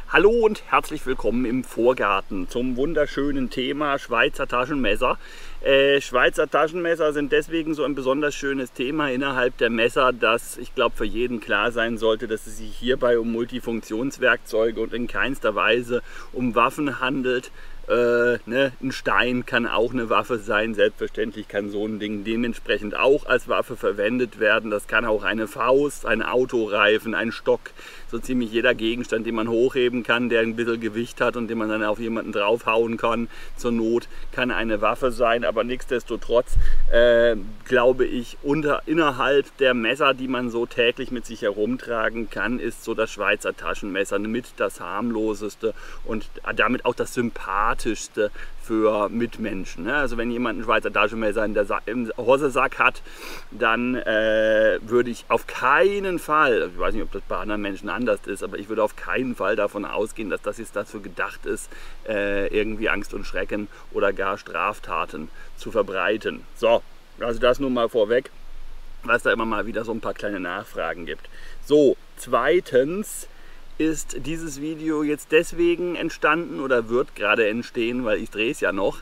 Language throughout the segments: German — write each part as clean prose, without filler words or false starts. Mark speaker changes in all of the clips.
Speaker 1: Hallo und herzlich willkommen im Vorgarten zum wunderschönen Thema Schweizer Taschenmesser. Schweizer Taschenmesser sind deswegen so ein besonders schönes Thema innerhalb der Messer, dass ich glaube für jeden klar sein sollte, dass es sich hierbei um Multifunktionswerkzeuge und in keinster Weise um Waffen handelt. Ein Stein kann auch eine Waffe sein, selbstverständlich kann so ein Ding dementsprechend auch als Waffe verwendet werden. Das kann auch eine Faust, ein Autoreifen, ein Stock, so ziemlich jeder Gegenstand, den man hochheben kann, der ein bisschen Gewicht hat und den man dann auf jemanden draufhauen kann, zur Not, kann eine Waffe sein. Aber nichtsdestotrotz glaube ich, innerhalb der Messer, die man so täglich mit sich herumtragen kann, ist so das Schweizer Taschenmesser mit das harmloseste und damit auch das sympathischste für Mitmenschen. Also wenn jemand ein Schweizer Taschenmesser im Hosensack hat, dann würde ich auf keinen Fall, ich weiß nicht, ob das bei anderen Menschen anders ist, aber ich würde auf keinen Fall davon ausgehen, dass das jetzt dafür gedacht ist, irgendwie Angst und Schrecken oder gar Straftaten zu verbreiten. So, also das nur mal vorweg, was da immer mal wieder so ein paar kleine Nachfragen gibt. So, zweitens ist dieses Video jetzt deswegen entstanden oder wird gerade entstehen, weil ich drehe es ja noch,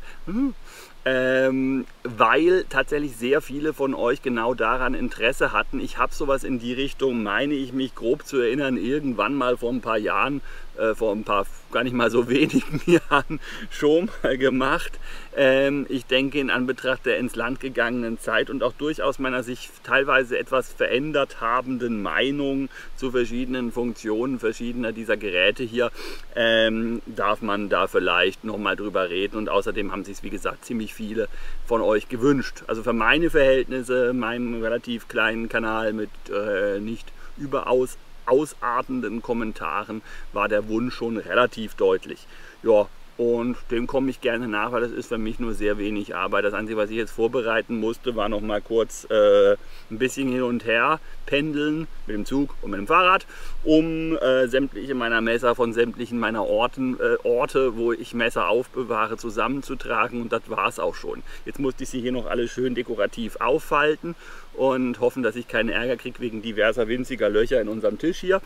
Speaker 1: weil tatsächlich sehr viele von euch genau daran Interesse hatten. Ich habe sowas in die Richtung, meine ich mich grob zu erinnern, irgendwann mal vor ein paar Jahren, vor ein paar gar nicht mal so wenigen Jahren schon mal gemacht. Ich denke, in Anbetracht der ins Land gegangenen Zeit und auch durchaus meiner sich teilweise etwas verändert habenden Meinung zu verschiedenen Funktionen verschiedener dieser Geräte hier, darf man da vielleicht nochmal drüber reden. Und außerdem haben sich es, wie gesagt, ziemlich viele von euch gewünscht. Also für meine Verhältnisse, meinem relativ kleinen Kanal mit nicht überaus ausartenden Kommentaren, war der Wunsch schon relativ deutlich. Ja, und dem komme ich gerne nach, weil das ist für mich nur sehr wenig Arbeit. Das Einzige, was ich jetzt vorbereiten musste, war noch mal kurz ein bisschen hin und her pendeln mit dem Zug und mit dem Fahrrad, um sämtliche meiner Messer von sämtlichen meiner Orte, wo ich Messer aufbewahre, zusammenzutragen, und das war es auch schon. Jetzt musste ich sie hier noch alle schön dekorativ aufhalten und hoffen, dass ich keinen Ärger kriege wegen diverser winziger Löcher in unserem Tisch hier.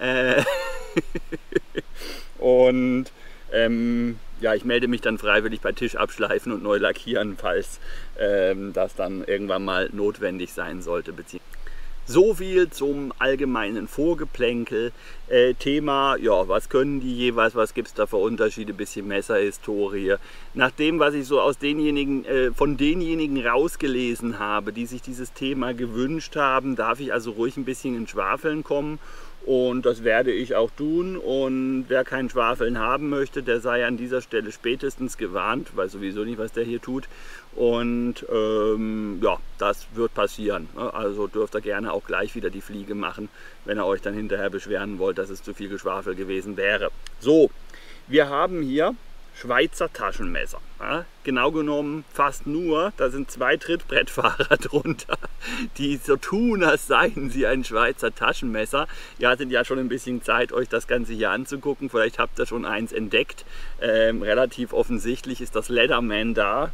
Speaker 1: Und ja, ich melde mich dann freiwillig bei Tisch abschleifen und neu lackieren, falls das dann irgendwann mal notwendig sein sollte. So viel zum allgemeinen Vorgeplänkel. Thema, ja, was können die jeweils, was gibt es da für Unterschiede, bisschen Messerhistorie. Nach dem, was ich so aus von denjenigen rausgelesen habe, die sich dieses Thema gewünscht haben, darf ich also ruhig ein bisschen ins Schwafeln kommen. Und das werde ich auch tun, und wer kein Schwafeln haben möchte, der sei an dieser Stelle spätestens gewarnt, weiß sowieso nicht, was der hier tut. Und ja, das wird passieren. Also dürft ihr gerne auch gleich wieder die Fliege machen, wenn ihr euch dann hinterher beschweren wollt, dass es zu viel Geschwafel gewesen wäre. So, wir haben hier Schweizer Taschenmesser. Ja, genau genommen fast nur, da sind zwei Trittbrettfahrer drunter, die so tun, als seien sie ein Schweizer Taschenmesser. Ihr hattet ja schon ein bisschen Zeit, euch das Ganze hier anzugucken. Vielleicht habt ihr schon eins entdeckt. Relativ offensichtlich ist das Leatherman da.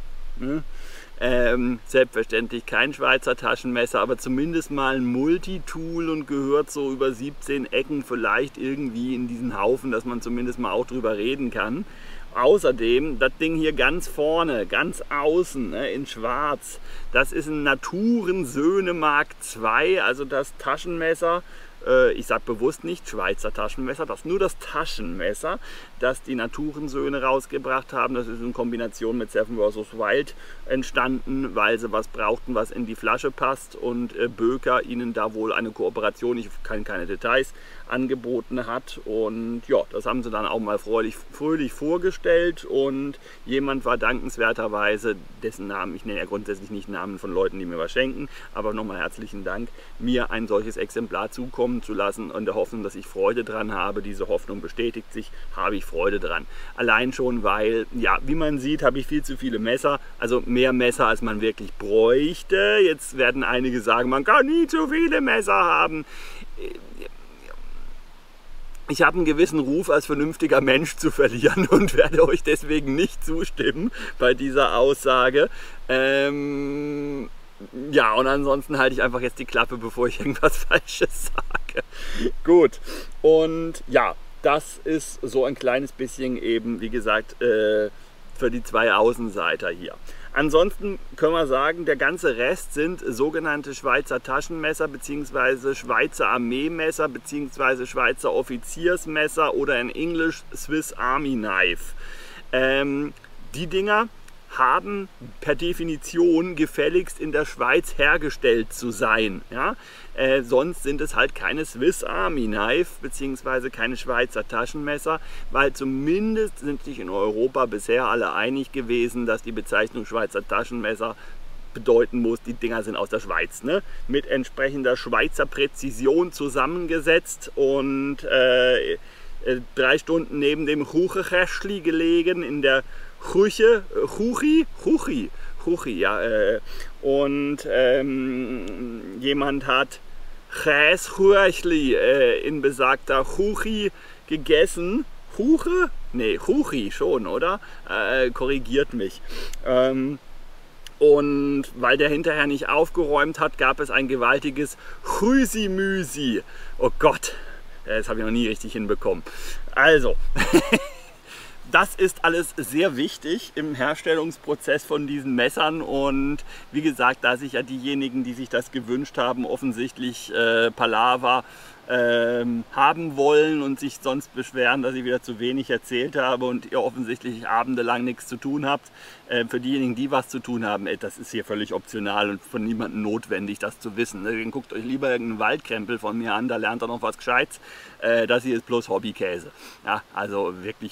Speaker 1: Selbstverständlich kein Schweizer Taschenmesser, aber zumindest mal ein Multitool und gehört so über 17 Ecken vielleicht irgendwie in diesen Haufen, dass man zumindest mal auch drüber reden kann. Außerdem, das Ding hier ganz vorne, ganz außen, in schwarz, das ist ein Naturensöhne Mark II, also das Taschenmesser, ich sage bewusst nicht Schweizer Taschenmesser, das ist nur das Taschenmesser, das die Naturensöhne rausgebracht haben. Das ist in Kombination mit Seven vs. Wild entstanden, weil sie was brauchten, was in die Flasche passt, und Böker ihnen da wohl eine Kooperation, ich kann keine Details, angeboten hat. Und ja, das haben sie dann auch mal fröhlich vorgestellt, und jemand war dankenswerterweise, dessen Namen, ich nenne ja grundsätzlich nicht Namen von Leuten, die mir was schenken, aber nochmal herzlichen Dank, mir ein solches Exemplar zukommen zu lassen, in der Hoffnung, dass ich Freude dran habe. Diese Hoffnung bestätigt sich, habe ich Freude dran. Allein schon, weil, ja, wie man sieht, habe ich viel zu viele Messer, also mehr Messer, als man wirklich bräuchte. Jetzt werden einige sagen, man kann nie zu viele Messer haben. Ich habe einen gewissen Ruf als vernünftiger Mensch zu verlieren und werde euch deswegen nicht zustimmen bei dieser Aussage. Ja, und ansonsten halte ich einfach jetzt die Klappe, bevor ich irgendwas Falsches sage. Gut, und ja, das ist so ein kleines bisschen eben, wie gesagt, für die zwei Außenseiter hier. Ansonsten können wir sagen, der ganze Rest sind sogenannte Schweizer Taschenmesser bzw. Schweizer Armeemesser bzw. Schweizer Offiziersmesser oder in Englisch Swiss Army Knife. Die Dinger haben per Definition gefälligst in der Schweiz hergestellt zu sein. Ja? Sonst sind es halt keine Swiss Army Knife bzw. keine Schweizer Taschenmesser, weil zumindest sind sich in Europa bisher alle einig gewesen, dass die Bezeichnung Schweizer Taschenmesser bedeuten muss, die Dinger sind aus der Schweiz, ne? Mit entsprechender Schweizer Präzision zusammengesetzt und 3 Stunden neben dem Kuchenkästli gelegen in der Küche, Chuchi, ja, und jemand hat Käsechurchli in besagter Chuchi gegessen. Chuche? Nee, Chuchi schon, oder? Korrigiert mich. Und weil der hinterher nicht aufgeräumt hat, gab es ein gewaltiges Chüsi-Müsi. Oh Gott, das habe ich noch nie richtig hinbekommen. Also, das ist alles sehr wichtig im Herstellungsprozess von diesen Messern und wie gesagt, da sich ja diejenigen, die sich das gewünscht haben, offensichtlich Palaver haben wollen und sich sonst beschweren, dass ich wieder zu wenig erzählt habe und ihr offensichtlich abendelang nichts zu tun habt. Für diejenigen, die was zu tun haben, das ist hier völlig optional und von niemandem notwendig, das zu wissen. Deswegen guckt euch lieber irgendeinen Waldkrempel von mir an, da lernt ihr noch was Gescheites. Das hier ist bloß Hobbykäse. Ja, also wirklich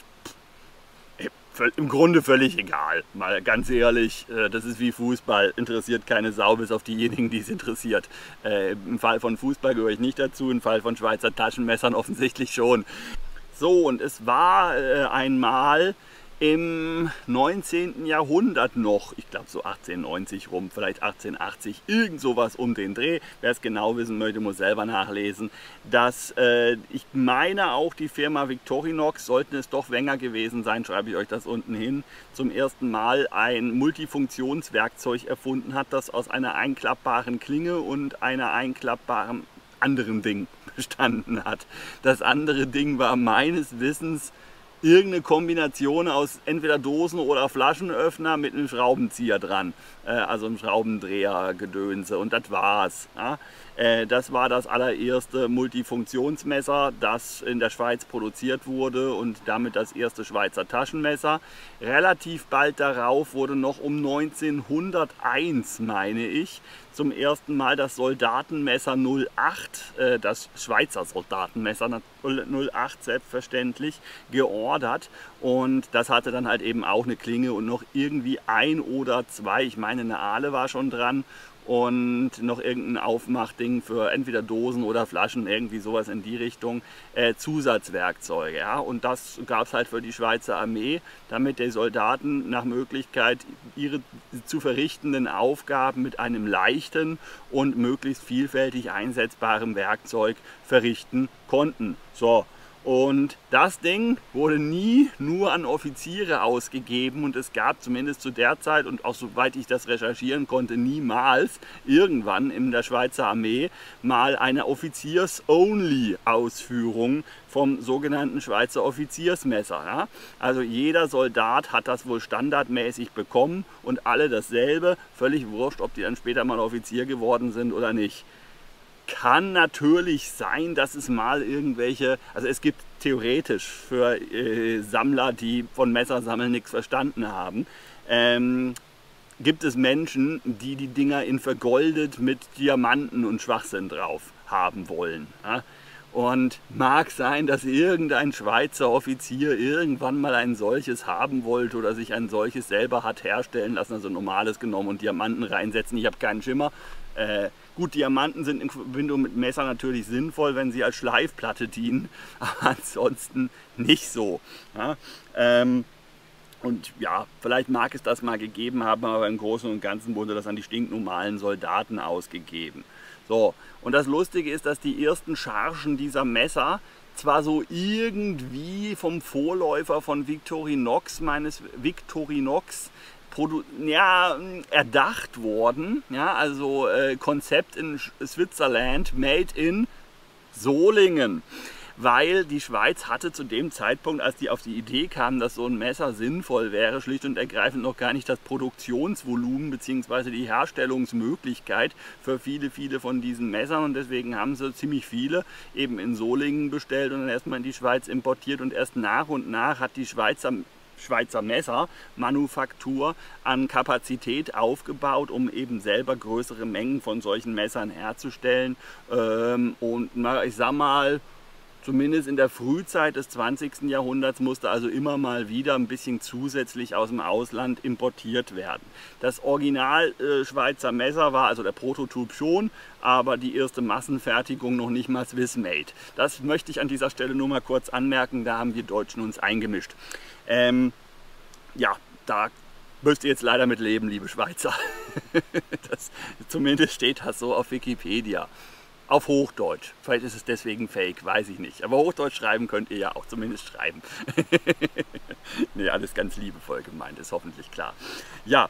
Speaker 1: im Grunde völlig egal, mal ganz ehrlich, das ist wie Fußball, interessiert keine Sau, bis auf diejenigen, die es interessiert. Im Fall von Fußball gehöre ich nicht dazu, im Fall von Schweizer Taschenmessern offensichtlich schon. So, und es war einmal im 19. Jahrhundert noch, ich glaube so 1890 rum, vielleicht 1880, irgend sowas um den Dreh. Wer es genau wissen möchte, muss selber nachlesen. Dass ich meine auch die Firma Victorinox, sollten es doch Wenger gewesen sein, schreibe ich euch das unten hin, zum ersten Mal ein Multifunktionswerkzeug erfunden hat, das aus einer einklappbaren Klinge und einer einklappbaren anderen Ding bestanden hat. Das andere Ding war meines Wissens irgendeine Kombination aus entweder Dosen- oder Flaschenöffner mit einem Schraubenzieher dran, also einem Schraubendreher-Gedönse, und das war's. Ja? Das war das allererste Multifunktionsmesser, das in der Schweiz produziert wurde und damit das erste Schweizer Taschenmesser. Relativ bald darauf wurde noch um 1901, meine ich, zum ersten Mal das Soldatenmesser 08, das Schweizer Soldatenmesser 08 selbstverständlich, geordert. Und das hatte dann halt eben auch eine Klinge und noch irgendwie 1 oder 2, ich meine eine Ahle war schon dran, und noch irgendein Aufmachding für entweder Dosen oder Flaschen, irgendwie sowas in die Richtung, Zusatzwerkzeuge. Ja? Und das gab es halt für die Schweizer Armee, damit die Soldaten nach Möglichkeit ihre zu verrichtenden Aufgaben mit einem leichten und möglichst vielfältig einsetzbarem Werkzeug verrichten konnten. So. Und das Ding wurde nie nur an Offiziere ausgegeben und es gab zumindest zu der Zeit und auch soweit ich das recherchieren konnte, niemals irgendwann in der Schweizer Armee mal eine Offiziers-Only-Ausführung vom sogenannten Schweizer Offiziersmesser. Ja? Also jeder Soldat hat das wohl standardmäßig bekommen und alle dasselbe, völlig wurscht, ob die dann später mal Offizier geworden sind oder nicht. Kann natürlich sein, dass es mal irgendwelche, also es gibt theoretisch für Sammler, die von Messersammeln nichts verstanden haben, gibt es Menschen, die die Dinger in vergoldet mit Diamanten und Schwachsinn drauf haben wollen. Ja? Und mag sein, dass irgendein Schweizer Offizier irgendwann mal ein solches haben wollte oder sich ein solches selber hat herstellen lassen, also normales genommen und Diamanten reinsetzen. Ich habe keinen Schimmer. Gut, Diamanten sind in Verbindung mit Messer natürlich sinnvoll, wenn sie als Schleifplatte dienen, aber ansonsten nicht so. Ja? Und ja, vielleicht mag es das mal gegeben haben, aber im Großen und Ganzen wurde das an die stinknormalen Soldaten ausgegeben. So, und das Lustige ist, dass die ersten Chargen dieser Messer zwar so irgendwie vom Vorläufer von Victorinox, erdacht worden, ja, also Konzept in Switzerland, made in Solingen. weil die Schweiz hatte zu dem Zeitpunkt, als die auf die Idee kamen, dass so ein Messer sinnvoll wäre, schlicht und ergreifend noch gar nicht das Produktionsvolumen bzw. die Herstellungsmöglichkeit für viele, viele von diesen Messern, und deswegen haben sie ziemlich viele eben in Solingen bestellt und dann erstmal in die Schweiz importiert, und erst nach und nach hat die Schweizer Messermanufaktur an Kapazität aufgebaut, um eben selber größere Mengen von solchen Messern herzustellen. Und ich sag mal, zumindest in der Frühzeit des 20. Jahrhunderts musste also immer mal wieder ein bisschen zusätzlich aus dem Ausland importiert werden. Das Original Schweizer Messer war, also der Prototyp schon, aber die erste Massenfertigung noch nicht mal Swiss-made. Das möchte ich an dieser Stelle nur mal kurz anmerken, da haben wir Deutschen uns eingemischt. Ja, da müsst ihr jetzt leider mit leben, liebe Schweizer. Zumindest steht das so auf Wikipedia. Auf Hochdeutsch. Vielleicht ist es deswegen fake, weiß ich nicht. Aber Hochdeutsch schreiben könnt ihr ja auch zumindest schreiben. Nee, alles ganz liebevoll gemeint, ist hoffentlich klar. Ja,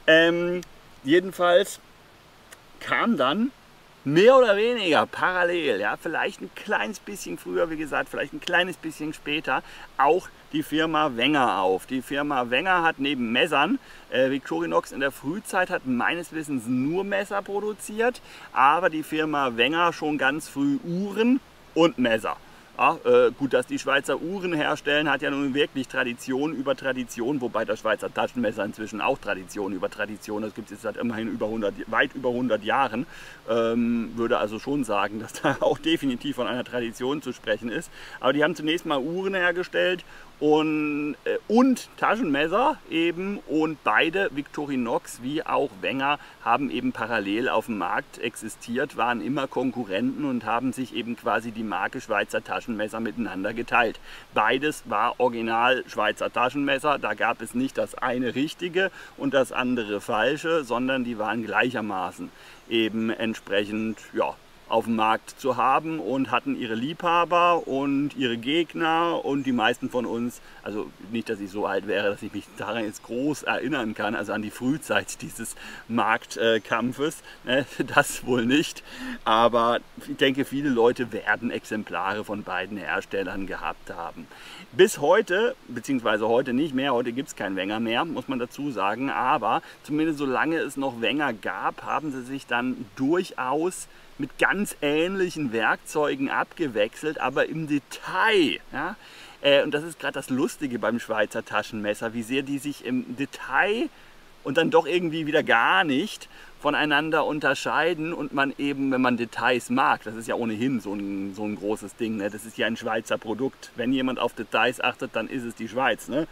Speaker 1: jedenfalls kam dann mehr oder weniger parallel, ja, vielleicht ein kleines bisschen früher, wie gesagt, vielleicht ein kleines bisschen später, auch die Firma Wenger auf. Die Firma Wenger hat neben Messern, Victorinox in der Frühzeit hat meines Wissens nur Messer produziert, aber die Firma Wenger schon ganz früh Uhren und Messer. Ja, gut, dass die Schweizer Uhren herstellen, hat ja nun wirklich Tradition über Tradition, wobei das Schweizer Taschenmesser inzwischen auch Tradition über Tradition, das gibt es jetzt seit immerhin weit über 100 Jahren, würde also schon sagen, dass da auch definitiv von einer Tradition zu sprechen ist. Aber die haben zunächst mal Uhren hergestellt und Taschenmesser eben, und beide, Victorinox wie auch Wenger, haben eben parallel auf dem Markt existiert, waren immer Konkurrenten und haben sich eben quasi die Marke Schweizer Taschenmesser miteinander geteilt. Beides war original Schweizer Taschenmesser, da gab es nicht das eine richtige und das andere falsche, sondern die waren gleichermaßen eben entsprechend, ja, auf dem Markt zu haben und hatten ihre Liebhaber und ihre Gegner, und die meisten von uns, also nicht, dass ich so alt wäre, dass ich mich daran jetzt groß erinnern kann, also an die Frühzeit dieses Marktkampfes, das wohl nicht, aber ich denke, viele Leute werden Exemplare von beiden Herstellern gehabt haben. Bis heute, beziehungsweise heute nicht mehr, heute gibt es kein Wenger mehr, muss man dazu sagen, aber zumindest solange es noch Wenger gab, haben sie sich dann durchaus mit ganz ähnlichen Werkzeugen abgewechselt, aber im Detail. Ja? Und das ist gerade das Lustige beim Schweizer Taschenmesser, wie sehr die sich im Detail und dann doch irgendwie wieder gar nicht voneinander unterscheiden, und man eben, wenn man Details mag, das ist ja ohnehin so ein großes Ding, ne? Das ist ja ein Schweizer Produkt. Wenn jemand auf Details achtet, dann ist es die Schweiz. Ne?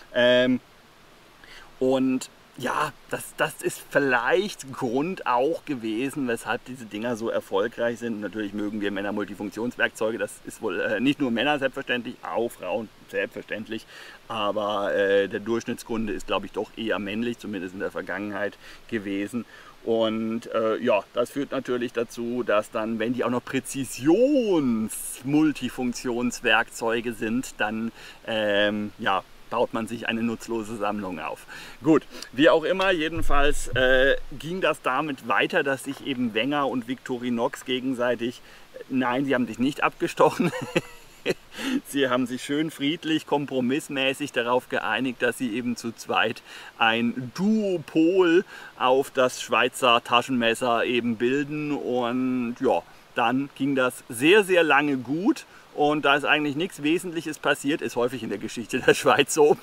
Speaker 1: Und ja, das ist vielleicht Grund auch gewesen, weshalb diese Dinger so erfolgreich sind. Natürlich mögen wir Männer Multifunktionswerkzeuge, das ist wohl nicht nur Männer selbstverständlich, auch Frauen selbstverständlich, aber der Durchschnittskunde ist, glaube ich, doch eher männlich, zumindest in der Vergangenheit gewesen. Und ja, das führt natürlich dazu, dass dann, wenn die auch noch Präzisions-Multifunktionswerkzeuge sind, dann ja, baut man sich eine nutzlose Sammlung auf. Gut, wie auch immer, jedenfalls ging das damit weiter, dass sich eben Wenger und Victorinox gegenseitig, nein, sie haben sich nicht abgestochen, sie haben sich schön friedlich, kompromissmäßig darauf geeinigt, dass sie eben zu zweit ein Duopol auf das Schweizer Taschenmesser eben bilden, und ja, dann ging das sehr, sehr lange gut. Und da ist eigentlich nichts Wesentliches passiert, ist häufig in der Geschichte der Schweiz so.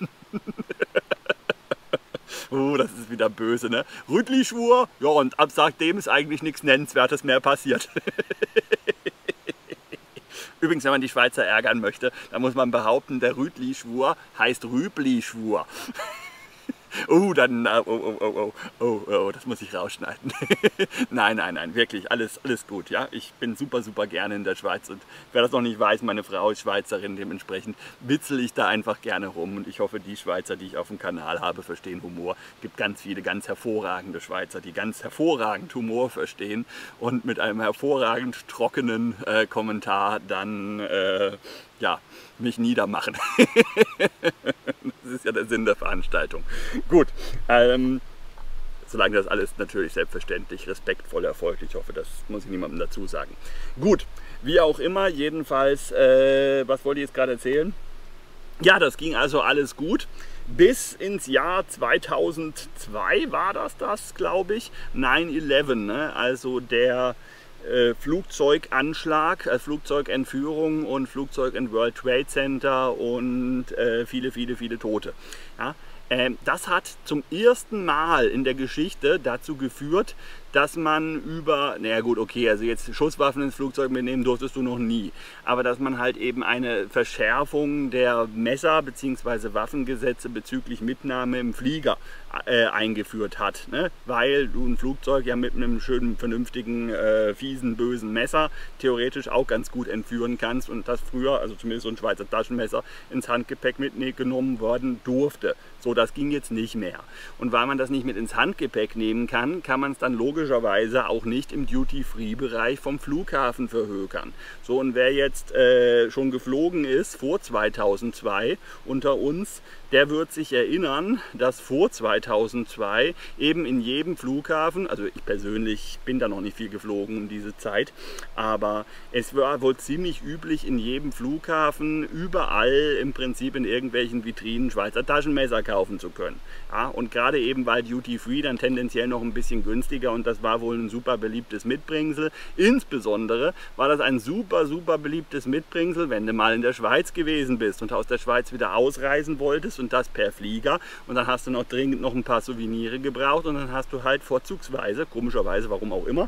Speaker 1: Das ist wieder böse, ne? Rütli-Schwur, ja, und ab seitdem ist eigentlich nichts Nennenswertes mehr passiert. Übrigens, wenn man die Schweizer ärgern möchte, dann muss man behaupten, der Rütli-Schwur heißt Rübli-Schwur. Dann, das muss ich rausschneiden. Nein, wirklich, alles gut, ja. Ich bin super gerne in der Schweiz, und wer das noch nicht weiß, meine Frau ist Schweizerin, dementsprechend witzel ich da einfach gerne rum, und ich hoffe, die Schweizer, die ich auf dem Kanal habe, verstehen Humor. Es gibt ganz viele ganz hervorragende Schweizer, die ganz hervorragend Humor verstehen und mit einem hervorragend trockenen Kommentar dann, ja, mich niedermachen. Das ist ja der Sinn der Veranstaltung. Gut, solange das alles natürlich selbstverständlich respektvoll erfolgt. Ich hoffe, das muss ich niemandem dazu sagen. Gut, Wie auch immer, jedenfalls, was wollte ich jetzt gerade erzählen? Ja, das ging also alles gut. Bis ins Jahr 2002 war das glaube ich, 9/11, ne? Also der Flugzeuganschlag, Flugzeugentführung und Flugzeug in World Trade Center und viele Tote. Ja? Das hat zum ersten Mal in der Geschichte dazu geführt, dass man über, naja gut, okay, also jetzt Schusswaffen ins Flugzeug mitnehmen durftest du noch nie, aber dass man halt eben eine Verschärfung der Messer- bzw. Waffengesetze bezüglich Mitnahme im Flieger eingeführt hat, ne? Weil du ein Flugzeug ja mit einem schönen, vernünftigen, fiesen, bösen Messer theoretisch auch ganz gut entführen kannst und das früher, also zumindest so ein Schweizer Taschenmesser, ins Handgepäck mitgenommen worden durfte. So, das ging jetzt nicht mehr. Und weil man das nicht mit ins Handgepäck nehmen kann, kann man es dann logischerweise auch nicht im Duty-Free-Bereich vom Flughafen verhökern. So, und wer jetzt schon geflogen ist vor 2002 unter uns, der wird sich erinnern, dass vor 2002 eben in jedem Flughafen, also ich persönlich bin da noch nicht viel geflogen um diese Zeit, aber es war wohl ziemlich üblich, in jedem Flughafen überall im Prinzip in irgendwelchen Vitrinen Schweizer Taschenmesser kaufen zu können. Ja, und gerade eben weil Duty Free dann tendenziell noch ein bisschen günstiger und das war wohl ein super beliebtes Mitbringsel. Insbesondere war das ein super beliebtes Mitbringsel, wenn du mal in der Schweiz gewesen bist und aus der Schweiz wieder ausreisen wolltest und das per Flieger und dann hast du noch dringend noch ein paar Souvenirs gebraucht und dann hast du halt vorzugsweise, komischerweise, warum auch immer,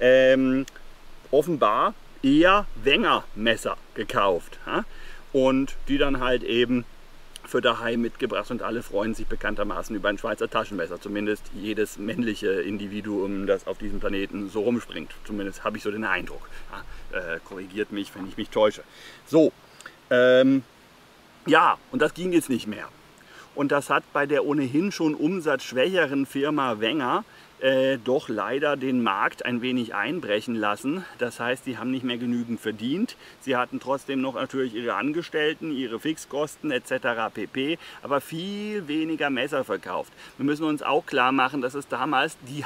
Speaker 1: offenbar eher Wenger-Messer gekauft, ja? Und die dann halt eben für daheim mitgebracht und alle freuen sich bekanntermaßen über ein Schweizer Taschenmesser, zumindest jedes männliche Individuum, das auf diesem Planeten so rumspringt, zumindest habe ich so den Eindruck, ja? Korrigiert mich, wenn ich mich täusche. So, ja, und das ging jetzt nicht mehr. Und das hat bei der ohnehin schon umsatzschwächeren Firma Wenger doch leider den Markt ein wenig einbrechen lassen. Das heißt, sie haben nicht mehr genügend verdient. Sie hatten trotzdem noch natürlich ihre Angestellten, ihre Fixkosten etc. pp. Aber viel weniger Messer verkauft. Wir müssen uns auch klar machen, dass es damals die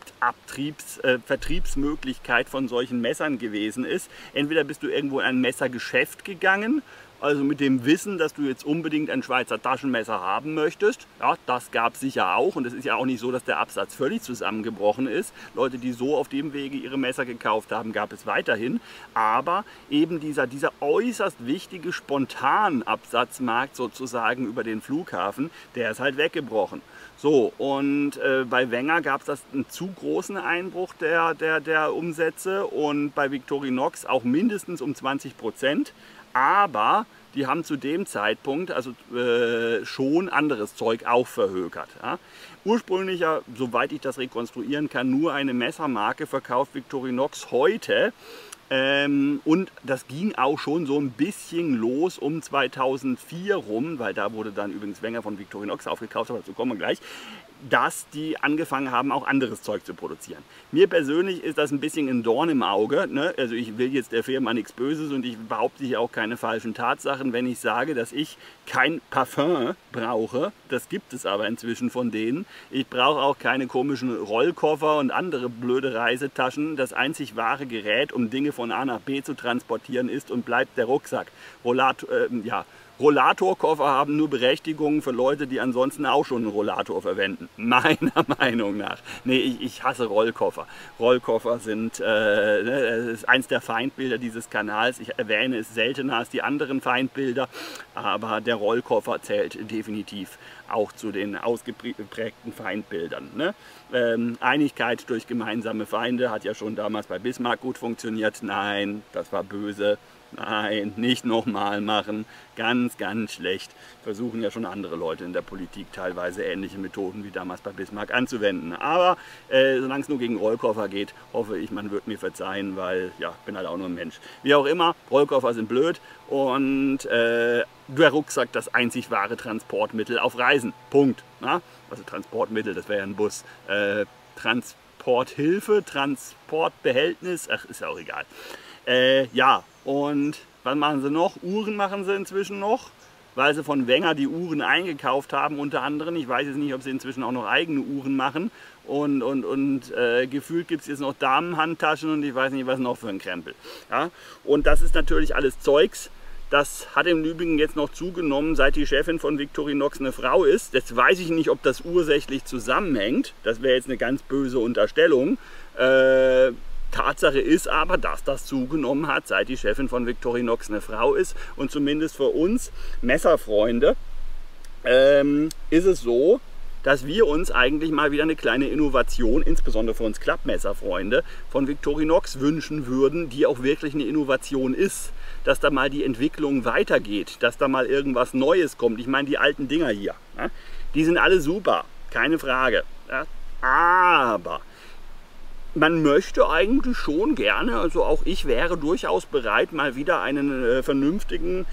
Speaker 1: Hauptvertriebsmöglichkeit von solchen Messern gewesen ist. Entweder bist du irgendwo in ein Messergeschäft gegangen, also mit dem Wissen, dass du jetzt unbedingt ein Schweizer Taschenmesser haben möchtest. Ja, das gab es sicher auch und es ist ja auch nicht so, dass der Absatz völlig zusammengebrochen ist. Leute, die so auf dem Wege ihre Messer gekauft haben, gab es weiterhin. Aber eben dieser äußerst wichtige Spontanabsatzmarkt sozusagen über den Flughafen, der ist halt weggebrochen. So, und bei Wenger gab es einen zu großen Einbruch der Umsätze und bei Victorinox auch mindestens um 20%. Aber die haben zu dem Zeitpunkt also schon anderes Zeug auch verhökert. Ja. Ursprünglich, ja, soweit ich das rekonstruieren kann, nur eine Messermarke verkauft Victorinox heute. Und das ging auch schon so ein bisschen los um 2004 rum, weil da wurde dann übrigens Wenger von Victorinox aufgekauft, aber dazu kommen wir gleich, dass die angefangen haben, auch anderes Zeug zu produzieren. Mir persönlich ist das ein bisschen ein Dorn im Auge, ne? Also ich will jetzt der Firma nichts Böses und ich behaupte hier auch keine falschen Tatsachen, wenn ich sage, dass ich kein Parfum brauche. Das gibt es aber inzwischen von denen. Ich brauche auch keine komischen Rollkoffer und andere blöde Reisetaschen. Das einzig wahre Gerät, um Dinge von A nach B zu transportieren, ist und bleibt der Rucksack. Rollatorkoffer haben nur Berechtigung für Leute, die ansonsten auch schon einen Rollator verwenden. Meiner Meinung nach. Nee, ich hasse Rollkoffer. Rollkoffer sind das ist eins der Feindbilder dieses Kanals. Ich erwähne es seltener als die anderen Feindbilder, aber der Rollkoffer zählt definitiv auch zu den ausgeprägten Feindbildern. Ne? Einigkeit durch gemeinsame Feinde hat ja schon damals bei Bismarck gut funktioniert. Nein, das war böse. Nein, nicht nochmal machen. Ganz, ganz schlecht. Versuchen ja schon andere Leute in der Politik teilweise ähnliche Methoden wie damals bei Bismarck anzuwenden. Aber solange es nur gegen Rollkoffer geht, hoffe ich, man wird mir verzeihen, weil ja, ich bin halt auch nur ein Mensch. Wie auch immer, Rollkoffer sind blöd und der Rucksack das einzig wahre Transportmittel auf Reisen. Punkt. Na? Also Transportmittel, das wäre ja ein Bus. Transporthilfe, Transportbehältnis, ach, ist ja auch egal. Ja, und was machen sie noch? Uhren machen sie inzwischen noch. weil sie von Wenger die Uhren eingekauft haben, unter anderem. Ich weiß jetzt nicht, ob sie inzwischen auch noch eigene Uhren machen. Und gefühlt gibt es jetzt noch Damenhandtaschen und ich weiß nicht, was noch für ein Krempel. Ja? Und das ist natürlich alles Zeugs. Das hat im Übrigen jetzt noch zugenommen, seit die Chefin von Victorinox eine Frau ist. Jetzt weiß ich nicht, ob das ursächlich zusammenhängt. Das wäre jetzt eine ganz böse Unterstellung. Tatsache ist aber, dass das zugenommen hat, seit die Chefin von Victorinox eine Frau ist. Und zumindest für uns Messerfreunde ist es so, dass wir uns eigentlich mal wieder eine kleine Innovation, insbesondere für uns Klappmesserfreunde, von Victorinox wünschen würden, die auch wirklich eine Innovation ist. Dass da mal die Entwicklung weitergeht, dass da mal irgendwas Neues kommt. Ich meine, die alten Dinger hier, ja, die sind alle super, keine Frage. Ja, aber man möchte eigentlich schon gerne, also auch ich wäre durchaus bereit, mal wieder einen vernünftigen,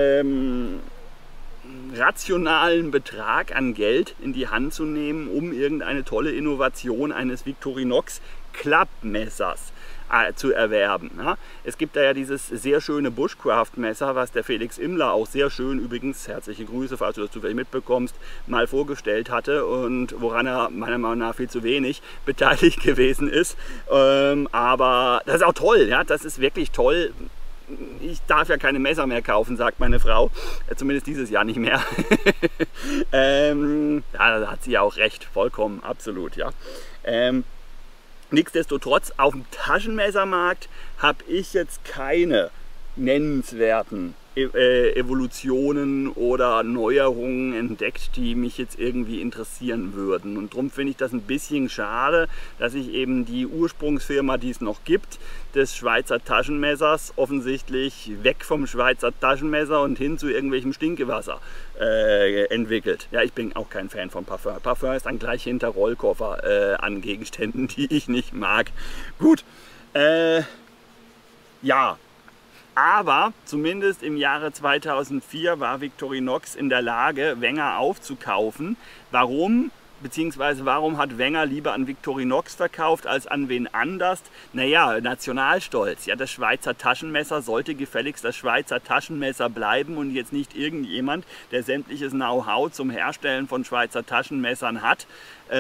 Speaker 1: rationalen Betrag an Geld in die Hand zu nehmen, um irgendeine tolle Innovation eines Victorinox Klappmessers zu erwerben. Ja. Es gibt da ja dieses sehr schöne Bushcraft-Messer, was der Felix Immler auch sehr schön, übrigens herzliche Grüße, falls du das zufällig mitbekommst, mal vorgestellt hatte und woran er meiner Meinung nach viel zu wenig beteiligt gewesen ist. Aber das ist auch toll, ja, das ist wirklich toll. Ich darf ja keine Messer mehr kaufen, sagt meine Frau. Zumindest dieses Jahr nicht mehr. Ja, da hat sie ja auch recht, vollkommen, absolut. Ja. Nichtsdestotrotz, auf dem Taschenmessermarkt habe ich jetzt keine nennenswerten Evolutionen oder Neuerungen entdeckt, die mich jetzt irgendwie interessieren würden. Und darum finde ich das ein bisschen schade, dass sich eben die Ursprungsfirma, die es noch gibt, des Schweizer Taschenmessers offensichtlich weg vom Schweizer Taschenmesser und hin zu irgendwelchem Stinkewasser entwickelt. Ja, ich bin auch kein Fan von Parfum. Parfum ist dann gleich hinter Rollkoffer an Gegenständen, die ich nicht mag. Gut, ja. Aber zumindest im Jahre 2004 war Victorinox in der Lage, Wenger aufzukaufen. Warum? Beziehungsweise warum hat Wenger lieber an Victorinox verkauft als an wen anders? Naja, Nationalstolz. Ja, das Schweizer Taschenmesser sollte gefälligst das Schweizer Taschenmesser bleiben und jetzt nicht irgendjemand, der sämtliches Know-how zum Herstellen von Schweizer Taschenmessern hat.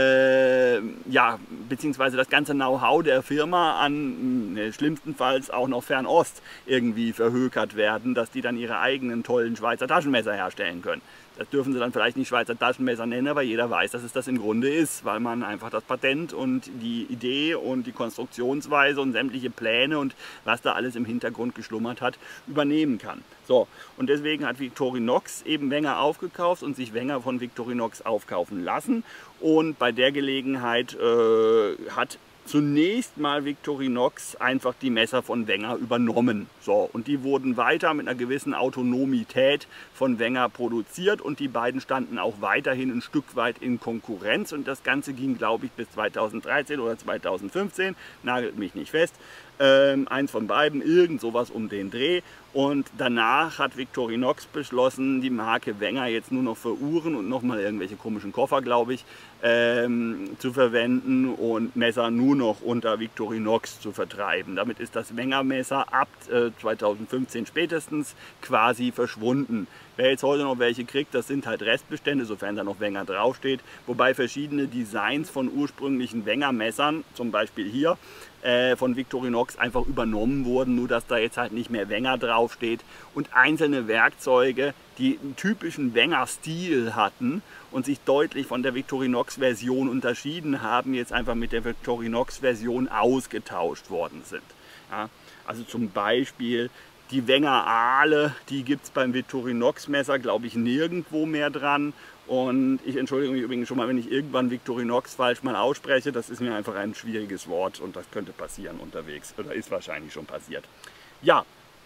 Speaker 1: Ja, beziehungsweise das ganze Know-how der Firma an schlimmstenfalls auch noch Fernost irgendwie verhökert werden, dass die dann ihre eigenen tollen Schweizer Taschenmesser herstellen können. Das dürfen sie dann vielleicht nicht Schweizer Taschenmesser nennen, aber jeder weiß, dass es das im Grunde ist, weil man einfach das Patent und die Idee und die Konstruktionsweise und sämtliche Pläne und was da alles im Hintergrund geschlummert hat, übernehmen kann. So, und deswegen hat Victorinox eben Wenger aufgekauft und sich Wenger von Victorinox aufkaufen lassen. Und bei der Gelegenheit hat zunächst mal Victorinox einfach die Messer von Wenger übernommen. So, und die wurden weiter mit einer gewissen Autonomität von Wenger produziert und die beiden standen auch weiterhin ein Stück weit in Konkurrenz und das Ganze ging, glaube ich, bis 2013 oder 2015, nagelt mich nicht fest. Eins von beiden, irgend sowas um den Dreh. Und danach hat Victorinox beschlossen, die Marke Wenger jetzt nur noch für Uhren und nochmal irgendwelche komischen Koffer, glaube ich, zu verwenden und Messer nur noch unter Victorinox zu vertreiben. Damit ist das Wenger-Messer ab 2015 spätestens quasi verschwunden. Wer jetzt heute noch welche kriegt, das sind halt Restbestände, sofern da noch Wenger draufsteht. Wobei verschiedene Designs von ursprünglichen Wenger-Messern, zum Beispiel hier, von Victorinox einfach übernommen wurden, nur dass da jetzt halt nicht mehr Wenger draufsteht und einzelne Werkzeuge, die einen typischen Wenger-Stil hatten und sich deutlich von der Victorinox-Version unterschieden haben, jetzt einfach mit der Victorinox-Version ausgetauscht worden sind. Ja, also zum Beispiel die Wenger Ahle, die gibt es beim Victorinox-Messer, glaube ich, nirgendwo mehr dran. Und ich entschuldige mich übrigens schon mal, wenn ich irgendwann Victorinox falsch mal ausspreche. Das ist mir einfach ein schwieriges Wort und das könnte passieren unterwegs. Oder ist wahrscheinlich schon passiert. Ja,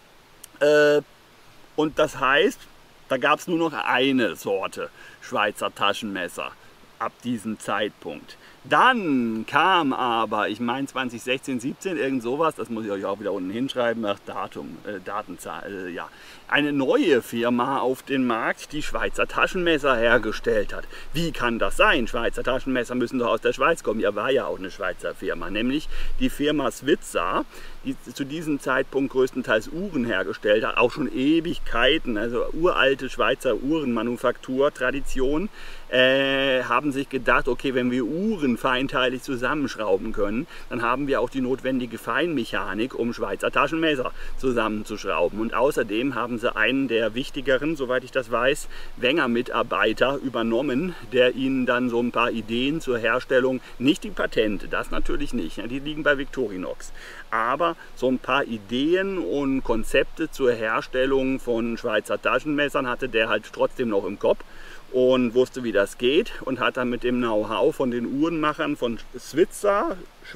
Speaker 1: und das heißt, da gab es nur noch eine Sorte Schweizer Taschenmesser ab diesem Zeitpunkt. Dann kam aber, ich meine 2016, 17, irgend sowas, das muss ich euch auch wieder unten hinschreiben, nach Datum, Datenzahl, ja, eine neue Firma auf den Markt, die Schweizer Taschenmesser hergestellt hat. Wie kann das sein? Schweizer Taschenmesser müssen doch aus der Schweiz kommen. Ja, war ja auch eine Schweizer Firma, nämlich die Firma Svitzer, die zu diesem Zeitpunkt größtenteils Uhren hergestellt hat, auch schon Ewigkeiten, also uralte Schweizer Uhrenmanufakturtradition, haben sich gedacht, okay, wenn wir Uhren feinteilig zusammenschrauben können, dann haben wir auch die notwendige Feinmechanik, um Schweizer Taschenmesser zusammenzuschrauben. Und außerdem haben sie einen der wichtigeren, soweit ich das weiß, Wenger-Mitarbeiter übernommen, der ihnen dann so ein paar Ideen zur Herstellung, nicht die Patente, das natürlich nicht, die liegen bei Victorinox, aber so ein paar Ideen und Konzepte zur Herstellung von Schweizer Taschenmessern hatte der halt trotzdem noch im Kopf und wusste, wie das geht, und hat dann mit dem Know-how von den Uhrenmachern von Svitzer,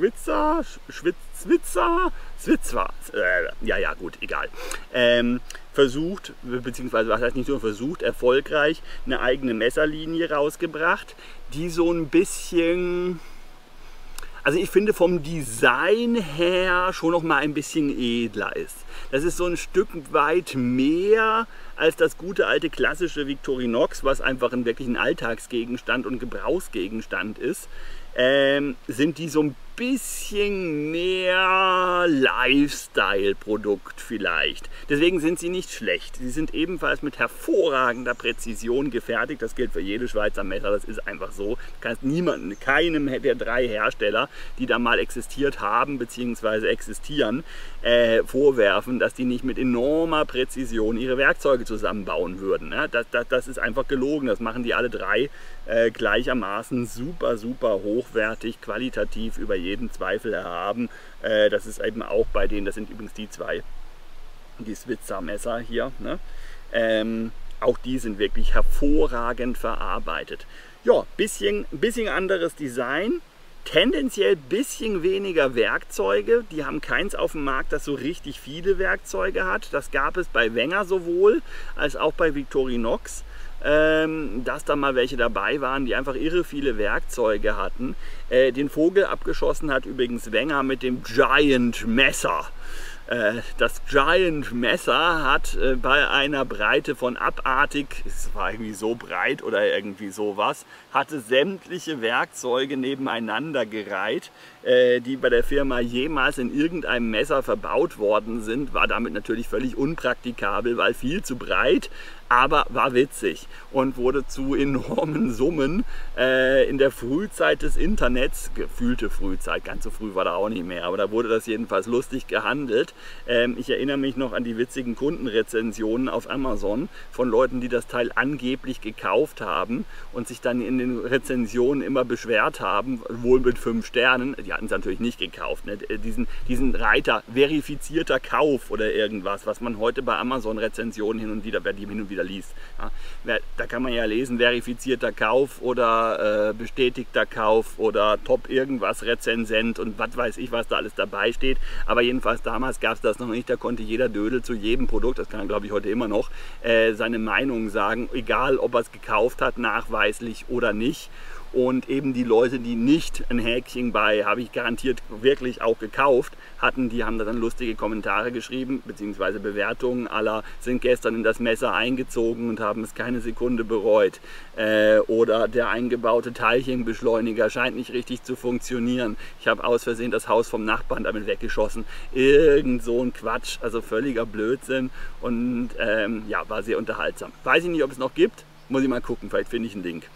Speaker 1: ja gut, egal, versucht, beziehungsweise was heißt nicht nur versucht, erfolgreich eine eigene Messerlinie rausgebracht, die so ein bisschen, also ich finde vom Design her schon noch mal ein bisschen edler ist. Das ist so ein Stück weit mehr als das gute alte klassische Victorinox, was einfach wirklich ein Alltagsgegenstand und Gebrauchsgegenstand ist. Sind die so ein bisschen mehr Lifestyle-Produkt vielleicht. Deswegen sind sie nicht schlecht. Sie sind ebenfalls mit hervorragender Präzision gefertigt. Das gilt für jede Schweizer Messer, das ist einfach so. Du kannst niemanden, keinem der 3 Hersteller, die da mal existiert haben bzw. existieren, vorwerfen, dass die nicht mit enormer Präzision ihre Werkzeuge zusammenbauen würden. Ja, das ist einfach gelogen. Das machen die alle 3 gleichermaßen super, super hochwertig, qualitativ über jeden Zweifel erhaben. Das ist eben auch bei denen, das sind übrigens die 2, die Svitzer Messer hier, ne? Auch die sind wirklich hervorragend verarbeitet. Ja, bisschen anderes Design, tendenziell bisschen weniger Werkzeuge. Die haben keins auf dem Markt, das so richtig viele Werkzeuge hat. Das gab es bei Wenger sowohl als auch bei Victorinox. Dass da mal welche dabei waren, die einfach irre viele Werkzeuge hatten. Den Vogel abgeschossen hat übrigens Wenger mit dem Giant Messer. Das Giant Messer hat bei einer Breite von abartig, es war irgendwie so breit oder irgendwie sowas, hatte sämtliche Werkzeuge nebeneinander gereiht, die bei der Firma jemals in irgendeinem Messer verbaut worden sind. War damit natürlich völlig unpraktikabel, weil viel zu breit, aber war witzig und wurde zu enormen Summen in der Frühzeit des Internets, gefühlte Frühzeit, ganz so früh war da auch nicht mehr, aber da wurde das jedenfalls lustig gehandelt. Ich erinnere mich noch an die witzigen Kundenrezensionen auf Amazon von Leuten, die das Teil angeblich gekauft haben und sich dann in den Rezensionen immer beschwert haben, wohl mit 5 Sternen, die hatten es natürlich nicht gekauft, ne? Diesen Reiter verifizierter Kauf oder irgendwas, was man heute bei Amazon Rezensionen hin und wieder liest. Ja, da kann man ja lesen, verifizierter Kauf oder bestätigter Kauf oder Top irgendwas Rezensent und was weiß ich, was da alles dabei steht. Aber jedenfalls damals gab es das noch nicht, da konnte jeder Dödel zu jedem Produkt, das kann er glaube ich heute immer noch, seine Meinung sagen, egal ob er es gekauft hat, nachweislich oder nicht. Und eben die Leute, die nicht ein Häkchen bei, habe ich garantiert wirklich auch gekauft, hatten, die haben da dann lustige Kommentare geschrieben, beziehungsweise Bewertungen aller, sind gestern in das Messer eingezogen und haben es keine Sekunde bereut. Oder der eingebaute Teilchenbeschleuniger scheint nicht richtig zu funktionieren. Ich habe aus Versehen das Haus vom Nachbarn damit weggeschossen. Irgend so ein Quatsch, also völliger Blödsinn. Und ja, war sehr unterhaltsam. Weiß ich nicht, ob es noch gibt, muss ich mal gucken, vielleicht finde ich einen Link.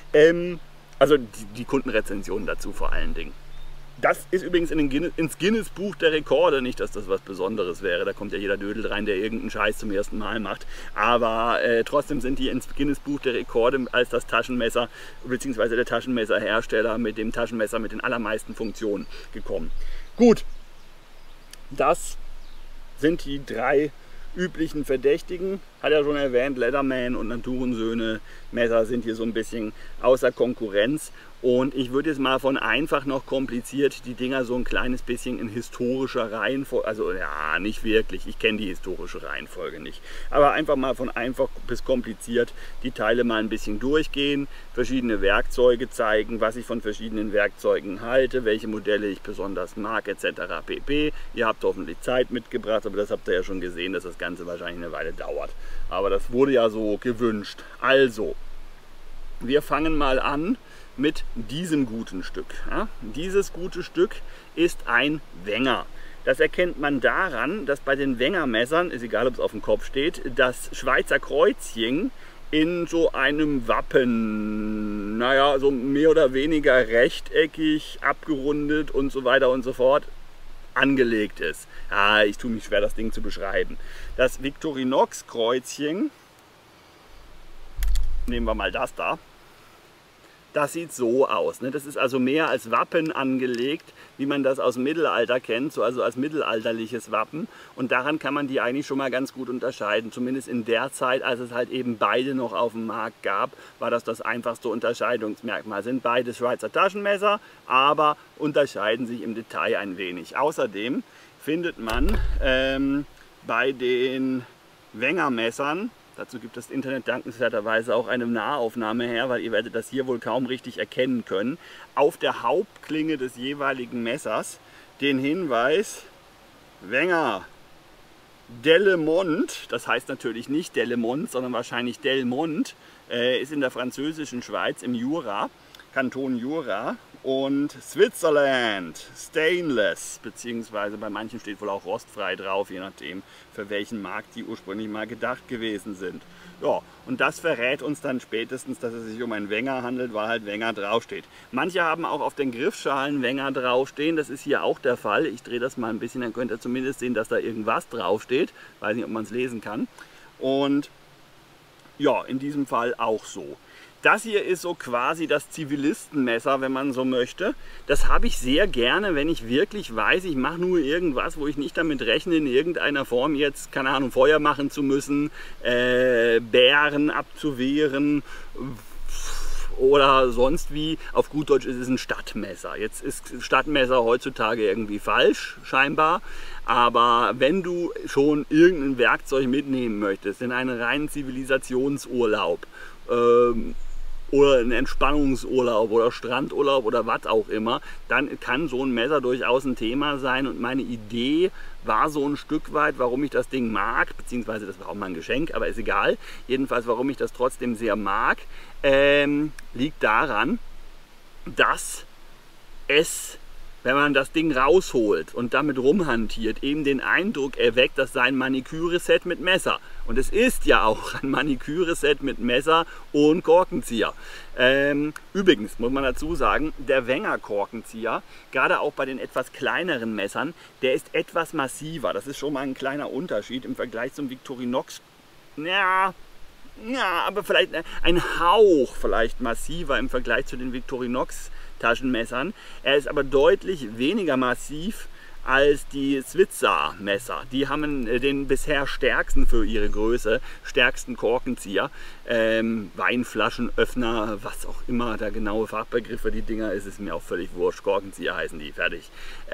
Speaker 1: Also die Kundenrezensionen dazu vor allen Dingen. Das ist übrigens ins Guinness-Buch der Rekorde, nicht, dass das was Besonderes wäre, da kommt ja jeder Dödel rein, der irgendeinen Scheiß zum ersten Mal macht, aber trotzdem sind die ins Guinness-Buch der Rekorde als das Taschenmesser, beziehungsweise der Taschenmesserhersteller mit dem Taschenmesser mit den allermeisten Funktionen gekommen. Gut, das sind die 3 üblichen Verdächtigen. Hat ja schon erwähnt, Leatherman und Naturensöhne Messer sind hier so ein bisschen außer Konkurrenz. Und ich würde jetzt mal von einfach noch kompliziert die Dinger so ein kleines bisschen in historischer Reihenfolge, also ja, nicht wirklich, ich kenne die historische Reihenfolge nicht, aber einfach mal von einfach bis kompliziert die Teile mal ein bisschen durchgehen, verschiedene Werkzeuge zeigen, was ich von verschiedenen Werkzeugen halte, welche Modelle ich besonders mag, etc. pp. Ihr habt hoffentlich Zeit mitgebracht, aber das habt ihr ja schon gesehen, dass das Ganze wahrscheinlich eine Weile dauert. Aber das wurde ja so gewünscht. Also, wir fangen mal an mit diesem guten Stück. Ja? Dieses gute Stück ist ein Wenger. Das erkennt man daran, dass bei den Wengermessern, ist egal ob es auf dem Kopf steht, das Schweizer Kreuzchen in so einem Wappen, naja, so mehr oder weniger rechteckig, abgerundet und so weiter und so fort, angelegt ist. Ja, ich tue mich schwer, das Ding zu beschreiben. Das Victorinox Kreuzchen, nehmen wir mal das da, das sieht so aus. Ne? Das ist also mehr als Wappen angelegt, wie man das aus dem Mittelalter kennt, so also als mittelalterliches Wappen. Und daran kann man die eigentlich schon mal ganz gut unterscheiden. Zumindest in der Zeit, als es halt eben beide noch auf dem Markt gab, war das einfachste Unterscheidungsmerkmal. Sind beide Schweizer Taschenmesser, aber unterscheiden sich im Detail ein wenig. Außerdem findet man bei den Wengermessern, dazu gibt das Internet dankenswerterweise auch eine Nahaufnahme her, weil ihr werdet das hier wohl kaum richtig erkennen können, auf der Hauptklinge des jeweiligen Messers den Hinweis Wenger Delemont, das heißt natürlich nicht Delemont, sondern wahrscheinlich Delmont, ist in der französischen Schweiz im Jura, Kanton Jura, und Switzerland Stainless, beziehungsweise bei manchen steht wohl auch rostfrei drauf, je nachdem für welchen Markt die ursprünglich mal gedacht gewesen sind. Ja, und das verrät uns dann spätestens, dass es sich um einen Wenger handelt, weil halt Wenger draufsteht. Manche haben auch auf den Griffschalen Wenger draufstehen, das ist hier auch der Fall. Ich drehe das mal ein bisschen, dann könnt ihr zumindest sehen, dass da irgendwas draufsteht. Weiß nicht, ob man es lesen kann. Und ja, in diesem Fall auch so. Das hier ist so quasi das Zivilistenmesser, wenn man so möchte. Das habe ich sehr gerne, wenn ich wirklich weiß, ich mache nur irgendwas, wo ich nicht damit rechne, in irgendeiner Form jetzt, keine Ahnung, Feuer machen zu müssen, Bären abzuwehren oder sonst wie. Auf gut Deutsch ist es ein Stadtmesser. Jetzt ist Stadtmesser heutzutage irgendwie falsch, scheinbar. Aber wenn du schon irgendein Werkzeug mitnehmen möchtest, in einen reinen Zivilisationsurlaub, oder ein Entspannungsurlaub oder Strandurlaub oder was auch immer, dann kann so ein Messer durchaus ein Thema sein. Und meine Idee war so ein Stück weit, warum ich das Ding mag, beziehungsweise das war auch mal ein Geschenk, aber ist egal. Jedenfalls, warum ich das trotzdem sehr mag, liegt daran, dass es, wenn man das Ding rausholt und damit rumhantiert, eben den Eindruck erweckt, dass sein Maniküre-Set mit Messer. Und es ist ja auch ein Maniküre-Set mit Messer und Korkenzieher. Übrigens muss man dazu sagen, der Wenger Korkenzieher, gerade auch bei den etwas kleineren Messern, der ist etwas massiver. Das ist schon mal ein kleiner Unterschied im Vergleich zum Victorinox. Ja, aber vielleicht ein Hauch vielleicht massiver im Vergleich zu den Victorinox Taschenmessern. Er ist aber deutlich weniger massiv als die Switzer Messer. Die haben den bisher stärksten für ihre Größe, stärksten Korkenzieher, Weinflaschenöffner, was auch immer der genaue Fachbegriff für die Dinger ist, ist mir auch völlig wurscht. Korkenzieher heißen die, fertig.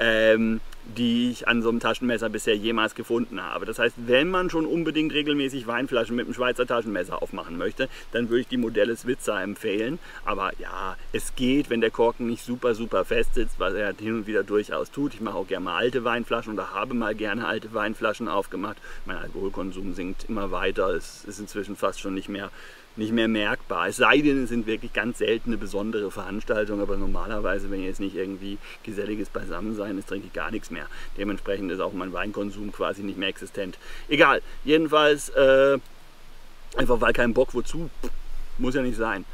Speaker 1: Die ich an so einem Taschenmesser bisher jemals gefunden habe. Das heißt, wenn man schon unbedingt regelmäßig Weinflaschen mit einem Schweizer Taschenmesser aufmachen möchte, dann würde ich die Modelle Switzer empfehlen. Aber ja, es geht, wenn der Korken nicht super fest sitzt, was er hin und wieder durchaus tut. Ich mache auch gerne mal alte Weinflaschen oder habe mal gerne alte Weinflaschen aufgemacht. Mein Alkoholkonsum sinkt immer weiter. Es ist inzwischen fast schon nicht mehr merkbar. Es sei denn, es sind wirklich ganz seltene, besondere Veranstaltungen, aber normalerweise, wenn jetzt nicht irgendwie geselliges Beisammensein ist, trinke ich gar nichts mehr. Dementsprechend ist auch mein Weinkonsum quasi nicht mehr existent. Egal, jedenfalls, einfach weil kein Bock, wozu, muss ja nicht sein.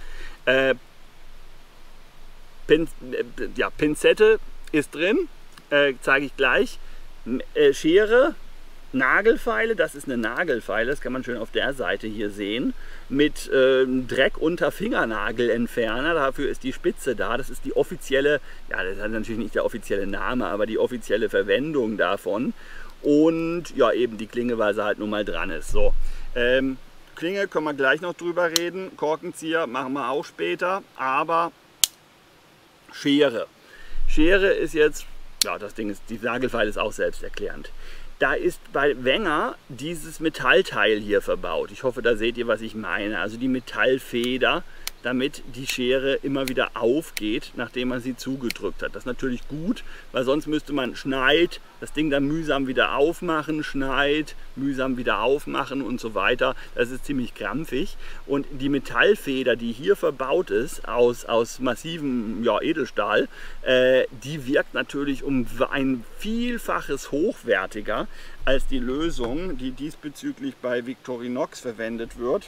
Speaker 1: Pinzette ist drin, zeige ich gleich. Schere, Nagelfeile, das ist eine Nagelfeile, das kann man schön auf der Seite hier sehen, mit Dreck unter Fingernagelentferner, dafür ist die Spitze da, das ist die offizielle, ja, das hat natürlich nicht der offizielle Name, aber die offizielle Verwendung davon. Und ja, eben die Klinge, weil sie halt nun mal dran ist. So. Klinge können wir gleich noch drüber reden, Korkenzieher machen wir auch später, aber Schere. Schere ist jetzt, ja, das Ding ist, die Nagelfeile ist auch selbsterklärend. Da ist bei Wenger dieses Metallteil hier verbaut. Ich hoffe, da seht ihr, was ich meine. Also die Metallfeder, damit die Schere immer wieder aufgeht, nachdem man sie zugedrückt hat. Das ist natürlich gut, weil sonst müsste man das Ding dann mühsam wieder aufmachen, mühsam wieder aufmachen und so weiter. Das ist ziemlich krampfig. Und die Metallfeder, die hier verbaut ist, aus massivem Edelstahl, die wirkt natürlich um ein Vielfaches hochwertiger als die Lösung, die diesbezüglich bei Victorinox verwendet wird.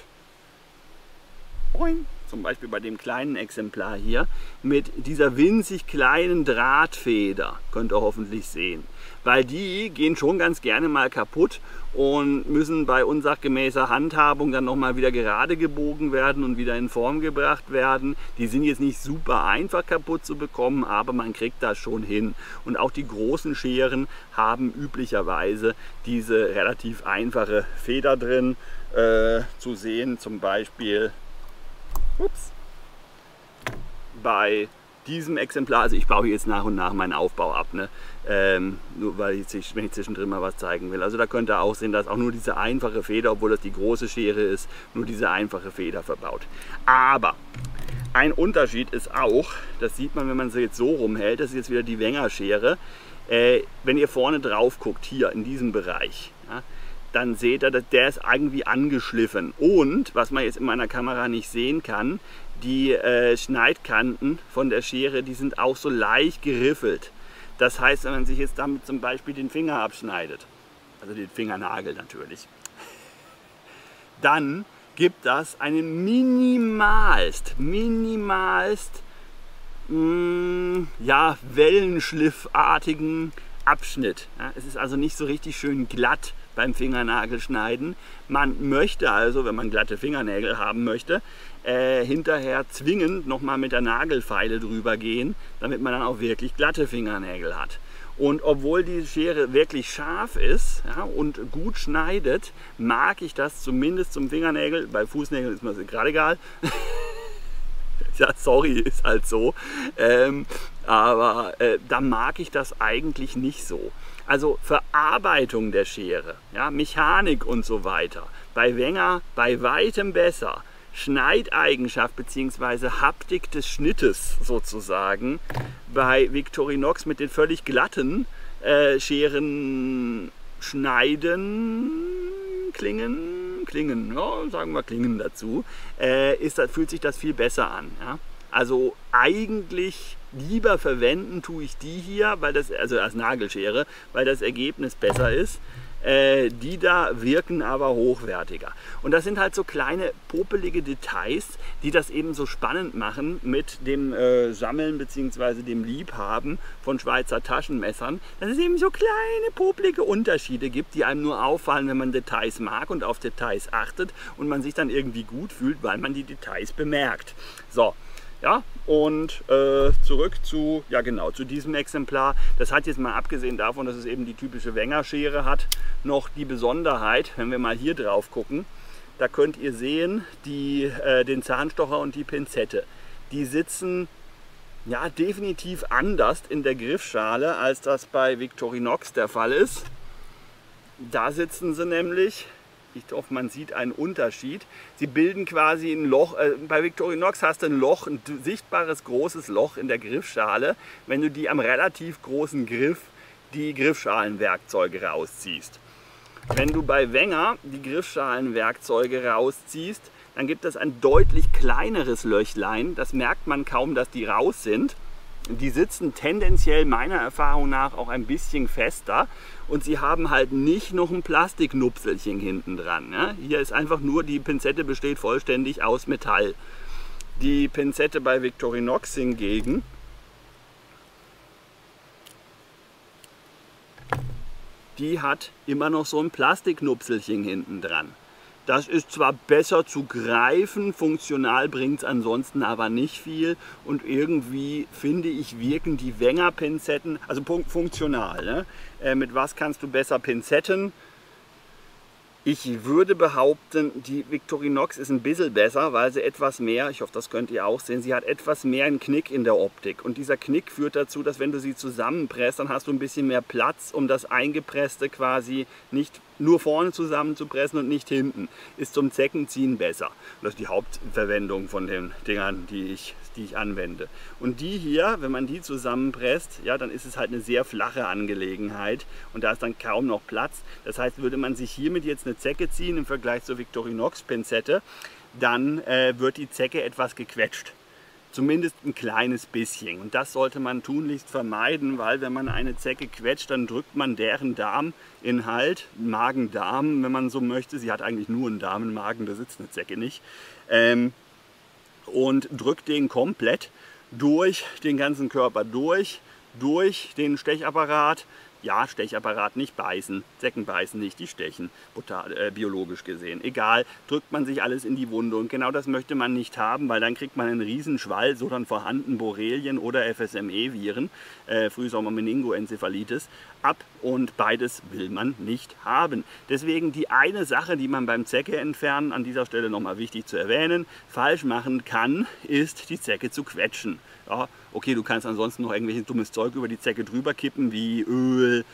Speaker 1: Zum Beispiel bei dem kleinen Exemplar hier, mit dieser winzig kleinen Drahtfeder, könnt ihr hoffentlich sehen. Weil die gehen schon ganz gerne mal kaputt und müssen bei unsachgemäßer Handhabung dann nochmal wieder gerade gebogen werden und wieder in Form gebracht werden. Die sind jetzt nicht super einfach kaputt zu bekommen, aber man kriegt das schon hin. Und auch die großen Scheren haben üblicherweise diese relativ einfache Feder drin, zu sehen, zum Beispiel bei diesem Exemplar. Also ich baue jetzt nach und nach meinen Aufbau ab, ne? Nur weil wenn ich zwischendrin mal was zeigen will. Also da könnt ihr auch sehen, dass auch nur diese einfache Feder, obwohl das die große Schere ist, nur diese einfache Feder verbaut. Aber ein Unterschied ist auch, das sieht man, wenn man sie jetzt so rumhält, das ist jetzt wieder die Wenger-Schere, wenn ihr vorne drauf guckt, hier in diesem Bereich, ja, dann seht ihr, dass der ist irgendwie angeschliffen. Und, was man jetzt in meiner Kamera nicht sehen kann, die Schneidkanten von der Schere, die sind auch so leicht geriffelt. Das heißt, wenn man sich jetzt damit zum Beispiel den Finger abschneidet, also den Fingernagel natürlich, dann gibt das einen minimalst wellenschliffartigen Abschnitt. Ja, es ist also nicht so richtig schön glatt beim Fingernagelschneiden. Man möchte also, wenn man glatte Fingernägel haben möchte, hinterher zwingend nochmal mit der Nagelfeile drüber gehen, damit man dann auch wirklich glatte Fingernägel hat. Und obwohl die Schere wirklich scharf ist, ja, und gut schneidet, mag ich das zumindest zum Fingernägel. Bei Fußnägeln ist mir das gerade egal. Ja, sorry, ist halt so. Aber da mag ich das eigentlich nicht so. Also Verarbeitung der Schere, ja, Mechanik und so weiter. Bei Wenger bei weitem besser. Schneideigenschaft bzw. Haptik des Schnittes sozusagen. Bei Victorinox mit den völlig glatten Scheren schneiden, Klingen, ja, sagen wir Klingen dazu, fühlt sich das viel besser an. Ja? Also eigentlich lieber verwenden tue ich die hier, weil das, also als Nagelschere, weil das Ergebnis besser ist. Die da wirken aber hochwertiger. Und das sind halt so kleine popelige Details, die das eben so spannend machen mit dem Sammeln bzw. dem Liebhaben von Schweizer Taschenmessern, dass es eben so kleine popelige Unterschiede gibt, die einem nur auffallen, wenn man Details mag und auf Details achtet und man sich dann irgendwie gut fühlt, weil man die Details bemerkt. So. Ja, und zurück zu, ja genau, zu diesem Exemplar. Das hat jetzt mal abgesehen davon, dass es eben die typische Wenger-Schere hat, noch die Besonderheit, wenn wir mal hier drauf gucken, da könnt ihr sehen, den Zahnstocher und die Pinzette. Die sitzen ja definitiv anders in der Griffschale, als das bei Victorinox der Fall ist. Da sitzen sie nämlich, ich hoffe, man sieht einen Unterschied. Sie bilden quasi ein Loch. Bei Victorinox hast du ein Loch, ein sichtbares großes Loch in der Griffschale, wenn du die am relativ großen Griff die Griffschalenwerkzeuge rausziehst. Wenn du bei Wenger die Griffschalenwerkzeuge rausziehst, dann gibt es ein deutlich kleineres Löchlein. Das merkt man kaum, dass die raus sind. Die sitzen tendenziell meiner Erfahrung nach auch ein bisschen fester und sie haben halt nicht noch ein Plastiknupselchen hinten dran. Ja? Hier ist einfach nur, die Pinzette besteht vollständig aus Metall. Die Pinzette bei Victorinox hingegen, die hat immer noch so ein Plastiknupselchen hinten dran. Das ist zwar besser zu greifen, funktional bringt es ansonsten aber nicht viel und irgendwie finde ich wirken die Wenger-Pinzetten, also funktional, ne? Mit was kannst du besser pinzetten? Ich würde behaupten, die Victorinox ist ein bisschen besser, weil sie etwas mehr, ich hoffe, das könnt ihr auch sehen, sie hat etwas mehr einen Knick in der Optik. Und dieser Knick führt dazu, dass wenn du sie zusammenpresst, dann hast du ein bisschen mehr Platz, um das Eingepresste quasi nicht nur vorne zusammenzupressen und nicht hinten. Ist zum Zeckenziehen besser. Und das ist die Hauptverwendung von den Dingern, die ich anwende. Und die hier, wenn man die zusammenpresst, ja, dann ist es halt eine sehr flache Angelegenheit und da ist dann kaum noch Platz. Das heißt, würde man sich hiermit jetzt eine Zecke ziehen im Vergleich zur Victorinox Pinzette, dann wird die Zecke etwas gequetscht. Zumindest ein kleines bisschen. Und das sollte man tunlichst vermeiden, weil wenn man eine Zecke quetscht, dann drückt man deren Darminhalt, Magen-Darm, wenn man so möchte. Sie hat eigentlich nur einen Darm, einen Magen, da sitzt eine Zecke nicht. Und drückt den komplett durch den ganzen Körper durch den Stechapparat. Ja, Stechapparat, nicht beißen, Zecken beißen nicht, die stechen, biologisch gesehen. Egal, drückt man sich alles in die Wunde und genau das möchte man nicht haben, weil dann kriegt man einen Riesenschwall, so dann vorhanden Borrelien oder FSME-Viren, Frühsommer-Meningoenzephalitis, ab und beides will man nicht haben. Deswegen die eine Sache, die man beim Zecke entfernen, an dieser Stelle nochmal wichtig zu erwähnen, falsch machen kann, ist die Zecke zu quetschen. Ja, okay, du kannst ansonsten noch irgendwelches dummes Zeug über die Zecke drüber kippen, wie Öl,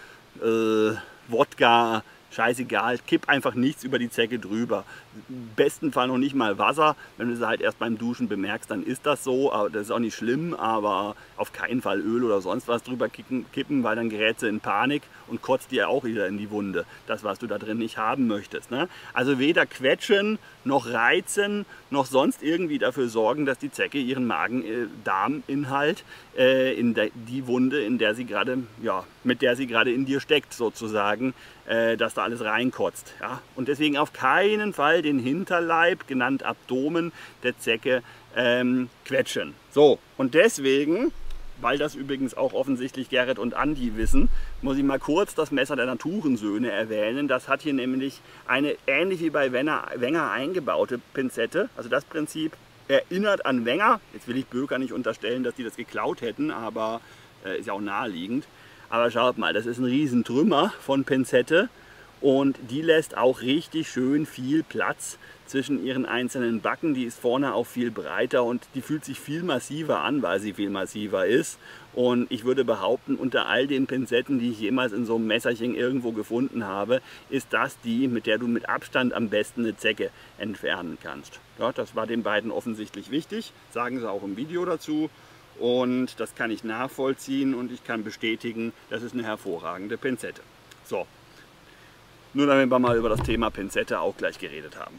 Speaker 1: Wodka, scheißegal, kipp einfach nichts über die Zecke drüber. Im besten Fall noch nicht mal Wasser, wenn du es halt erst beim Duschen bemerkst, dann ist das so, aber das ist auch nicht schlimm, aber auf keinen Fall Öl oder sonst was drüber kippen, weil dann gerät sie in Panik und kotzt dir auch wieder in die Wunde, das was du da drin nicht haben möchtest. Ne? Also weder quetschen, noch reizen, noch sonst irgendwie dafür sorgen, dass die Zecke ihren Magen-Darm-Inhalt in die Wunde, in der sie gerade, ja, mit der sie gerade in dir steckt sozusagen, dass da alles reinkotzt. Ja? Und deswegen auf keinen Fall den Hinterleib, genannt Abdomen, der Zecke quetschen. So, und deswegen, weil das übrigens auch offensichtlich Gerrit und Andi wissen, muss ich mal kurz das Messer der Naturensöhne erwähnen. Das hat hier nämlich eine, ähnlich wie bei Wenger eingebaute Pinzette. Also das Prinzip erinnert an Wenger. Jetzt will ich Böker nicht unterstellen, dass die das geklaut hätten, aber ist ja auch naheliegend. Aber schaut mal, das ist ein Riesentrümmer von Pinzette und die lässt auch richtig schön viel Platz zwischen ihren einzelnen Backen. Die ist vorne auch viel breiter und die fühlt sich viel massiver an, weil sie viel massiver ist. Und ich würde behaupten, unter all den Pinzetten, die ich jemals in so einem Messerchen irgendwo gefunden habe, ist das die, mit der du mit Abstand am besten eine Zecke entfernen kannst. Ja, das war den beiden offensichtlich wichtig, sagen sie auch im Video dazu. Und das kann ich nachvollziehen und ich kann bestätigen, das ist eine hervorragende Pinzette. So, nur damit wir mal über das Thema Pinzette auch gleich geredet haben.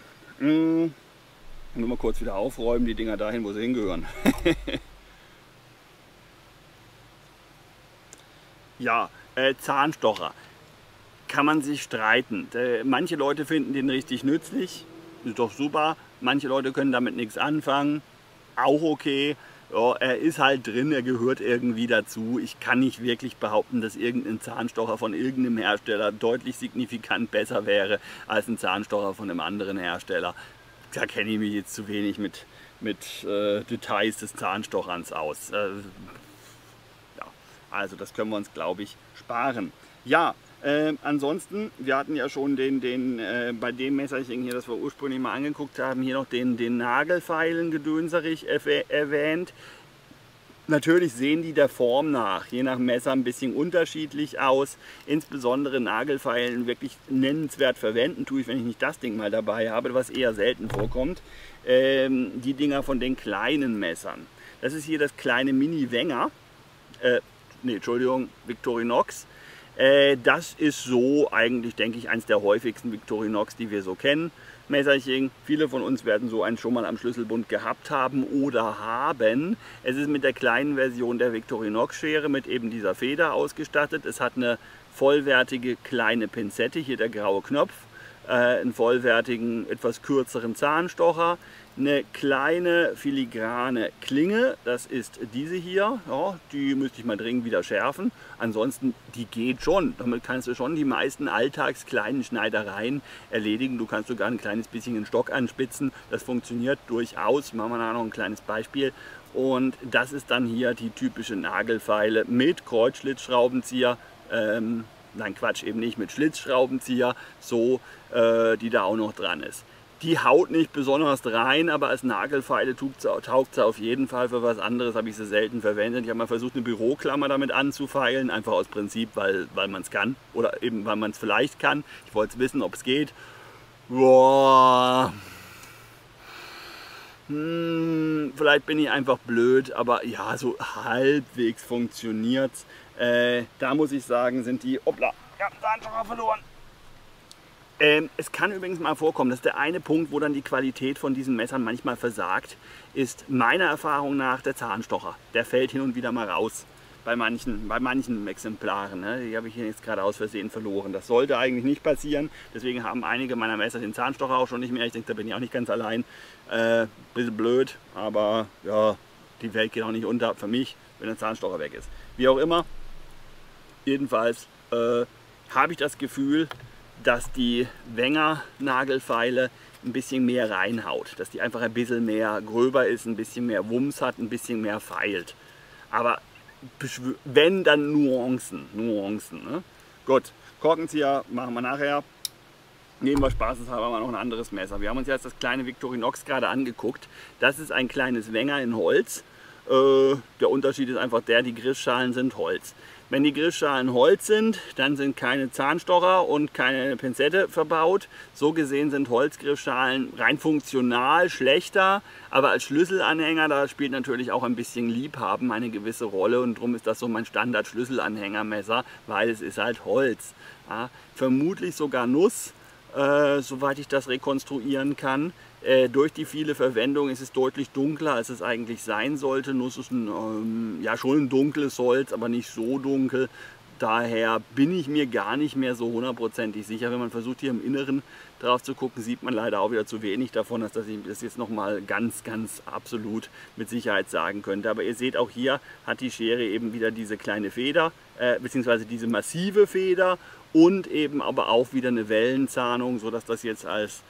Speaker 1: Nur mal kurz wieder aufräumen, die Dinger dahin, wo sie hingehören. Ja, Zahnstocher. Kann man sich streiten. Manche Leute finden den richtig nützlich, ist doch super. Manche Leute können damit nichts anfangen, auch okay. Ja, er ist halt drin, er gehört irgendwie dazu. Ich kann nicht wirklich behaupten, dass irgendein Zahnstocher von irgendeinem Hersteller deutlich signifikant besser wäre als ein Zahnstocher von einem anderen Hersteller. Da kenne ich mich jetzt zu wenig mit Details des Zahnstocherns aus. Ja, also das können wir uns, glaube ich, sparen. Ja, ansonsten, wir hatten ja schon bei dem Messerchen hier, das wir ursprünglich mal angeguckt haben, hier noch den Nagelfeilen gedönserig erwähnt. Natürlich sehen die der Form nach, je nach Messer ein bisschen unterschiedlich aus. Insbesondere Nagelfeilen wirklich nennenswert verwenden tue ich, wenn ich nicht das Ding mal dabei habe, was eher selten vorkommt. Die Dinger von den kleinen Messern. Das ist hier das kleine Mini-Wenger. Victorinox. Das ist so eigentlich, denke ich, eins der häufigsten Victorinox, die wir so kennen. Messerchen, viele von uns werden so einen schon mal am Schlüsselbund gehabt haben oder haben. Es ist mit der kleinen Version der Victorinox Schere mit eben dieser Feder ausgestattet. Es hat eine vollwertige kleine Pinzette, hier der graue Knopf, einen vollwertigen, etwas kürzeren Zahnstocher, eine kleine filigrane Klinge, das ist diese hier, ja, die müsste ich mal dringend wieder schärfen. Ansonsten, die geht schon, damit kannst du schon die meisten alltagskleinen Schneidereien erledigen. Du kannst sogar ein kleines bisschen den Stock anspitzen, das funktioniert durchaus. Machen wir da noch ein kleines Beispiel. Und das ist dann hier die typische Nagelfeile mit Kreuzschlitzschraubenzieher. nein Quatsch, eben nicht, mit Schlitzschraubenzieher, so, die da auch noch dran ist. Die haut nicht besonders rein, aber als Nagelfeile taugt sie auf jeden Fall. Für was anderes habe ich sie selten verwendet. Ich habe mal versucht, eine Büroklammer damit anzufeilen, einfach aus Prinzip, weil man es kann oder eben weil man es vielleicht kann. Ich wollte wissen, ob es geht. Boah. Vielleicht bin ich einfach blöd, aber ja, so halbwegs funktioniert es. Da muss ich sagen, sind die... Hoppla, ich habe den Zahnstocher verloren. Es kann übrigens mal vorkommen, dass der eine Punkt, wo dann die Qualität von diesen Messern manchmal versagt, ist meiner Erfahrung nach der Zahnstocher. Der fällt hin und wieder mal raus bei manchen Exemplaren. Ne? Die habe ich hier jetzt gerade aus Versehen verloren. Das sollte eigentlich nicht passieren. Deswegen haben einige meiner Messer den Zahnstocher auch schon nicht mehr. Ich denke, da bin ich auch nicht ganz allein. Bisschen blöd, aber ja, die Welt geht auch nicht unter für mich, wenn der Zahnstocher weg ist. Wie auch immer, jedenfalls habe ich das Gefühl, dass die Wenger Nagelfeile ein bisschen mehr reinhaut, dass die einfach ein bisschen mehr gröber ist, ein bisschen mehr Wumms hat, ein bisschen mehr feilt. Aber wenn, dann Nuancen. Ne? Gut, Korkenzieher machen wir nachher. Nehmen wir spaßeshalber mal noch ein anderes Messer. Wir haben uns jetzt das kleine Victorinox gerade angeguckt. Das ist ein kleines Wenger in Holz. Der Unterschied ist einfach der, die Griffschalen sind Holz. Wenn die Griffschalen Holz sind, dann sind keine Zahnstocher und keine Pinzette verbaut. So gesehen sind Holzgriffschalen rein funktional schlechter, aber als Schlüsselanhänger, da spielt natürlich auch ein bisschen Liebhaben eine gewisse Rolle und darum ist das so mein Standard-Schlüsselanhängermesser, weil es ist halt Holz. Ja, vermutlich sogar Nuss, soweit ich das rekonstruieren kann. Durch die viele Verwendung ist es deutlich dunkler, als es eigentlich sein sollte. Nuss ist ja, schon ein dunkles Holz, aber nicht so dunkel. Daher bin ich mir gar nicht mehr so hundertprozentig sicher. Wenn man versucht, hier im Inneren drauf zu gucken, sieht man leider auch wieder zu wenig davon, dass ich das jetzt nochmal ganz absolut mit Sicherheit sagen könnte. Aber ihr seht, auch hier hat die Schere eben wieder diese kleine Feder, beziehungsweise diese massive Feder und eben aber auch wieder eine Wellenzahnung, sodass das jetzt als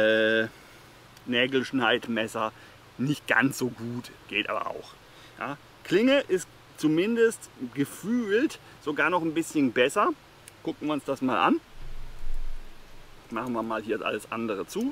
Speaker 1: Nägelschneidmesser nicht ganz so gut geht, aber auch. Ja. Klinge ist zumindest gefühlt sogar noch ein bisschen besser. Gucken wir uns das mal an. Machen wir mal hier alles andere zu.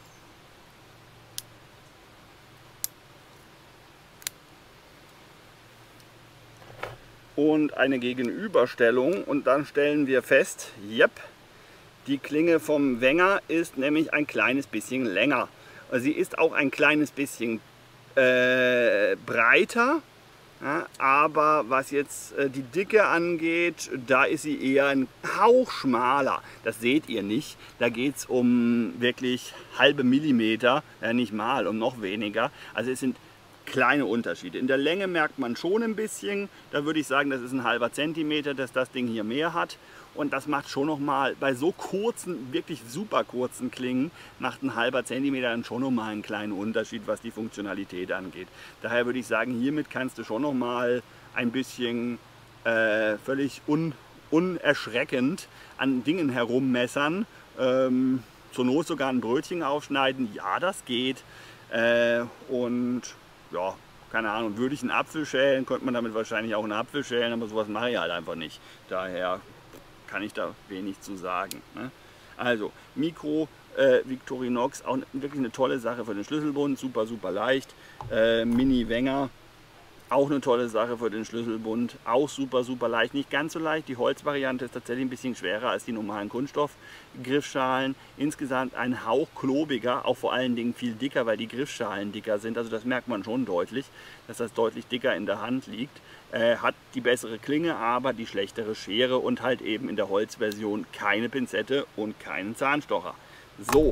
Speaker 1: Und eine Gegenüberstellung und dann stellen wir fest, yep, die Klinge vom Wenger ist nämlich ein kleines bisschen länger. Sie ist auch ein kleines bisschen breiter, ja, aber was jetzt die Dicke angeht, da ist sie eher ein Hauch schmaler. Das seht ihr nicht. Da geht es um wirklich halbe Millimeter, nicht mal, um noch weniger. Also es sind kleine Unterschiede. In der Länge merkt man schon ein bisschen. Da würde ich sagen, das ist ein halber Zentimeter, dass das Ding hier mehr hat. Und das macht schon nochmal, bei so kurzen, wirklich super kurzen Klingen, macht ein halber Zentimeter dann schon nochmal einen kleinen Unterschied, was die Funktionalität angeht. Daher würde ich sagen, hiermit kannst du schon nochmal ein bisschen völlig unerschreckend an Dingen herummessern. Zur Not sogar ein Brötchen aufschneiden, ja, das geht. Und ja, keine Ahnung, würde ich einen Apfel schälen, könnte man damit wahrscheinlich auch einen Apfel schälen, aber sowas mache ich halt einfach nicht. Daher kann ich da wenig zu sagen. Ne? Also Mikro Victorinox, auch wirklich eine tolle Sache für den Schlüsselbund, super leicht. Mini Wenger, auch eine tolle Sache für den Schlüsselbund, auch super leicht, nicht ganz so leicht. Die Holzvariante ist tatsächlich ein bisschen schwerer als die normalen Kunststoffgriffschalen. Insgesamt ein Hauch klobiger, auch vor allen Dingen viel dicker, weil die Griffschalen dicker sind. Also das merkt man schon deutlich, dass das deutlich dicker in der Hand liegt. Hat die bessere Klinge, aber die schlechtere Schere und halt eben in der Holzversion keine Pinzette und keinen Zahnstocher. So,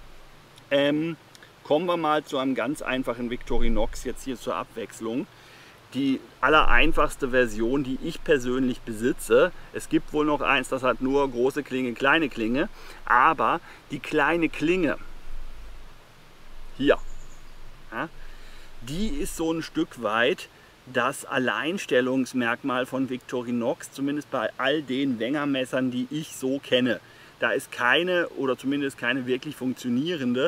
Speaker 1: kommen wir mal zu einem ganz einfachen Victorinox jetzt hier zur Abwechslung. Die allereinfachste Version, die ich persönlich besitze. Es gibt wohl noch eins, das hat nur große Klinge, kleine Klinge, aber die kleine Klinge hier, ja, die ist so ein Stück weit das Alleinstellungsmerkmal von Victorinox, zumindest bei all den Wengermessern, die ich so kenne. Da ist keine oder zumindest keine wirklich funktionierende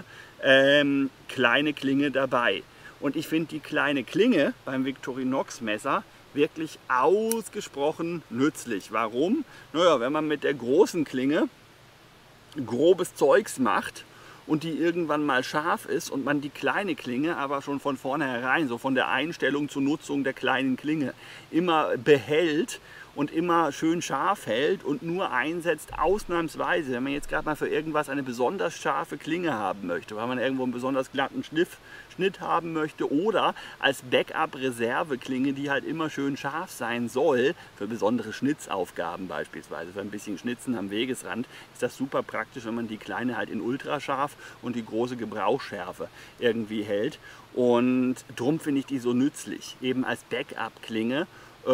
Speaker 1: kleine Klinge dabei. Und ich finde die kleine Klinge beim Victorinox Messer wirklich ausgesprochen nützlich. Warum? Naja, wenn man mit der großen Klinge grobes Zeugs macht und die irgendwann mal scharf ist und man die kleine Klinge aber schon von vornherein, so von der Einstellung zur Nutzung der kleinen Klinge, immer behält und immer schön scharf hält und nur einsetzt ausnahmsweise, wenn man jetzt gerade mal für irgendwas eine besonders scharfe Klinge haben möchte, weil man irgendwo einen besonders glatten Schnitt haben möchte oder als Backup-Reserveklinge, die halt immer schön scharf sein soll, für besondere Schnitzaufgaben beispielsweise, für ein bisschen Schnitzen am Wegesrand, ist das super praktisch, wenn man die kleine halt in ultrascharf und die große Gebrauchsschärfe irgendwie hält. Und darum finde ich die so nützlich, eben als Backup-Klinge.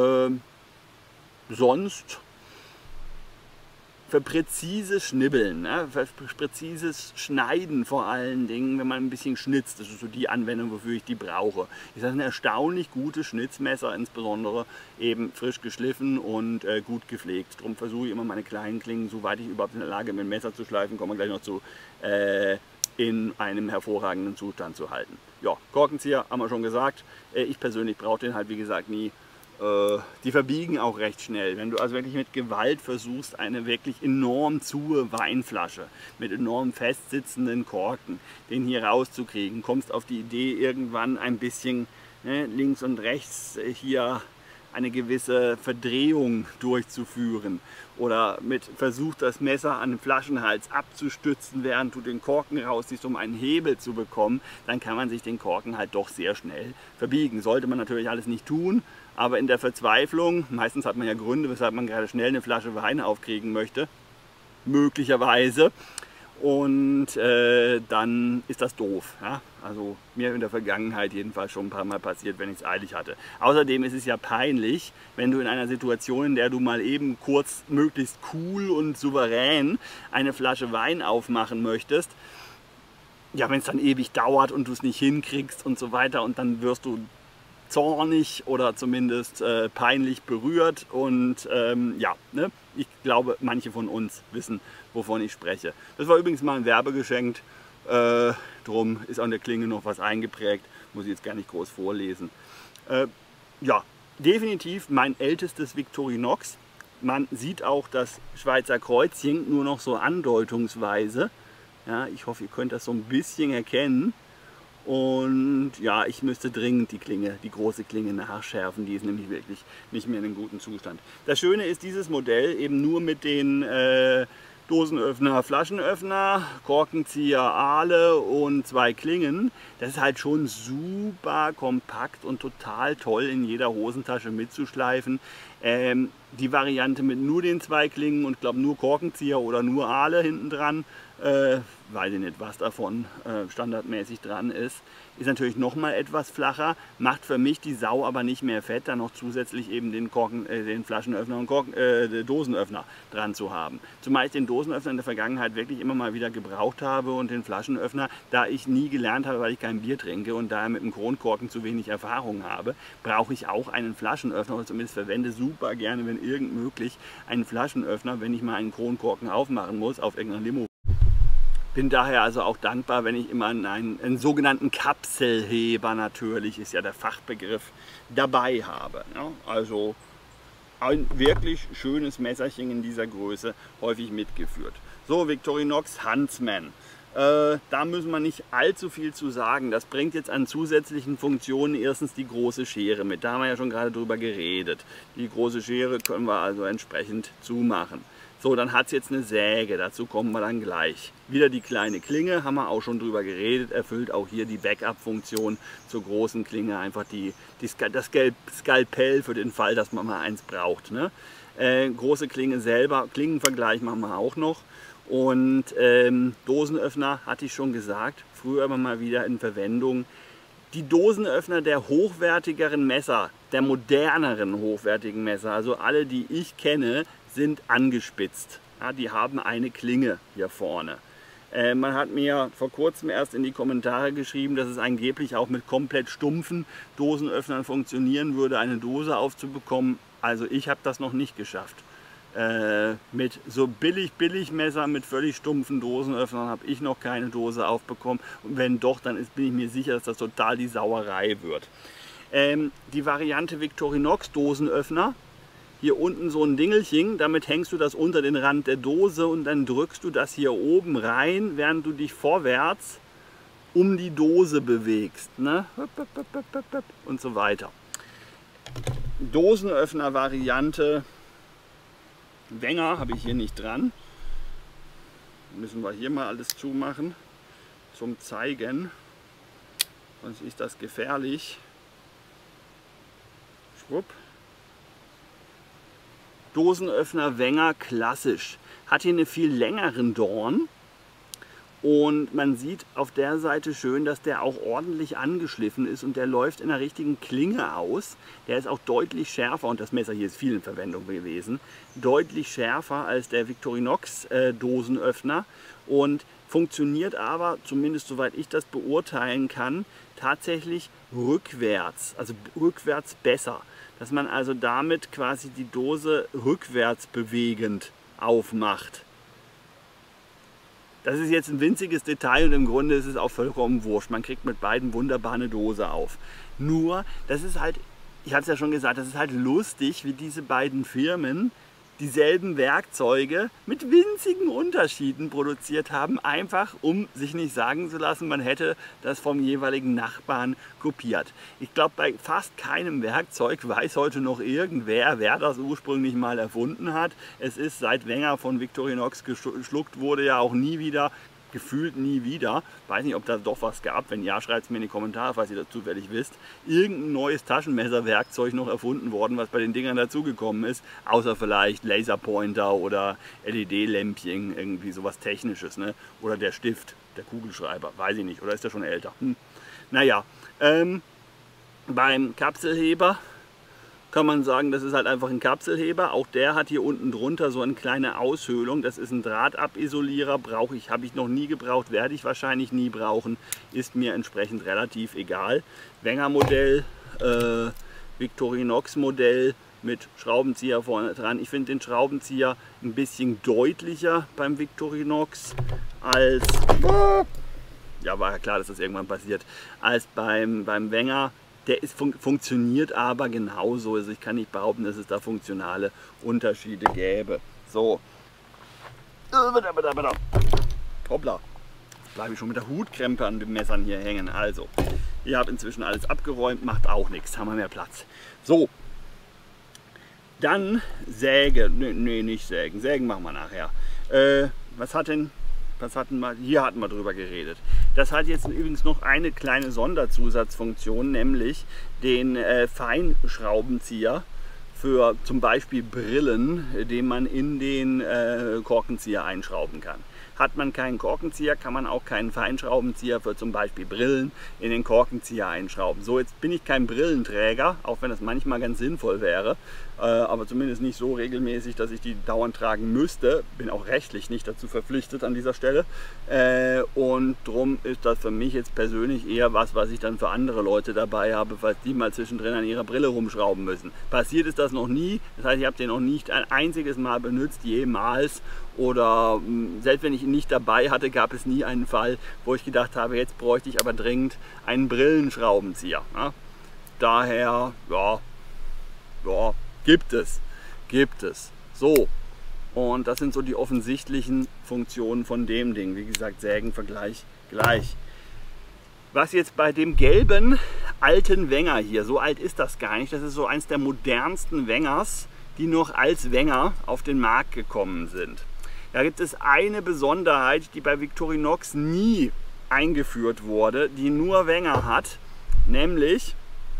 Speaker 1: Sonst für präzises Schnibbeln, ne? Für präzises Schneiden vor allen Dingen, wenn man ein bisschen schnitzt. Das ist so die Anwendung, wofür ich die brauche. Ist das ein erstaunlich gutes Schnitzmesser, insbesondere eben frisch geschliffen und gut gepflegt. Darum versuche ich immer meine kleinen Klingen, soweit ich überhaupt in der Lage bin, mit dem Messer zu schleifen, kommen wir gleich noch zu, in einem hervorragenden Zustand zu halten. Ja, Korkenzieher haben wir schon gesagt. Ich persönlich brauche den halt, wie gesagt, nie. Die verbiegen auch recht schnell. Wenn du also wirklich mit Gewalt versuchst, eine wirklich enorm zuhe Weinflasche mit enorm festsitzenden Korken, den hier rauszukriegen, kommst auf die Idee, irgendwann ein bisschen links und rechts hier eine gewisse Verdrehung durchzuführen oder versucht das Messer an den Flaschenhals abzustützen, während du den Korken rausziehst, um einen Hebel zu bekommen, dann kann man sich den Korken halt doch sehr schnell verbiegen. Sollte man natürlich alles nicht tun, aber in der Verzweiflung, meistens hat man ja Gründe, weshalb man gerade schnell eine Flasche Wein aufkriegen möchte, möglicherweise, und dann ist das doof. Ja? Also mir in der Vergangenheit jedenfalls schon ein paar Mal passiert, wenn ich es eilig hatte. Außerdem ist es ja peinlich, wenn du in einer Situation, in der du mal eben kurz möglichst cool und souverän eine Flasche Wein aufmachen möchtest, ja, wenn es dann ewig dauert und du es nicht hinkriegst und so weiter, und dann wirst du zornig oder zumindest peinlich berührt und ja, ne? Ich glaube, manche von uns wissen, wovon ich spreche. Das war übrigens mal ein Werbegeschenk, drum ist an der Klinge noch was eingeprägt, muss ich jetzt gar nicht groß vorlesen. Ja, definitiv mein ältestes Victorinox. Man sieht auch das Schweizer Kreuzchen nur noch so andeutungsweise. Ja, ich hoffe, ihr könnt das so ein bisschen erkennen. Und ja, ich müsste dringend die große Klinge nachschärfen, die ist nämlich wirklich nicht mehr in einem guten Zustand. Das Schöne ist, dieses Modell eben nur mit den Dosenöffner, Flaschenöffner, Korkenzieher, Ahle und 2 Klingen. Das ist halt schon super kompakt und total toll in jeder Hosentasche mitzuschleifen. Die Variante mit nur den 2 Klingen und glaube nur Korkenzieher oder nur Ahle hinten dran, weiß ich nicht, was davon standardmäßig dran ist natürlich noch mal etwas flacher, macht für mich die Sau aber nicht mehr fett, dann noch zusätzlich eben den Flaschenöffner und Dosenöffner dran zu haben. Zumal ich den Dosenöffner in der Vergangenheit wirklich immer mal wieder gebraucht habe und den Flaschenöffner, da ich nie gelernt habe, weil ich kein Bier trinke und daher mit dem Kronkorken zu wenig Erfahrung habe, brauche ich auch einen Flaschenöffner, oder zumindest verwende super gerne, wenn irgend möglich, einen Flaschenöffner, wenn ich mal einen Kronkorken aufmachen muss auf irgendeiner Limo. Bin daher also auch dankbar, wenn ich immer einen sogenannten Kapselheber, natürlich ist ja der Fachbegriff, dabei habe. Ja, also ein wirklich schönes Messerchen in dieser Größe, häufig mitgeführt. So, Victorinox Huntsman. Da müssen wir nicht allzu viel zu sagen. Das bringt jetzt an zusätzlichen Funktionen erstens die große Schere mit. Da haben wir ja schon gerade drüber geredet. Die große Schere können wir also entsprechend zumachen. So, dann hat es jetzt eine Säge, dazu kommen wir dann gleich. Wieder die kleine Klinge, haben wir auch schon drüber geredet, erfüllt auch hier die Backup-Funktion zur großen Klinge, einfach das Skalpell für den Fall, dass man mal eins braucht. Ne? Große Klinge selber, Klingenvergleich machen wir auch noch. Und Dosenöffner hatte ich schon gesagt, früher immer mal wieder in Verwendung. Die Dosenöffner der hochwertigeren Messer, der moderneren hochwertigen Messer, also alle, die ich kenne, sind angespitzt. Ja, die haben eine Klinge hier vorne. Man hat mir vor kurzem erst in die Kommentare geschrieben, dass es angeblich auch mit komplett stumpfen Dosenöffnern funktionieren würde, eine Dose aufzubekommen. Also ich habe das noch nicht geschafft. Mit so billig Messer mit völlig stumpfen Dosenöffnern habe ich noch keine Dose aufbekommen. Und wenn doch, dann bin ich mir sicher, dass das total die Sauerei wird. Die Variante Victorinox Dosenöffner, hier unten so ein Dingelchen, damit hängst du das unter den Rand der Dose und dann drückst du das hier oben rein, während du dich vorwärts um die Dose bewegst, ne? Und so weiter. Dosenöffner Variante Wenger habe ich hier nicht dran. Müssen wir hier mal alles zumachen zum Zeigen, sonst ist das gefährlich. Schwupp. Dosenöffner Wenger klassisch. Hat hier einen viel längeren Dorn und man sieht auf der Seite schön, dass der auch ordentlich angeschliffen ist und der läuft in der richtigen Klinge aus. Der ist auch deutlich schärfer und das Messer hier ist viel in Verwendung gewesen. Deutlich schärfer als der Victorinox Dosenöffner und funktioniert aber, zumindest soweit ich das beurteilen kann, tatsächlich rückwärts, also rückwärts besser. Dass man also damit quasi die Dose rückwärts bewegend aufmacht. Das ist jetzt ein winziges Detail und im Grunde ist es auch vollkommen wurscht. Man kriegt mit beiden wunderbar eine Dose auf. Nur, das ist halt, ich habe es ja schon gesagt, das ist halt lustig, wie diese beiden Firmen dieselben Werkzeuge mit winzigen Unterschieden produziert haben, einfach um sich nicht sagen zu lassen, man hätte das vom jeweiligen Nachbarn kopiert. Ich glaube, bei fast keinem Werkzeug weiß heute noch irgendwer, wer das ursprünglich mal erfunden hat. Es ist seit Wenger von Victorinox geschluckt wurde, ja auch nie wieder, gefühlt nie wieder. Weiß nicht, ob da doch was gab. Wenn ja, schreibt es mir in die Kommentare, falls ihr das zufällig wisst. Irgendein neues Taschenmesserwerkzeug noch erfunden worden, was bei den Dingern dazugekommen ist. Außer vielleicht Laserpointer oder LED-Lämpchen, irgendwie sowas Technisches. Ne? Oder der Stift, der Kugelschreiber. Weiß ich nicht. Oder ist der schon älter? Naja, beim Kapselheber kann man sagen, das ist halt einfach ein Kapselheber. Auch der hat hier unten drunter so eine kleine Aushöhlung. Das ist ein Drahtabisolierer. Habe ich noch nie gebraucht, werde ich wahrscheinlich nie brauchen. Ist mir entsprechend relativ egal. Wenger Modell, Victorinox Modell mit Schraubenzieher vorne dran. Ich finde den Schraubenzieher ein bisschen deutlicher beim Victorinox als, ja, war ja klar, dass das irgendwann passiert, als beim Wenger. Der funktioniert aber genauso. Also ich kann nicht behaupten, dass es da funktionale Unterschiede gäbe. So. Hoppla. Jetzt bleibe ich schon mit der Hutkrempe an den Messern hier hängen. Also, ihr habt inzwischen alles abgeräumt, macht auch nichts. Haben wir mehr Platz. So. Dann Säge. Nee, nicht Sägen. Sägen machen wir nachher. Was hatten wir? Hier hatten wir drüber geredet. Das hat jetzt übrigens noch eine kleine Sonderzusatzfunktion, nämlich den Feinschraubenzieher für zum Beispiel Brillen, den man in den Korkenzieher einschrauben kann. Hat man keinen Korkenzieher, kann man auch keinen Feinschraubenzieher für zum Beispiel Brillen in den Korkenzieher einschrauben. So, jetzt bin ich kein Brillenträger, auch wenn das manchmal ganz sinnvoll wäre, aber zumindest nicht so regelmäßig, dass ich die dauernd tragen müsste. Bin auch rechtlich nicht dazu verpflichtet an dieser Stelle. Und darum ist das für mich jetzt persönlich eher was ich dann für andere Leute dabei habe, falls die mal zwischendrin an ihrer Brille rumschrauben müssen. Passiert ist das noch nie, das heißt, ich habe den noch nicht ein einziges Mal benutzt, jemals. Oder selbst wenn ich ihn nicht dabei hatte, gab es nie einen Fall, wo ich gedacht habe, jetzt bräuchte ich aber dringend einen Brillenschraubenzieher. Ja? Daher, ja, gibt es. So, und das sind so die offensichtlichen Funktionen von dem Ding. Wie gesagt, Sägenvergleich gleich. Was jetzt bei dem gelben alten Wenger hier, so alt ist das gar nicht, das ist so eins der modernsten Wengers, die noch als Wenger auf den Markt gekommen sind. Da gibt es eine Besonderheit, die bei Victorinox nie eingeführt wurde, die nur Wenger hat, nämlich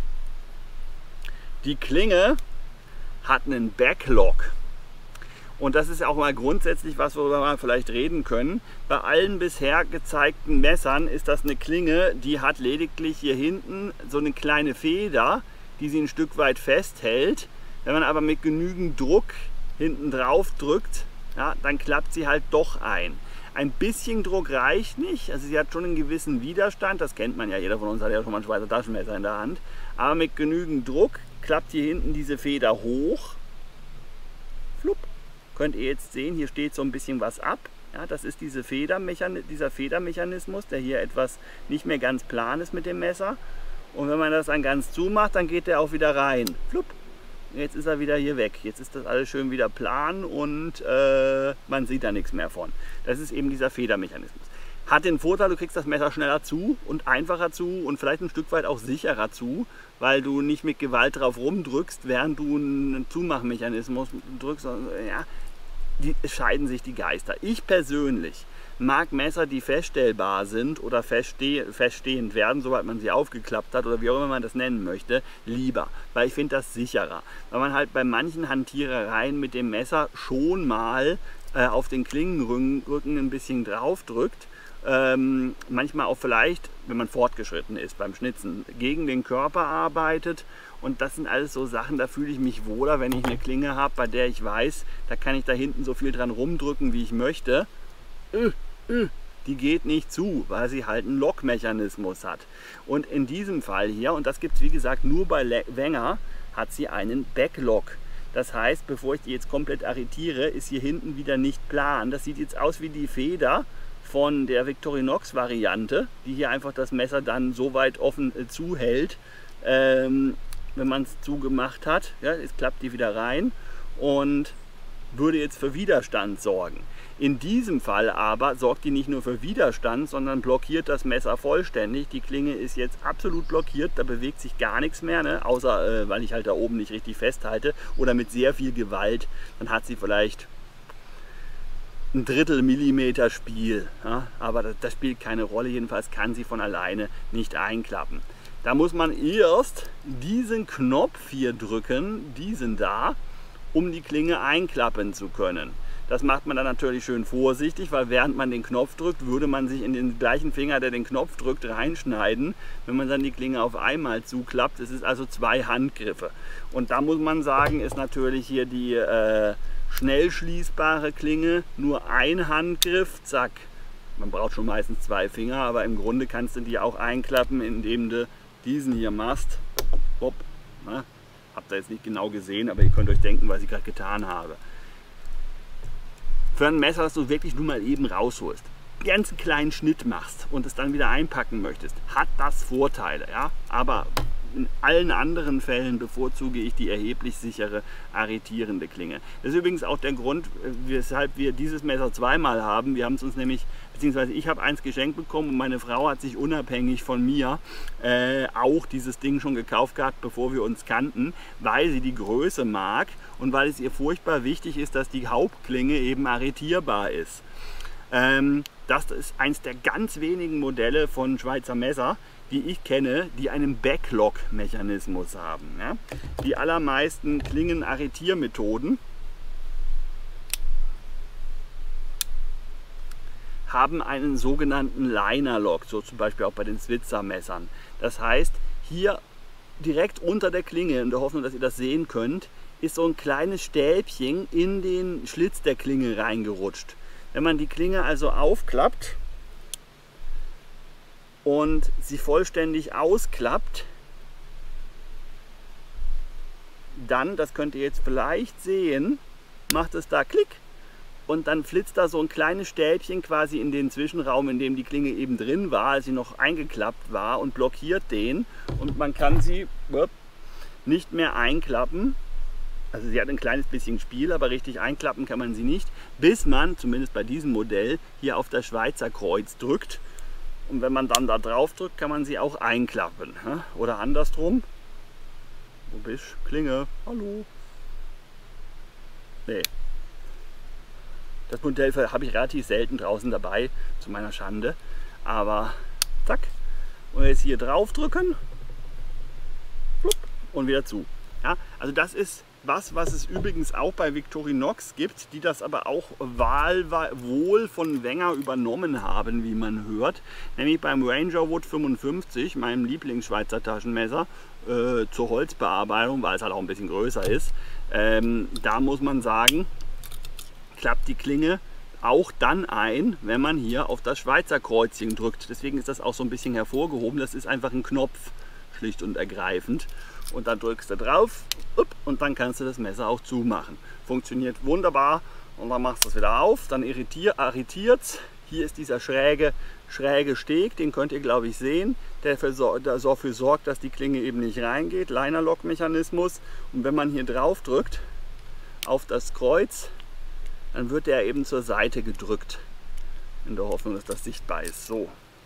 Speaker 1: die Klinge hat einen Backlog. Und das ist auch mal grundsätzlich was, worüber wir vielleicht reden können. Bei allen bisher gezeigten Messern ist das eine Klinge, die hat lediglich hier hinten so eine kleine Feder, die sie ein Stück weit festhält. Wenn man aber mit genügend Druck hinten drauf drückt, ja, dann klappt sie halt doch ein. Ein bisschen Druck reicht nicht, also sie hat schon einen gewissen Widerstand, das kennt man ja, jeder von uns hat ja schon mal ein Schweizer Taschenmesser in der Hand. Aber mit genügend Druck klappt hier hinten diese Feder hoch. Flupp. Könnt ihr jetzt sehen, hier steht so ein bisschen was ab. Ja, das ist dieser Federmechanismus, der hier etwas nicht mehr ganz plan ist mit dem Messer. Und wenn man das dann ganz zumacht, dann geht der auch wieder rein. Flupp. Jetzt ist er wieder hier weg. Jetzt ist das alles schön wieder plan und man sieht da nichts mehr von. Das ist eben dieser Federmechanismus. Hat den Vorteil, du kriegst das Messer schneller zu und einfacher zu und vielleicht ein Stück weit auch sicherer zu, weil du nicht mit Gewalt drauf rumdrückst, während du einen Zumachmechanismus drückst. Ja, es scheiden sich die Geister. Ich persönlich mag Messer, die feststellbar sind oder feststehend werden, soweit man sie aufgeklappt hat oder wie auch immer man das nennen möchte, lieber. Weil ich finde das sicherer. Weil man halt bei manchen Hantierereien mit dem Messer schon mal auf den Klingenrücken ein bisschen drauf drückt. Manchmal auch vielleicht, wenn man fortgeschritten ist beim Schnitzen, gegen den Körper arbeitet. Und das sind alles so Sachen, da fühle ich mich wohler, wenn ich eine Klinge habe, bei der ich weiß, da kann ich da hinten so viel dran rumdrücken, wie ich möchte. Die geht nicht zu, weil sie halt einen Lockmechanismus hat. Und in diesem Fall hier, und das gibt es wie gesagt nur bei Wenger, hat sie einen Backlock. Das heißt, bevor ich die jetzt komplett arretiere, ist hier hinten wieder nicht plan. Das sieht jetzt aus wie die Feder von der Victorinox Variante, die hier einfach das Messer dann so weit offen zuhält, wenn man es zugemacht hat. Ja, jetzt klappt die wieder rein und würde jetzt für Widerstand sorgen. In diesem Fall aber sorgt die nicht nur für Widerstand, sondern blockiert das Messer vollständig. Die Klinge ist jetzt absolut blockiert, da bewegt sich gar nichts mehr, ne? Außer weil ich halt da oben nicht richtig festhalte oder mit sehr viel Gewalt. Dann hat sie vielleicht ein Drittel Millimeter Spiel, ja? Aber das spielt keine Rolle, jedenfalls kann sie von alleine nicht einklappen. Da muss man erst diesen Knopf hier drücken, diesen da, um die Klinge einklappen zu können. Das macht man dann natürlich schön vorsichtig, weil während man den Knopf drückt, würde man sich in den gleichen Finger, der den Knopf drückt, reinschneiden, wenn man dann die Klinge auf einmal zuklappt. Es ist also 2 Handgriffe. Und da muss man sagen, ist natürlich hier die schnell schließbare Klinge nur ein Handgriff, zack. Man braucht schon meistens 2 Finger, aber im Grunde kannst du die auch einklappen, indem du diesen hier machst. Hopp, ne? Habt ihr jetzt nicht genau gesehen, aber ihr könnt euch denken, was ich gerade getan habe. Für ein Messer, das du wirklich nur mal eben rausholst, ganz kleinen Schnitt machst und es dann wieder einpacken möchtest, hat das Vorteile. Ja? Aber in allen anderen Fällen bevorzuge ich die erheblich sichere arretierende Klinge. Das ist übrigens auch der Grund, weshalb wir dieses Messer zweimal haben. Wir haben es uns nämlich, beziehungsweise ich habe eins geschenkt bekommen und meine Frau hat sich unabhängig von mir auch dieses Ding schon gekauft gehabt, bevor wir uns kannten, weil sie die Größe mag und weil es ihr furchtbar wichtig ist, dass die Hauptklinge eben arretierbar ist. Das ist eins der ganz wenigen Modelle von Schweizer Messer, die ich kenne, die einen Backlock-Mechanismus haben. Ja? Die allermeisten Klingen-Arretiermethoden haben einen sogenannten Liner-Lock, so zum Beispiel auch bei den Switzer-Messern. Das heißt, hier direkt unter der Klinge, in der Hoffnung, dass ihr das sehen könnt, ist so ein kleines Stäbchen in den Schlitz der Klinge reingerutscht. Wenn man die Klinge also aufklappt und sie vollständig ausklappt, dann, das könnt ihr jetzt vielleicht sehen, macht es da Klick und dann flitzt da so ein kleines Stäbchen quasi in den Zwischenraum, in dem die Klinge eben drin war, als sie noch eingeklappt war, und blockiert den und man kann sie nicht mehr einklappen. Also sie hat ein kleines bisschen Spiel, aber richtig einklappen kann man sie nicht, bis man, zumindest bei diesem Modell, hier auf das Schweizer Kreuz drückt. Und wenn man dann da drauf drückt, kann man sie auch einklappen. Oder andersrum. Wo bist du? Klinge. Hallo. Nee. Das Modell habe ich relativ selten draußen dabei, zu meiner Schande. Aber zack. Und jetzt hier drauf drücken. Und wieder zu. Ja, also das ist was es übrigens auch bei Victorinox gibt, die das aber auch wohl von Wenger übernommen haben, wie man hört. Nämlich beim Ranger Wood 55, meinem Lieblings-Schweizer Taschenmesser, zur Holzbearbeitung, weil es halt auch ein bisschen größer ist. Da muss man sagen, klappt die Klinge auch dann ein, wenn man hier auf das Schweizer Kreuzchen drückt. Deswegen ist das auch so ein bisschen hervorgehoben. Das ist einfach ein Knopf, schlicht und ergreifend. Und dann drückst du drauf und dann kannst du das Messer auch zumachen. Funktioniert wunderbar und dann machst du es wieder auf, dann arretiert es Hier ist dieser schräge Steg, den könnt ihr glaube ich sehen, der dafür sorgt, dass die Klinge eben nicht reingeht. Liner-Lock-Mechanismus. Und wenn man hier drauf drückt, auf das Kreuz, dann wird der eben zur Seite gedrückt. In der Hoffnung, dass das sichtbar ist. So.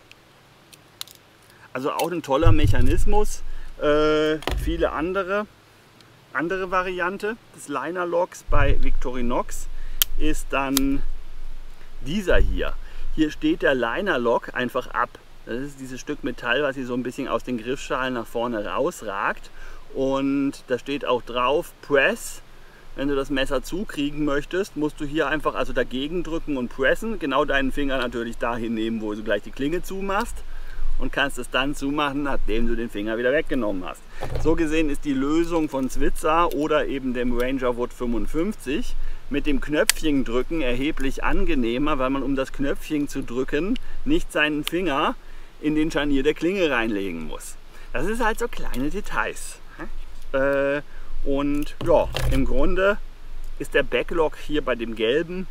Speaker 1: Also auch ein toller Mechanismus. Viele andere Variante des Liner-Locks bei Victorinox ist dann dieser hier. Hier steht der Liner-Lock einfach ab. Das ist dieses Stück Metall, was hier so ein bisschen aus den Griffschalen nach vorne rausragt. Und da steht auch drauf, Press. Wenn du das Messer zukriegen möchtest, musst du hier einfach also dagegen drücken und pressen. Genau deinen Finger natürlich dahin nehmen, wo du gleich die Klinge zumachst. Und kannst es dann zumachen, nachdem du den Finger wieder weggenommen hast. So gesehen ist die Lösung von Switzer oder eben dem Ranger Wood 55 mit dem Knöpfchen drücken erheblich angenehmer, weil man, um das Knöpfchen zu drücken, nicht seinen Finger in den Scharnier der Klinge reinlegen muss. Das ist halt so kleine Details. Und ja, im Grunde ist der Backlock hier bei dem gelben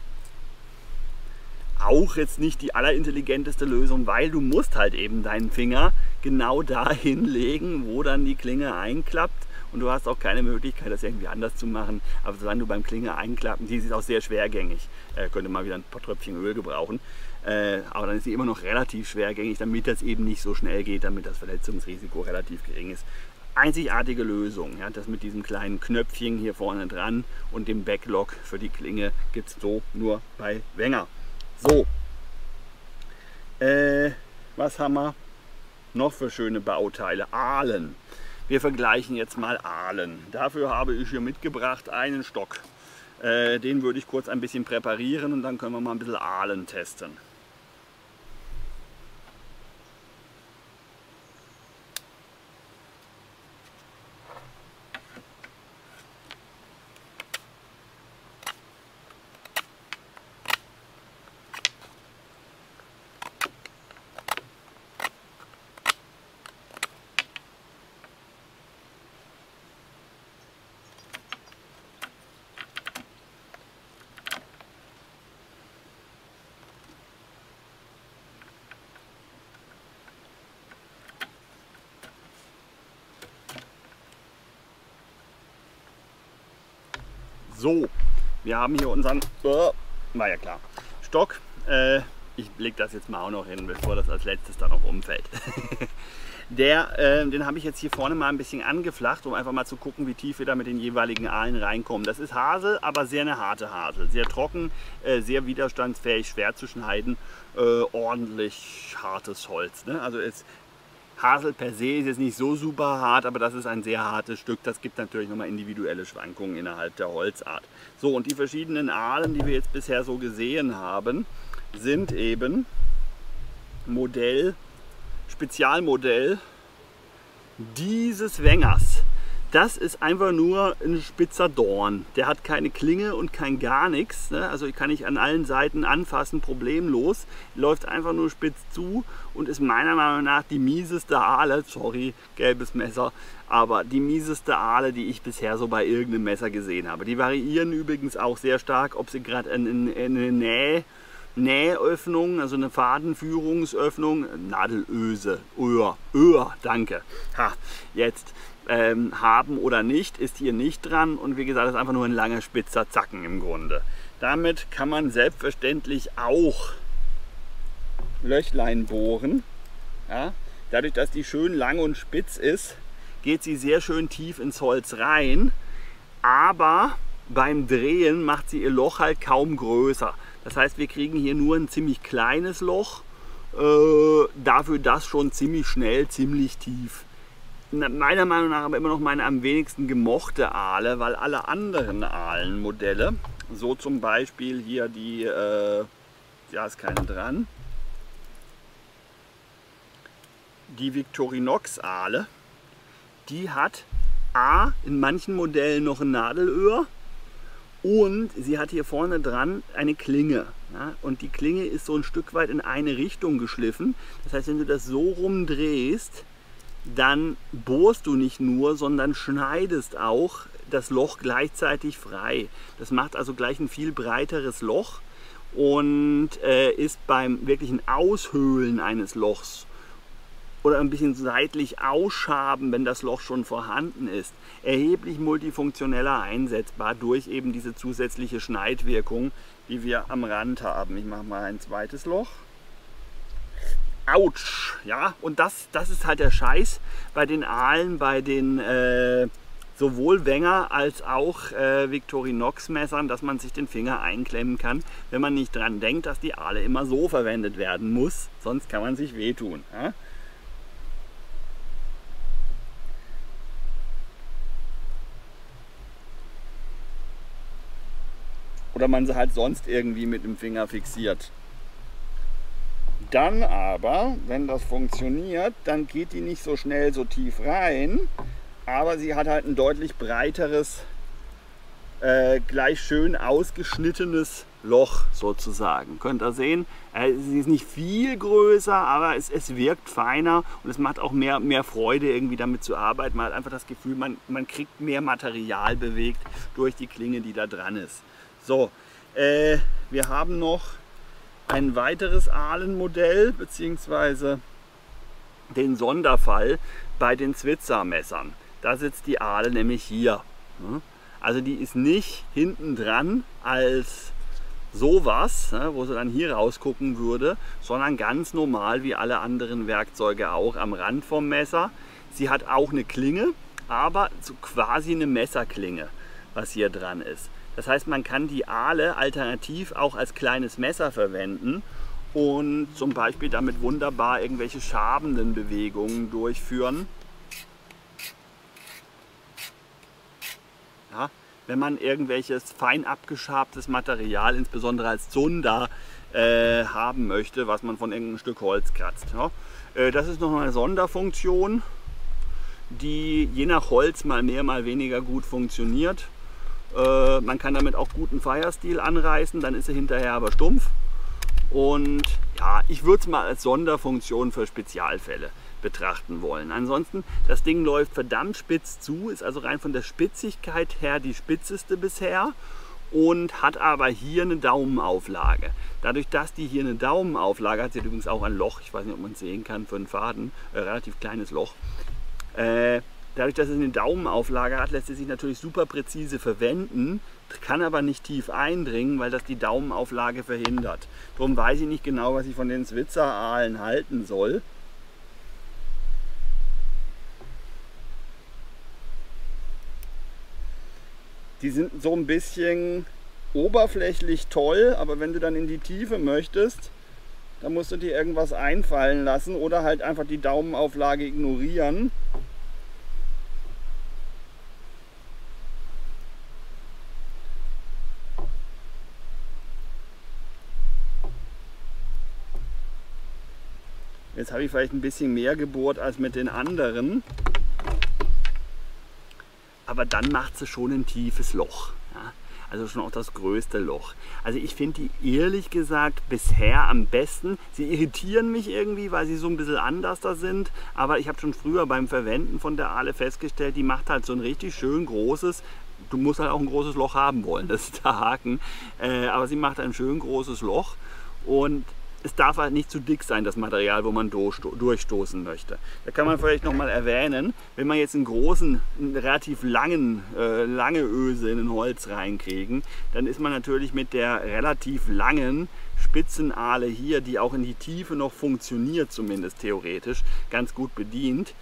Speaker 1: auch jetzt nicht die allerintelligenteste Lösung, weil du musst halt eben deinen Finger genau dahin legen, wo dann die Klinge einklappt, und du hast auch keine Möglichkeit, das irgendwie anders zu machen. Aber wenn du beim Klinge einklappen, die ist auch sehr schwergängig, könnte mal wieder ein paar Tröpfchen Öl gebrauchen, aber dann ist sie immer noch relativ schwergängig, damit das eben nicht so schnell geht, damit das Verletzungsrisiko relativ gering ist. Einzigartige Lösung, ja, das mit diesem kleinen Knöpfchen hier vorne dran und dem Backlock für die Klinge gibt es so nur bei Wenger. So, was haben wir noch für schöne Bauteile? Aalen. Wir vergleichen jetzt mal Aalen. Dafür habe ich hier mitgebracht einen Stock. Den würde ich kurz ein bisschen präparieren und dann können wir mal ein bisschen Aalen testen. So, wir haben hier unseren, war ja klar, Stock. Ich lege das jetzt mal auch noch hin, bevor das als letztes dann noch umfällt. Den habe ich jetzt hier vorne mal ein bisschen angeflacht, um einfach mal zu gucken, wie tief wir da mit den jeweiligen Aalen reinkommen. Das ist Hasel, aber sehr eine harte Hasel. Sehr trocken, sehr widerstandsfähig, schwer zu schneiden, ordentlich hartes Holz. Ne? Also Hasel per se ist jetzt nicht so super hart, aber das ist ein sehr hartes Stück. Das gibt natürlich nochmal individuelle Schwankungen innerhalb der Holzart. So, und die verschiedenen Aalen, die wir jetzt bisher so gesehen haben, sind eben Spezialmodell dieses Wengers. Das ist einfach nur ein spitzer Dorn. Der hat keine Klinge und kein gar nichts. Ne? Also kann ich an allen Seiten anfassen, problemlos. Läuft einfach nur spitz zu und ist meiner Meinung nach die mieseste Aale, sorry, gelbes Messer, aber die mieseste Aale, die ich bisher so bei irgendeinem Messer gesehen habe. Die variieren übrigens auch sehr stark, ob sie gerade eine Nähöffnung, also eine Fadenführungsöffnung, Nadelöse, danke, jetzt haben oder nicht, ist hier nicht dran, und wie gesagt, das ist einfach nur ein langer spitzer Zacken im Grunde. Damit kann man selbstverständlich auch Löchlein bohren. Ja? Dadurch, dass die schön lang und spitz ist, geht sie sehr schön tief ins Holz rein, aber beim Drehen macht sie ihr Loch halt kaum größer. Das heißt, wir kriegen hier nur ein ziemlich kleines Loch, dafür das schon ziemlich schnell, ziemlich tief. Meiner Meinung nach aber immer noch meine am wenigsten gemochte Aale, weil alle anderen Aalenmodelle, so zum Beispiel hier die, ja ist keine dran, die Victorinox Aale, die hat in manchen Modellen noch ein Nadelöhr und sie hat hier vorne dran eine Klinge. Ja, und die Klinge ist so ein Stück weit in eine Richtung geschliffen. Das heißt, wenn du das so rumdrehst, dann bohrst du nicht nur, sondern schneidest auch das Loch gleichzeitig frei. Das macht also gleich ein viel breiteres Loch und ist beim wirklichen Aushöhlen eines Lochs oder ein bisschen seitlich ausschaben, wenn das Loch schon vorhanden ist, erheblich multifunktioneller einsetzbar durch eben diese zusätzliche Schneidwirkung, die wir am Rand haben. Ich mache mal ein zweites Loch. Autsch! Ja, und das ist halt der Scheiß bei den Aalen, bei den sowohl Wenger als auch Victorinox Messern, dass man sich den Finger einklemmen kann, wenn man nicht dran denkt, dass die Aale immer so verwendet werden muss, sonst kann man sich wehtun. Ja? Oder man sie halt sonst irgendwie mit dem Finger fixiert. Dann aber, wenn das funktioniert, dann geht die nicht so schnell so tief rein, aber sie hat halt ein deutlich breiteres, gleich schön ausgeschnittenes Loch sozusagen. Könnt ihr sehen, sie ist nicht viel größer, aber es wirkt feiner und es macht auch mehr Freude irgendwie damit zu arbeiten. Man hat einfach das Gefühl, man kriegt mehr Material bewegt durch die Klinge, die da dran ist. So, wir haben noch ein weiteres Ahlenmodell bzw. den Sonderfall bei den Switzer-Messern. Da sitzt die Ahle nämlich hier. Also die ist nicht hinten dran als sowas, wo sie dann hier rausgucken würde, sondern ganz normal wie alle anderen Werkzeuge auch am Rand vom Messer. Sie hat auch eine Klinge, aber so quasi eine Messerklinge, was hier dran ist. Das heißt, man kann die Ahle alternativ auch als kleines Messer verwenden und zum Beispiel damit wunderbar irgendwelche schabenden Bewegungen durchführen. Ja, wenn man irgendwelches fein abgeschabtes Material, insbesondere als Zunder, haben möchte, was man von irgendeinem Stück Holz kratzt. Ja. Das ist noch eine Sonderfunktion, die je nach Holz mal mehr, mal weniger gut funktioniert. Man kann damit auch guten Firesteel anreißen, dann ist er hinterher aber stumpf. Und ja, ich würde es mal als Sonderfunktion für Spezialfälle betrachten wollen. Ansonsten, das Ding läuft verdammt spitz zu, ist also rein von der Spitzigkeit her die spitzeste bisher und hat aber hier eine Daumenauflage. Dadurch, dass die hier eine Daumenauflage hat, sie hat übrigens auch ein Loch, ich weiß nicht, ob man es sehen kann, für einen Faden, relativ kleines Loch. Dadurch, dass es eine Daumenauflage hat, lässt es sich natürlich super präzise verwenden, kann aber nicht tief eindringen, weil das die Daumenauflage verhindert. Darum weiß ich nicht genau, was ich von den Switzer-Aalen halten soll. Die sind so ein bisschen oberflächlich toll, aber wenn du dann in die Tiefe möchtest, dann musst du dir irgendwas einfallen lassen oder halt einfach die Daumenauflage ignorieren. Jetzt habe ich vielleicht ein bisschen mehr gebohrt als mit den anderen, aber dann macht sie schon ein tiefes Loch. Ja? Also schon auch das größte Loch. Also ich finde die ehrlich gesagt bisher am besten. Sie irritieren mich irgendwie, weil sie so ein bisschen anders da sind, aber ich habe schon früher beim Verwenden von der Ahle festgestellt, die macht halt so ein richtig schön großes, du musst halt auch ein großes Loch haben wollen, das ist der Haken, aber sie macht ein schön großes Loch und es darf halt nicht zu dick sein, das Material, wo man durchstoßen möchte. Da kann man vielleicht noch mal erwähnen, wenn man jetzt einen relativ lange Öse in ein Holz reinkriegen, dann ist man natürlich mit der relativ langen Spitzenahle hier, die auch in die Tiefe noch funktioniert, zumindest theoretisch, ganz gut bedient.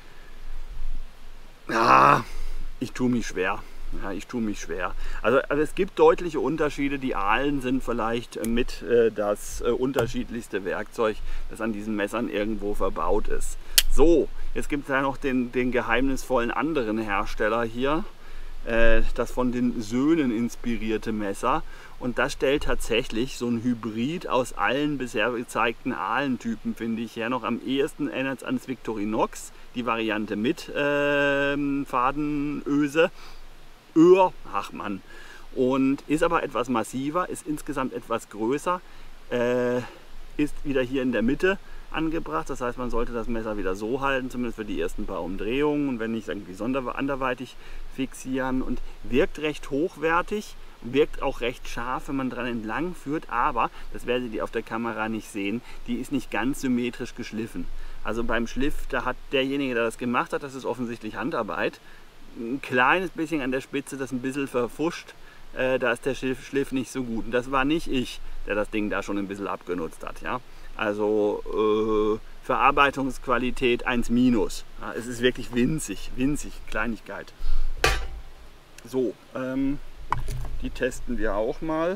Speaker 1: Ja, ich tue mich schwer. Ja, ich tue mich schwer. Also es gibt deutliche Unterschiede. Die Aalen sind vielleicht mit das unterschiedlichste Werkzeug, das an diesen Messern irgendwo verbaut ist. So, jetzt gibt es ja noch den geheimnisvollen anderen Hersteller hier, das von den Söhnen inspirierte Messer. Und das stellt tatsächlich so ein Hybrid aus allen bisher gezeigten Aalentypen, finde ich, her. Noch am ehesten erinnert es an das Victorinox, die Variante mit Fadenöse. Ach Mann. Und ist aber etwas massiver, ist insgesamt etwas größer, ist wieder hier in der Mitte angebracht. Das heißt, man sollte das Messer wieder so halten, zumindest für die ersten paar Umdrehungen und wenn nicht irgendwie anderweitig fixieren und wirkt recht hochwertig, Wirkt auch recht scharf, wenn man dran entlang führt, aber, das werdet ihr auf der Kamera nicht sehen, die ist nicht ganz symmetrisch geschliffen. Also beim Schliff, da hat derjenige, der das gemacht hat, das ist offensichtlich Handarbeit, ein kleines bisschen an der Spitze das ein bisschen verfuscht, da ist der Schliff nicht so gut. Und das war nicht ich, der das Ding da schon ein bisschen abgenutzt hat. Ja? Also Verarbeitungsqualität 1-. Ja, es ist wirklich winzig, Kleinigkeit. So, die testen wir auch mal.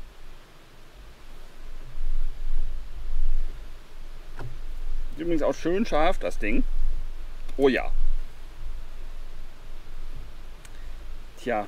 Speaker 1: Ist übrigens auch schön scharf, das Ding. Oh ja. Tja.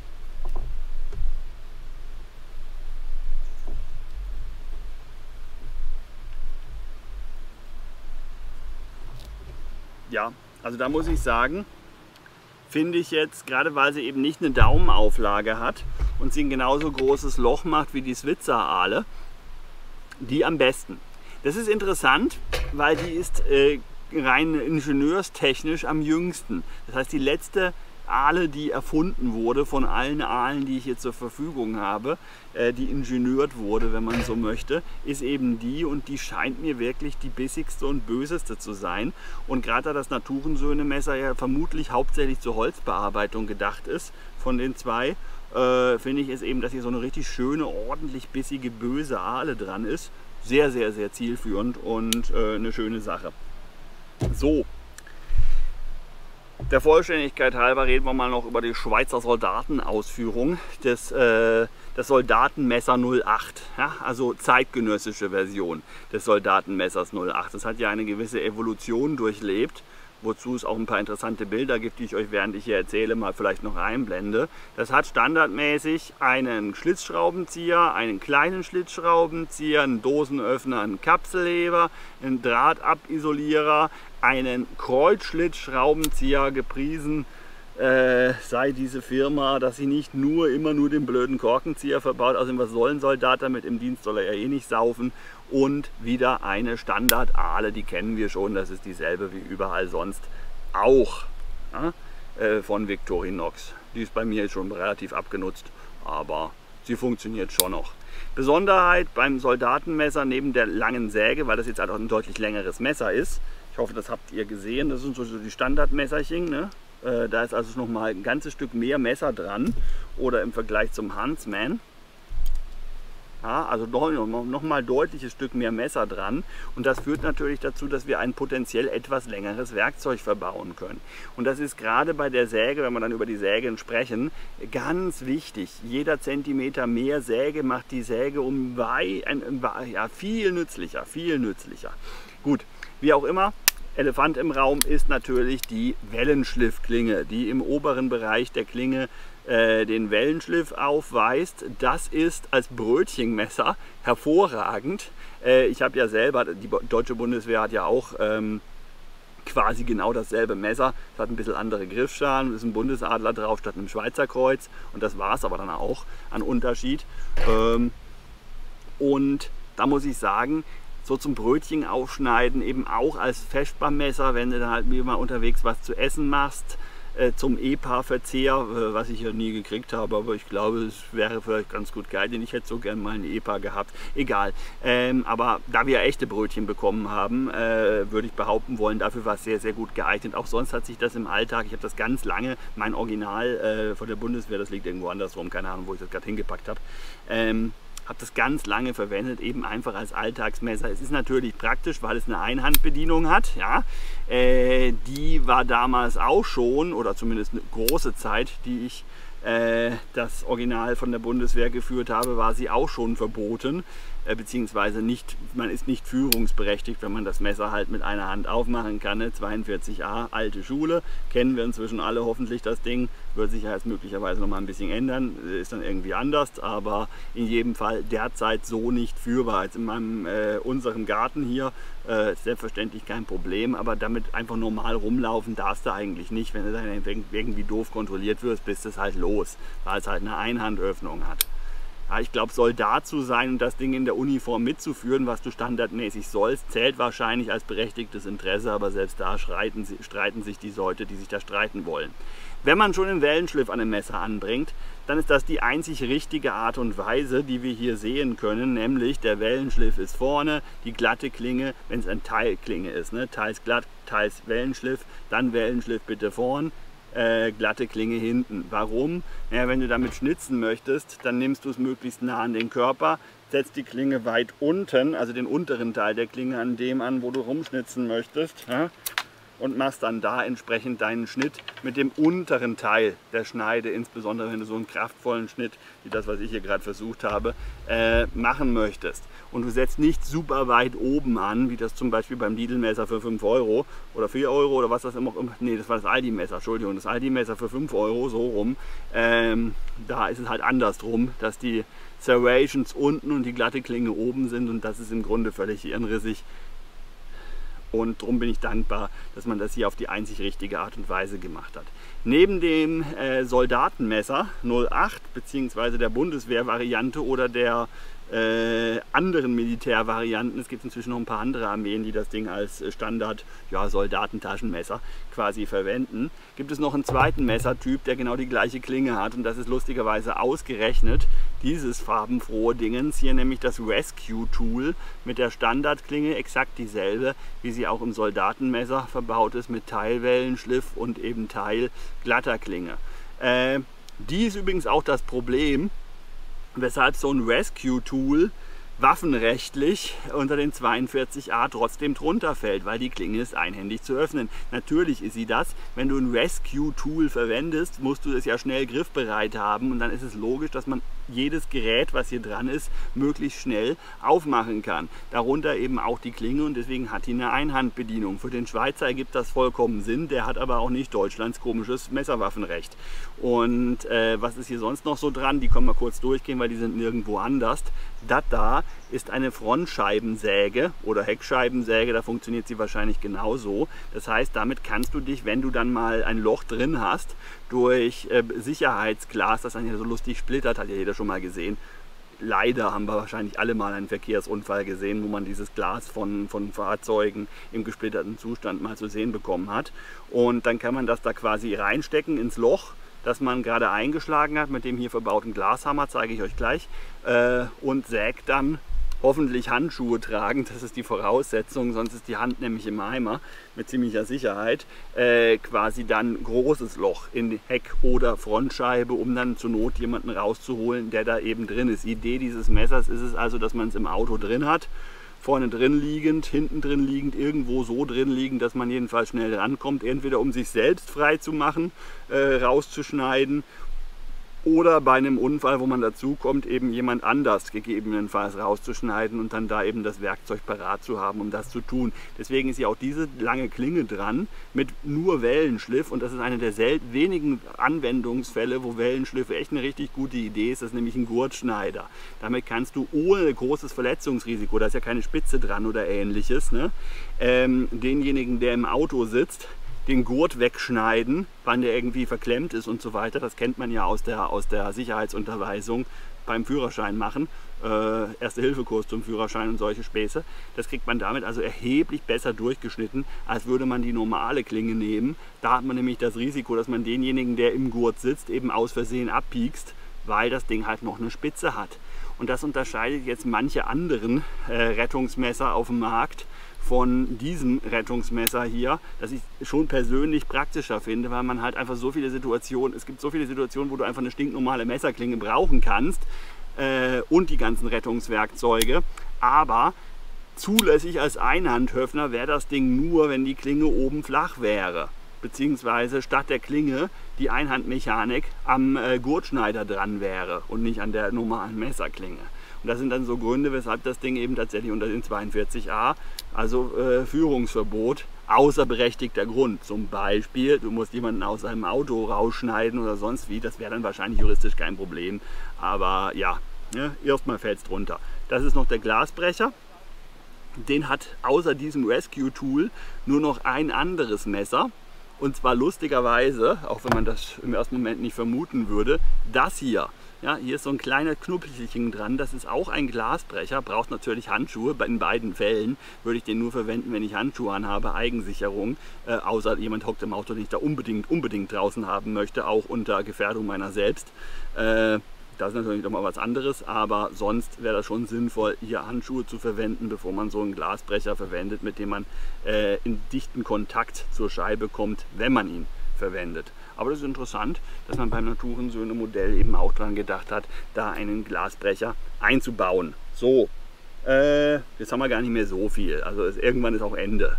Speaker 1: Ja, also da muss ich sagen, finde ich jetzt, gerade weil sie eben nicht eine Daumenauflage hat und sie ein genauso großes Loch macht wie die Switzer-Aale, die am besten. Das ist interessant, weil die ist rein ingenieurstechnisch am jüngsten. Das heißt, die letzte Aale, die erfunden wurde von allen Aalen, die ich jetzt zur Verfügung habe, die ingeniert wurde, wenn man so möchte, ist eben die, und die scheint mir wirklich die bissigste und böseste zu sein. Und gerade da das Naturensöhne-Messer ja vermutlich hauptsächlich zur Holzbearbeitung gedacht ist, von den zwei, finde ich es eben, dass hier so eine richtig schöne, ordentlich bissige, böse Aale dran ist. Sehr, sehr zielführend und eine schöne Sache. So. Der Vollständigkeit halber reden wir mal noch über die Schweizer Soldatenausführung des Soldatenmesser 08, ja, also zeitgenössische Version des Soldatenmessers 08. Das hat ja eine gewisse Evolution durchlebt, wozu es auch ein paar interessante Bilder gibt, die ich euch, während ich hier erzähle, mal vielleicht noch einblende. Das hat standardmäßig einen Schlitzschraubenzieher, einen kleinen Schlitzschraubenzieher, einen Dosenöffner, einen Kapselheber, einen Drahtsabisolierer, einen Kreuzschlitzschraubenzieher, gepriesen sei diese Firma, dass sie nicht immer nur den blöden Korkenzieher verbaut. Also was soll ein Soldat damit? Im Dienst soll er ja eh nicht saufen. Und wieder eine Standard-Aale, die kennen wir schon, das ist dieselbe wie überall sonst auch, ja, von Victorinox. Die ist bei mir jetzt schon relativ abgenutzt, aber sie funktioniert schon noch. Besonderheit beim Soldatenmesser neben der langen Säge, weil das jetzt halt auch ein deutlich längeres Messer ist, ich hoffe, das habt ihr gesehen, das sind so die Standardmesserchen, ne? Da ist also noch mal ein ganzes Stück mehr Messer dran, oder im Vergleich zum Huntsman. Ja, also noch mal deutliches Stück mehr Messer dran, und das führt natürlich dazu, dass wir ein potenziell etwas längeres Werkzeug verbauen können. Und das ist gerade bei der Säge, wenn wir dann über die Sägen sprechen, ganz wichtig. Jeder Zentimeter mehr Säge macht die Säge viel nützlicher, Gut, wie auch immer. Elefant im Raum ist natürlich die Wellenschliffklinge, die im oberen Bereich der Klinge den Wellenschliff aufweist. Das ist als Brötchenmesser hervorragend. Ich habe ja selber, die Deutsche Bundeswehr hat ja auch quasi genau dasselbe Messer. Es hat ein bisschen andere Griffschalen, es ist ein Bundesadler drauf statt einem Schweizer Kreuz, und das war es aber dann auch an Unterschied. Und da muss ich sagen, so zum Brötchen aufschneiden, eben auch als Vespermesser, wenn du dann halt wie mal unterwegs was zu essen machst, zum EPA-Verzehr, was ich ja nie gekriegt habe, aber ich glaube, es wäre vielleicht ganz gut geeignet. Ich hätte so gerne mal eine EPA gehabt, egal. Aber da wir echte Brötchen bekommen haben, würde ich behaupten wollen, dafür war es sehr, sehr gut geeignet. Auch sonst hat sich das im Alltag, ich habe das ganz lange, mein Original von der Bundeswehr, das liegt irgendwo andersrum, keine Ahnung, wo ich das gerade hingepackt habe, habe das ganz lange verwendet, eben einfach als Alltagsmesser. Es ist natürlich praktisch, weil es eine Einhandbedienung hat. Ja? Die war damals auch schon, oder zumindest eine große Zeit, die ich das Original von der Bundeswehr geführt habe, war sie auch schon verboten. Beziehungsweise nicht, man ist nicht führungsberechtigt, wenn man das Messer halt mit einer Hand aufmachen kann. Ne? 42a, alte Schule, kennen wir inzwischen alle hoffentlich das Ding. Wird sich ja jetzt möglicherweise noch mal ein bisschen ändern, ist dann irgendwie anders, aber in jedem Fall derzeit so nicht führbar. Jetzt in unserem Garten hier selbstverständlich kein Problem, aber damit einfach normal rumlaufen darfst du eigentlich nicht. Wenn du dann irgendwie doof kontrolliert wirst, bist es halt los, weil es halt eine Einhandöffnung hat. Ja, ich glaube, Soldat zu sein und das Ding in der Uniform mitzuführen, was du standardmäßig sollst, zählt wahrscheinlich als berechtigtes Interesse, aber selbst da streiten sich die Leute, die sich da streiten wollen. Wenn man schon einen Wellenschliff an einem Messer anbringt, dann ist das die einzig richtige Art und Weise, die wir hier sehen können, nämlich der Wellenschliff ist vorne, die glatte Klinge, wenn es eine Teilklinge ist, ne? Teils glatt, teils Wellenschliff, dann Wellenschliff bitte vorn, glatte Klinge hinten. Warum? Ja, wenn du damit schnitzen möchtest, dann nimmst du es möglichst nah an den Körper, setzt die Klinge weit unten, also den unteren Teil der Klinge an dem an, wo du rumschnitzen möchtest, ja? Und machst dann da entsprechend deinen Schnitt mit dem unteren Teil der Schneide, insbesondere wenn du so einen kraftvollen Schnitt, wie das, was ich hier gerade versucht habe, machen möchtest. Und du setzt nicht super weit oben an, wie das zum Beispiel beim Lidl-Messer für 5 Euro oder 4 Euro oder was das immer, nee, das war das Aldi-Messer, Entschuldigung, das Aldi-Messer für 5 Euro, so rum. Da ist es halt andersrum, dass die Serrations unten und die glatte Klinge oben sind und das ist im Grunde völlig hirnrissig. Und darum bin ich dankbar, dass man das hier auf die einzig richtige Art und Weise gemacht hat. Neben dem Soldatenmesser 08 bzw. der Bundeswehr-Variante oder der anderen Militärvarianten, es gibt inzwischen noch ein paar andere Armeen, die das Ding als Standard Soldatentaschenmesser quasi verwenden, gibt es noch einen zweiten Messertyp, der genau die gleiche Klinge hat und das ist lustigerweise ausgerechnet dieses farbenfrohe Dingens hier, nämlich das Rescue Tool mit der Standardklinge, exakt dieselbe, wie sie auch im Soldatenmesser verbaut ist, mit Teilwellenschliff und eben teilglatter Klinge. Die ist übrigens auch das Problem, weshalb so ein Rescue Tool waffenrechtlich unter den 42a trotzdem drunter fällt, weil die Klinge ist einhändig zu öffnen. Natürlich ist sie das. Wenn du ein Rescue Tool verwendest, musst du es ja schnell griffbereit haben und dann ist es logisch, dass man jedes Gerät, was hier dran ist, möglichst schnell aufmachen kann. Darunter eben auch die Klinge und deswegen hat die eine Einhandbedienung. Für den Schweizer ergibt das vollkommen Sinn, der hat aber auch nicht Deutschlands komisches Messerwaffenrecht. Und was ist hier sonst noch so dran? Die können wir kurz durchgehen, weil die sind nirgendwo anders. Das da ist eine Frontscheibensäge oder Heckscheibensäge, da funktioniert sie wahrscheinlich genauso. Das heißt, damit kannst du dich, wenn du dann mal ein Loch drin hast, durch Sicherheitsglas, das dann hier so lustig splittert, hat ja jeder schon mal gesehen. Leider haben wir wahrscheinlich alle mal einen Verkehrsunfall gesehen, wo man dieses Glas von Fahrzeugen im gesplitterten Zustand mal zu sehen bekommen hat. Und dann kann man das da quasi reinstecken ins Loch, das man gerade eingeschlagen hat mit dem hier verbauten Glashammer, zeige ich euch gleich, und sägt dann, hoffentlich Handschuhe tragen, das ist die Voraussetzung, sonst ist die Hand nämlich im Eimer mit ziemlicher Sicherheit, quasi dann großes Loch in die Heck- oder Frontscheibe, um dann zur Not jemanden rauszuholen, der da eben drin ist. Die Idee dieses Messers ist es also, dass man es im Auto drin hat, vorne drin liegend, hinten drin liegend, irgendwo so drin liegend, dass man jedenfalls schnell rankommt, entweder um sich selbst frei zu machen, rauszuschneiden, oder bei einem Unfall, wo man dazu kommt, eben jemand anders gegebenenfalls rauszuschneiden und dann da eben das Werkzeug parat zu haben, um das zu tun. Deswegen ist ja auch diese lange Klinge dran mit nur Wellenschliff und das ist eine der wenigen Anwendungsfälle, wo Wellenschliff echt eine richtig gute Idee ist. Das ist nämlich ein Gurtschneider. Damit kannst du ohne großes Verletzungsrisiko, da ist ja keine Spitze dran oder ähnliches, ne, denjenigen, der im Auto sitzt, den Gurt wegschneiden, wann der irgendwie verklemmt ist und so weiter. Das kennt man ja aus der Sicherheitsunterweisung beim Führerschein machen. Erste-Hilfe-Kurs zum Führerschein und solche Späße. Das kriegt man damit also erheblich besser durchgeschnitten, als würde man die normale Klinge nehmen. Da hat man nämlich das Risiko, dass man denjenigen, der im Gurt sitzt, eben aus Versehen abpiekst, weil das Ding halt noch eine Spitze hat. Und das unterscheidet jetzt manche anderen Rettungsmesser auf dem Markt von diesem Rettungsmesser hier, das ich schon persönlich praktischer finde, weil man halt einfach so viele Situationen, es gibt so viele Situationen, wo du einfach eine stinknormale Messerklinge brauchen kannst und die ganzen Rettungswerkzeuge, aber zulässig als Einhandhöfner wäre das Ding nur, wenn die Klinge oben flach wäre, beziehungsweise statt der Klinge die Einhandmechanik am Gurtschneider dran wäre und nicht an der normalen Messerklinge. Und das sind dann so Gründe, weshalb das Ding eben tatsächlich unter den 42a, also Führungsverbot, außer berechtigter Grund. Zum Beispiel, du musst jemanden aus seinem Auto rausschneiden oder sonst wie, das wäre dann wahrscheinlich juristisch kein Problem. Aber ja, ne, erstmal fällt es drunter. Das ist noch der Glasbrecher. Den hat außer diesem Rescue Tool nur noch ein anderes Messer. Und zwar lustigerweise, auch wenn man das im ersten Moment nicht vermuten würde, das hier. Ja, hier ist so ein kleiner Knuppelchen dran, das ist auch ein Glasbrecher, braucht natürlich Handschuhe. In beiden Fällen würde ich den nur verwenden, wenn ich Handschuhe anhabe, Eigensicherung, außer jemand hockt im Auto, den ich da unbedingt draußen haben möchte, auch unter Gefährdung meiner selbst. Das ist natürlich nochmal was anderes, aber sonst wäre das schon sinnvoll, hier Handschuhe zu verwenden, bevor man so einen Glasbrecher verwendet, mit dem man in dichten Kontakt zur Scheibe kommt, wenn man ihn verwendet. Aber das ist interessant, dass man beim Naturensöhne-Modell eben auch daran gedacht hat, da einen Glasbrecher einzubauen. So, jetzt haben wir gar nicht mehr so viel, also irgendwann ist auch Ende.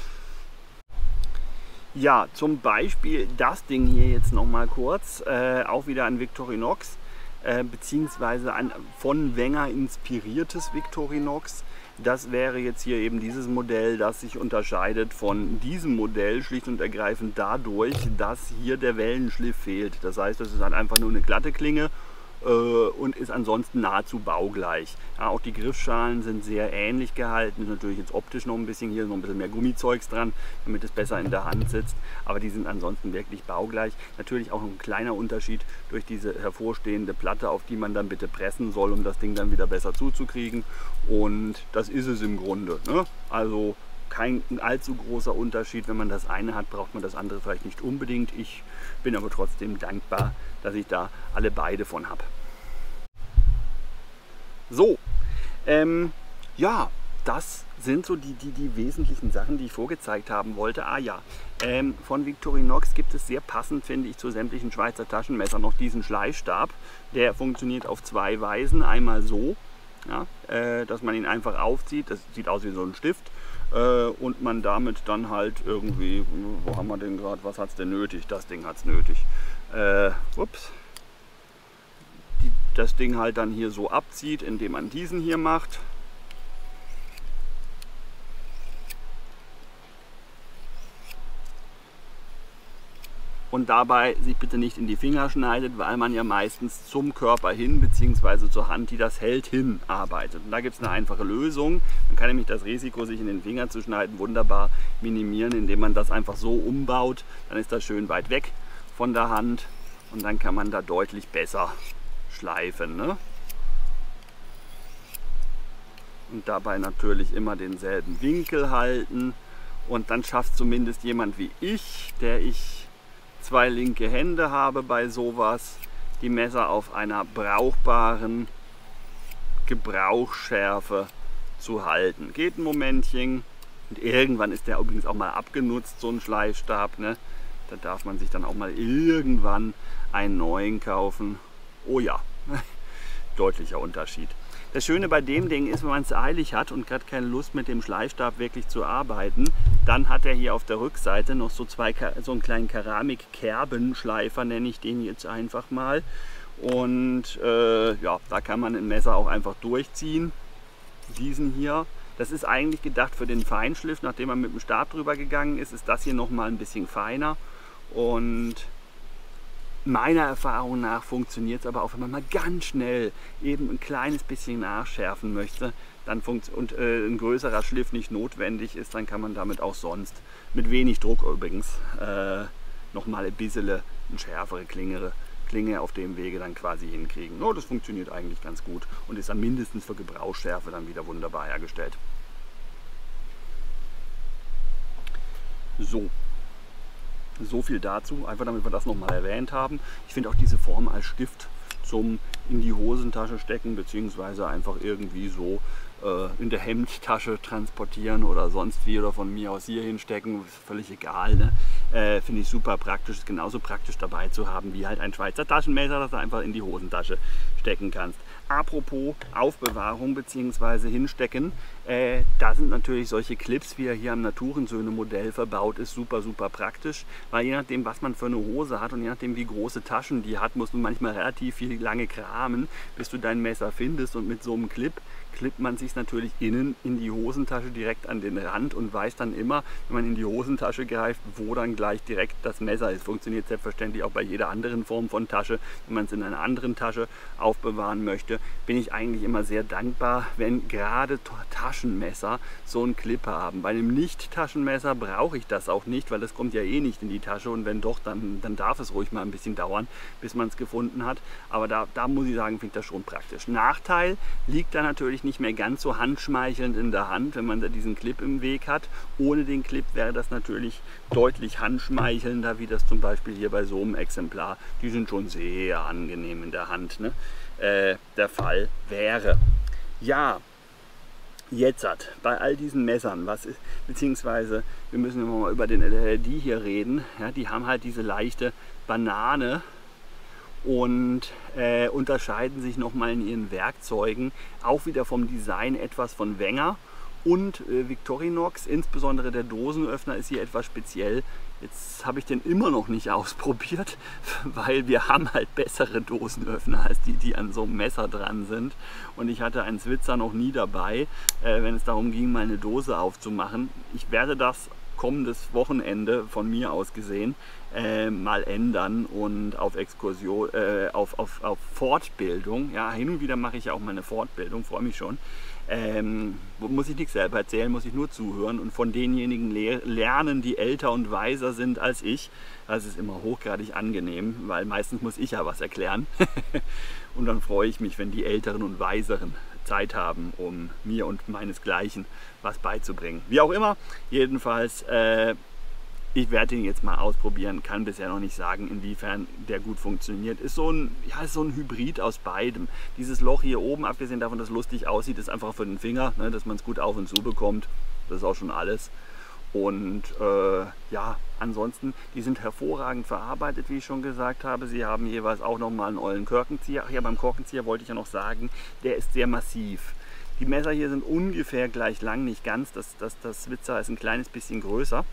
Speaker 1: Ja, zum Beispiel das Ding hier jetzt nochmal kurz, auch wieder ein Victorinox, beziehungsweise ein von Wenger inspiriertes Victorinox. Das wäre jetzt hier eben dieses Modell, das sich unterscheidet von diesem Modell schlicht und ergreifend dadurch, dass hier der Wellenschliff fehlt. Das heißt, das ist halt einfach nur eine glatte Klinge und ist ansonsten nahezu baugleich. Ja, auch die Griffschalen sind sehr ähnlich gehalten, ist natürlich jetzt optisch noch ein bisschen, hier noch ein bisschen mehr Gummizeugs dran, damit es besser in der Hand sitzt, aber die sind ansonsten wirklich baugleich. Natürlich auch noch ein kleiner Unterschied durch diese hervorstehende Platte, auf die man dann bitte pressen soll, um das Ding dann wieder besser zuzukriegen, und das ist es im Grunde, ne? Also kein allzu großer Unterschied. Wenn man das eine hat, braucht man das andere vielleicht nicht unbedingt. Ich bin aber trotzdem dankbar, dass ich da alle beide von habe. So, ja, das sind so die wesentlichen Sachen, die ich vorgezeigt haben wollte. Ah ja, von Victorinox gibt es sehr passend, finde ich, zu sämtlichen Schweizer Taschenmessern noch diesen Schleifstab. Der funktioniert auf zwei Weisen. Einmal so, ja, dass man ihn einfach aufzieht. Das sieht aus wie so ein Stift. Und man damit dann halt irgendwie, wo haben wir den gerade, was hat es denn nötig? Das Ding hat es nötig. Ups. Das Ding halt dann hier so abzieht, indem man diesen hier macht. Und dabei sich bitte nicht in die Finger schneidet, weil man ja meistens zum Körper hin bzw. zur Hand, die das hält, hin arbeitet. Und da gibt es eine einfache Lösung. Man kann nämlich das Risiko, sich in den Finger zu schneiden, wunderbar minimieren, indem man das einfach so umbaut. Dann ist das schön weit weg von der Hand und dann kann man da deutlich besser schleifen, ne? Und dabei natürlich immer denselben Winkel halten. Und dann schafft zumindest jemand wie ich, der ich zwei linke Hände habe bei sowas, die Messer auf einer brauchbaren Gebrauchsschärfe zu halten. Geht ein Momentchen und irgendwann ist der übrigens auch mal abgenutzt, so ein Schleifstab, ne? Da darf man sich dann auch mal irgendwann einen neuen kaufen. Oh ja, deutlicher Unterschied. Das Schöne bei dem Ding ist, wenn man es eilig hat und gerade keine Lust mit dem Schleifstab wirklich zu arbeiten, dann hat er hier auf der Rückseite noch so einen kleinen Keramikkerbenschleifer, nenne ich den jetzt einfach mal. Und ja, da kann man ein Messer auch einfach durchziehen. Diesen hier. Das ist eigentlich gedacht für den Feinschliff. Nachdem man mit dem Stab drüber gegangen ist, ist das hier nochmal ein bisschen feiner. Und meiner Erfahrung nach funktioniert es aber auch, wenn man mal ganz schnell eben ein kleines bisschen nachschärfen möchte, dann und ein größerer Schliff nicht notwendig ist, dann kann man damit auch sonst, mit wenig Druck übrigens, nochmal ein bisschen eine schärfere Klinge auf dem Wege dann quasi hinkriegen. Oh, das funktioniert eigentlich ganz gut und ist dann mindestens für Gebrauchsschärfe dann wieder wunderbar hergestellt. So viel dazu, einfach damit wir das nochmal erwähnt haben. Ich finde auch diese Form als Stift zum in die Hosentasche stecken, beziehungsweise einfach irgendwie so in der Hemdtasche transportieren oder sonst wie, oder von mir aus hier hinstecken, ist völlig egal, ne? Finde ich super praktisch, ist genauso praktisch dabei zu haben wie halt ein Schweizer Taschenmesser, das du einfach in die Hosentasche stecken kannst. Apropos Aufbewahrung bzw. Hinstecken, da sind natürlich solche Clips, wie er hier am Naturensöhne-Modell verbaut ist, super praktisch, weil je nachdem, was man für eine Hose hat und je nachdem, wie große Taschen die hat, musst du manchmal relativ viel lange kramen, bis du dein Messer findest, und mit so einem Clip klippt man sich natürlich innen in die Hosentasche direkt an den Rand und weiß dann immer, wenn man in die Hosentasche greift, wo dann gleich direkt das Messer ist. Funktioniert selbstverständlich auch bei jeder anderen Form von Tasche. Wenn man es in einer anderen Tasche aufbewahren möchte, bin ich eigentlich immer sehr dankbar, wenn gerade Taschenmesser so einen Clip haben. Bei einem Nicht-Taschenmesser brauche ich das auch nicht, weil das kommt ja eh nicht in die Tasche und wenn doch, dann darf es ruhig mal ein bisschen dauern, bis man es gefunden hat. Aber da muss ich sagen, finde ich das schon praktisch. Nachteil liegt da natürlich nicht mehr ganz so handschmeichelnd in der Hand, wenn man da diesen Clip im Weg hat. Ohne den Clip wäre das natürlich deutlich handschmeichelnder, wie das zum Beispiel hier bei so einem Exemplar. Die sind schon sehr angenehm in der Hand, ne? Der Fall wäre. Ja, jetzt bei all diesen Messern, beziehungsweise wir müssen mal über die hier reden, ja, die haben halt diese leichte Banane und unterscheiden sich nochmal in ihren Werkzeugen auch wieder vom Design etwas von Wenger und Victorinox. Insbesondere der Dosenöffner ist hier etwas speziell. Jetzt habe ich den immer noch nicht ausprobiert, weil wir haben halt bessere Dosenöffner als die an so einem Messer dran sind. Und ich hatte einen Switzer noch nie dabei, wenn es darum ging, mal eine Dose aufzumachen. Ich werde das kommendes Wochenende von mir aus gesehen mal ändern und auf Exkursion, auf Fortbildung. Ja, hin und wieder mache ich ja auch mal eine Fortbildung, freue mich schon. Muss ich nichts selber erzählen, muss ich nur zuhören und von denjenigen lernen, die älter und weiser sind als ich. Das ist immer hochgradig angenehm, weil meistens muss ich ja was erklären. Und dann freue ich mich, wenn die Älteren und Weiseren Zeit haben, um mir und meinesgleichen was beizubringen. Wie auch immer, jedenfalls, ich werde ihn jetzt mal ausprobieren, kann bisher noch nicht sagen, inwiefern der gut funktioniert. Ist so ein Hybrid aus beidem. Dieses Loch hier oben, abgesehen davon, dass es lustig aussieht, ist einfach für den Finger, ne, dass man es gut auf und zu bekommt. Das ist auch schon alles. Und ja, ansonsten, die sind hervorragend verarbeitet, wie ich schon gesagt habe. Sie haben jeweils auch nochmal einen ollen Korkenzieher. Ach ja, beim Korkenzieher wollte ich ja noch sagen, der ist sehr massiv. Die Messer hier sind ungefähr gleich lang, nicht ganz. Das Switzer ist ein kleines bisschen größer.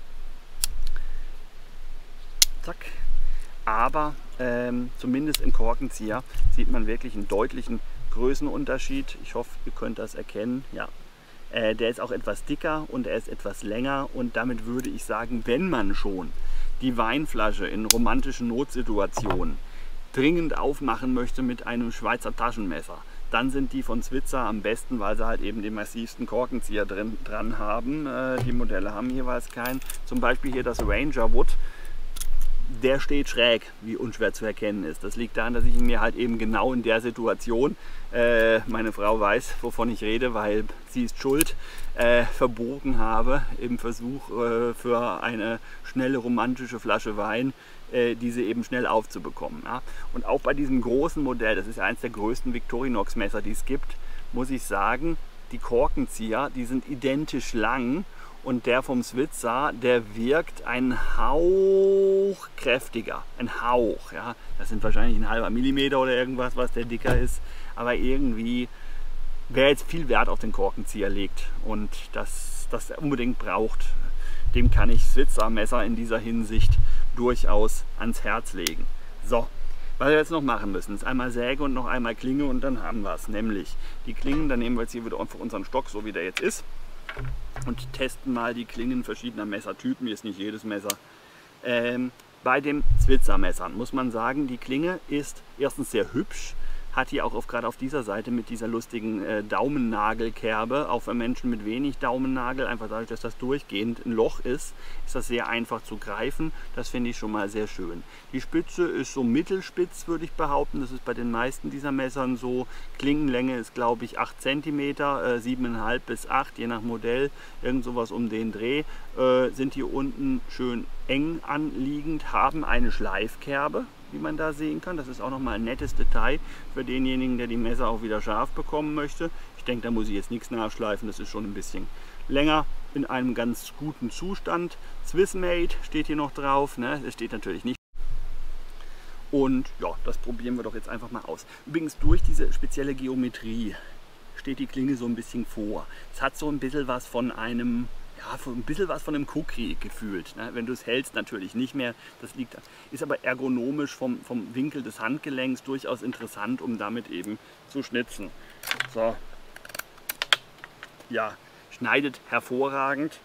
Speaker 1: Zack. Aber zumindest im Korkenzieher sieht man wirklich einen deutlichen Größenunterschied. Ich hoffe, ihr könnt das erkennen. Ja. Der ist auch etwas dicker und er ist etwas länger und damit würde ich sagen, wenn man schon die Weinflasche in romantischen Notsituationen dringend aufmachen möchte mit einem Schweizer Taschenmesser, dann sind die von Switzer am besten, weil sie halt eben den massivsten Korkenzieher dran haben. Die Modelle haben jeweils keinen. Zum Beispiel hier das Ranger Wood. Der steht schräg, wie unschwer zu erkennen ist. Das liegt daran, dass ich ihn mir halt eben genau in der Situation, meine Frau weiß, wovon ich rede, weil sie ist schuld, verbogen habe im Versuch für eine schnelle romantische Flasche Wein, diese eben schnell aufzubekommen. Ja? Und auch bei diesem großen Modell, das ist ja eines der größten Victorinox Messer, die es gibt, muss ich sagen, die Korkenzieher, die sind identisch lang. Und der vom Switzer, der wirkt ein Hauch kräftiger, ein Hauch. Ja? Das sind wahrscheinlich ein halber Millimeter oder irgendwas, was der dicker ist. Aber irgendwie, wer jetzt viel Wert auf den Korkenzieher legt und das unbedingt braucht, dem kann ich Switzer Messer in dieser Hinsicht durchaus ans Herz legen. So, was wir jetzt noch machen müssen, ist einmal Säge und noch einmal Klinge und dann haben wir es. Nämlich die Klingen, dann nehmen wir jetzt hier wieder einfach unseren Stock, so wie der jetzt ist. Und testen mal die Klingen verschiedener Messertypen. Hier ist nicht jedes Messer. Bei den Switzer-Messern muss man sagen, die Klinge ist erstens sehr hübsch, hat hier auch gerade auf dieser Seite mit dieser lustigen Daumennagelkerbe, auch für Menschen mit wenig Daumennagel, einfach dadurch, dass das durchgehend ein Loch ist das sehr einfach zu greifen. Das finde ich schon mal sehr schön. Die Spitze ist so mittelspitz, würde ich behaupten. Das ist bei den meisten dieser Messern so. Klingenlänge ist, glaube ich, 8 cm, 7,5 bis 8, je nach Modell, irgend sowas um den Dreh. Sind hier unten schön eng anliegend, haben eine Schleifkerbe, wie man da sehen kann. Das ist auch nochmal ein nettes Detail für denjenigen, der die Messer auch wieder scharf bekommen möchte. Ich denke, da muss ich jetzt nichts nachschleifen, das ist schon ein bisschen länger, in einem ganz guten Zustand. Swissmade steht hier noch drauf, ne? Das steht natürlich nicht. Und ja, das probieren wir doch jetzt einfach mal aus. Übrigens, durch diese spezielle Geometrie steht die Klinge so ein bisschen vor. Es hat so ein bisschen was von einem, ja, ein bisschen was von einem Kukri gefühlt. Ne? Wenn du es hältst, natürlich nicht mehr. Das ist aber ergonomisch vom Winkel des Handgelenks durchaus interessant, um damit eben zu schnitzen. So, ja, schneidet hervorragend.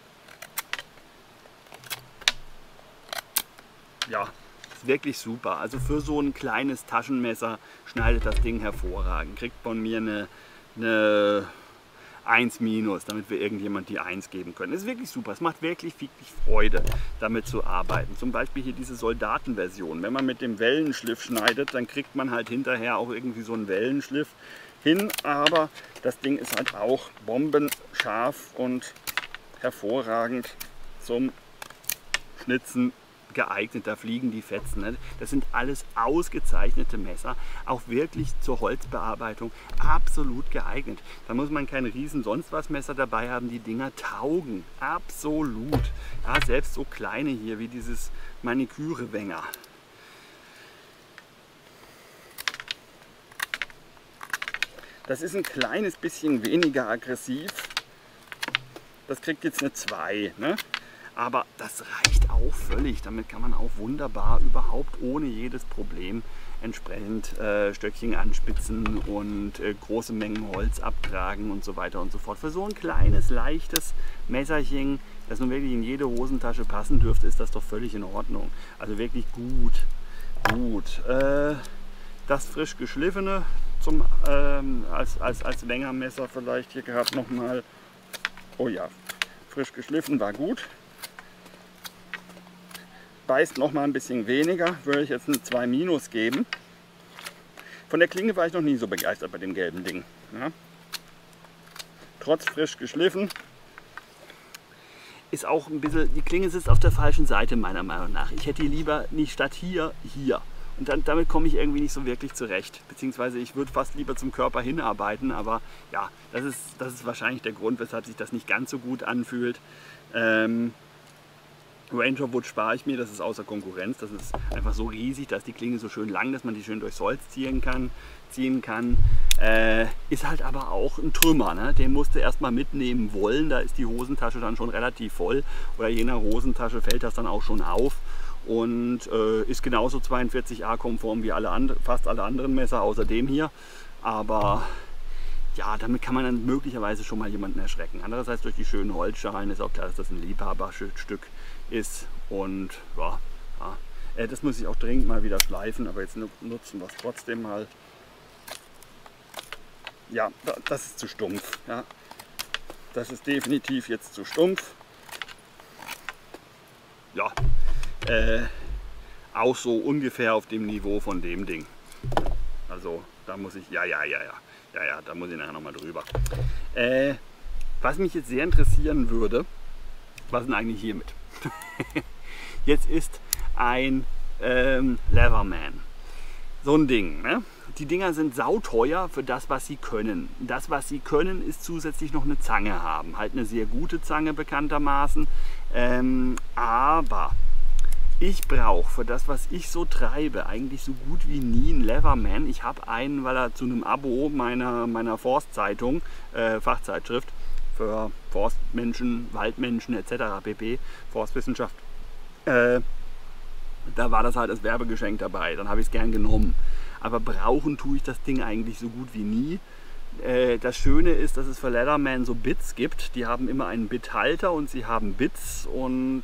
Speaker 1: Ja, ist wirklich super. Also für so ein kleines Taschenmesser schneidet das Ding hervorragend. Kriegt von mir eine 1-, damit wir irgendjemand die 1 geben können. Das ist wirklich super. Es macht wirklich Freude, damit zu arbeiten. Zum Beispiel hier diese Soldatenversion. Wenn man mit dem Wellenschliff schneidet, dann kriegt man halt hinterher auch irgendwie so einen Wellenschliff hin. Aber das Ding ist halt auch bombenscharf und hervorragend zum Schnitzen geeignet. Da fliegen die Fetzen. Ne? Das sind alles ausgezeichnete Messer, auch wirklich zur Holzbearbeitung absolut geeignet. Da muss man kein riesen sonst was Messer dabei haben. Die Dinger taugen absolut. Ja, selbst so kleine hier wie dieses Maniküre-Wenger. Das ist ein kleines bisschen weniger aggressiv. Das kriegt jetzt eine 2. Ne? Aber das reicht auch völlig. Damit kann man auch wunderbar überhaupt ohne jedes Problem entsprechend Stöckchen anspitzen und große Mengen Holz abtragen und so weiter und so fort. Für so ein kleines, leichtes Messerchen, das nun wirklich in jede Hosentasche passen dürfte, ist das doch völlig in Ordnung. Also wirklich gut. Das frisch geschliffene als Längermesser vielleicht hier gehabt nochmal. Oh ja, frisch geschliffen war gut. Beißt noch mal ein bisschen weniger, würde ich jetzt eine 2- geben. Von der Klinge war ich noch nie so begeistert bei dem gelben Ding. Ja. Trotz frisch geschliffen ist auch ein bisschen, die Klinge sitzt auf der falschen Seite meiner Meinung nach. Ich hätte die lieber nicht statt hier. Und damit komme ich irgendwie nicht so wirklich zurecht. Beziehungsweise ich würde fast lieber zum Körper hinarbeiten, aber ja, das ist wahrscheinlich der Grund, weshalb sich das nicht ganz so gut anfühlt. Ranger Wood spare ich mir, das ist außer Konkurrenz. Das ist einfach so riesig, da ist die Klinge so schön lang, dass man die schön durchs Holz ziehen kann. Ist halt aber auch ein Trümmer, ne? Den musst du erstmal mitnehmen wollen, da ist die Hosentasche dann schon relativ voll. Oder je nach Hosentasche fällt das dann auch schon auf. Und ist genauso 42A konform wie fast alle anderen Messer, außer dem hier. Aber ja, damit kann man dann möglicherweise schon mal jemanden erschrecken. Andererseits durch die schönen Holzschalen ist auch klar, dass das ein Liebhaberstück ist. Und ja, das muss ich auch dringend mal wieder schleifen, aber jetzt nutzen wir es trotzdem mal. Ja, das ist zu stumpf. Ja. Das ist definitiv jetzt zu stumpf. Ja, auch so ungefähr auf dem Niveau von dem Ding. Also da muss ich, ja, da muss ich nachher nochmal drüber. Was mich jetzt sehr interessieren würde, was ist denn eigentlich hiermit? Jetzt ist ein Leatherman. So ein Ding. Ne? Die Dinger sind sauteuer für das, was sie können. Das, was sie können, ist zusätzlich noch eine Zange haben. Halt eine sehr gute Zange bekanntermaßen. Aber ich brauche für das, was ich so treibe, eigentlich so gut wie nie einen Leatherman. Ich habe einen, weil er zu einem Abo meiner Forstzeitung, Fachzeitschrift für Forstmenschen, Waldmenschen etc. pp. Forstwissenschaft, da war das halt als Werbegeschenk dabei. Dann habe ich es gern genommen. Aber brauchen tue ich das Ding eigentlich so gut wie nie. Das Schöne ist, dass es für Leatherman so Bits gibt. Die haben immer einen Bithalter und sie haben Bits und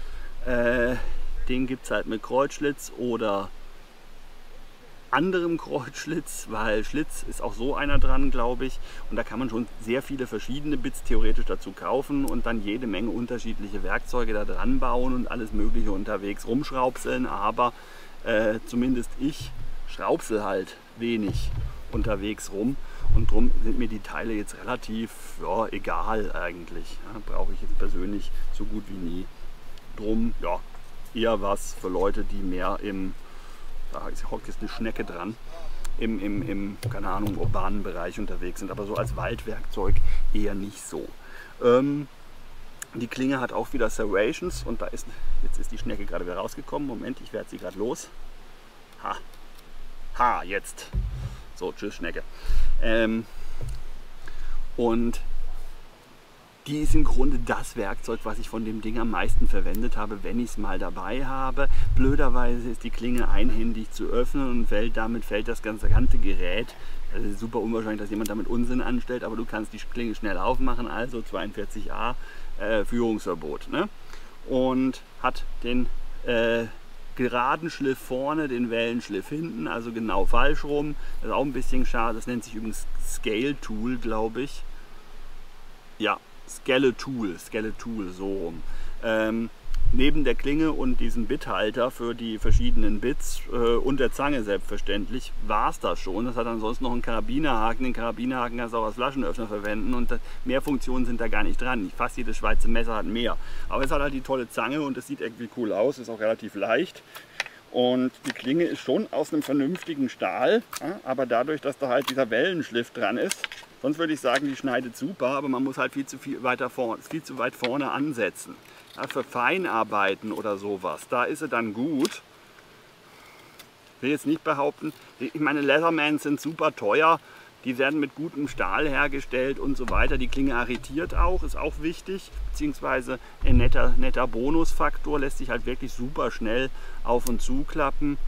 Speaker 1: den gibt es halt mit Kreuzschlitz oder anderem Kreuzschlitz, weil Schlitz ist auch so einer dran, glaube ich. Und da kann man schon sehr viele verschiedene Bits theoretisch dazu kaufen und dann jede Menge unterschiedliche Werkzeuge da dran bauen und alles Mögliche unterwegs rumschraubseln. Aber zumindest ich schraubsel halt wenig unterwegs rum. Und darum sind mir die Teile jetzt relativ egal eigentlich. Ja, brauche ich jetzt persönlich so gut wie nie. Drum, ja, eher was für Leute, die mehr da hockt jetzt eine Schnecke dran, im keine Ahnung, urbanen Bereich unterwegs sind. Aber so als Waldwerkzeug eher nicht so. Die Klinge hat auch wieder Serrations und jetzt ist die Schnecke gerade wieder rausgekommen. Moment, ich werde sie gerade los. Jetzt. So, tschüss Schnecke. Und Die ist im Grunde das Werkzeug, was ich von dem Ding am meisten verwendet habe, wenn ich es mal dabei habe. Blöderweise ist die Klinge einhändig zu öffnen und damit fällt das ganze Gerät. Es ist super unwahrscheinlich, dass jemand damit Unsinn anstellt, aber du kannst die Klinge schnell aufmachen, also 42a Führungsverbot. Ne? Und hat den geraden Schliff vorne, den Wellenschliff hinten, also genau falsch rum. Das ist auch ein bisschen schade, das nennt sich übrigens Scale Tool, glaube ich. Ja, Skeletal, so rum. Neben der Klinge und diesem Bithalter für die verschiedenen Bits und der Zange selbstverständlich war es das schon. Das hat ansonsten noch einen Karabinerhaken. Den Karabinerhaken kannst du auch als Flaschenöffner verwenden und mehr Funktionen sind da gar nicht dran. Fast jedes Schweizer Messer hat mehr. Aber es hat halt die tolle Zange und es sieht irgendwie cool aus, ist auch relativ leicht. Und die Klinge ist schon aus einem vernünftigen Stahl, ja, aber dadurch, dass da halt dieser Wellenschliff dran ist, sonst würde ich sagen, die schneidet super, aber man muss halt viel zu weit vorne ansetzen. Ja, für Feinarbeiten oder sowas, da ist sie dann gut. Ich will jetzt nicht behaupten, ich meine, Leathermans sind super teuer, die werden mit gutem Stahl hergestellt und so weiter. Die Klinge arretiert auch, ist auch wichtig, beziehungsweise ein netter Bonusfaktor, lässt sich halt wirklich super schnell auf und zuklappen.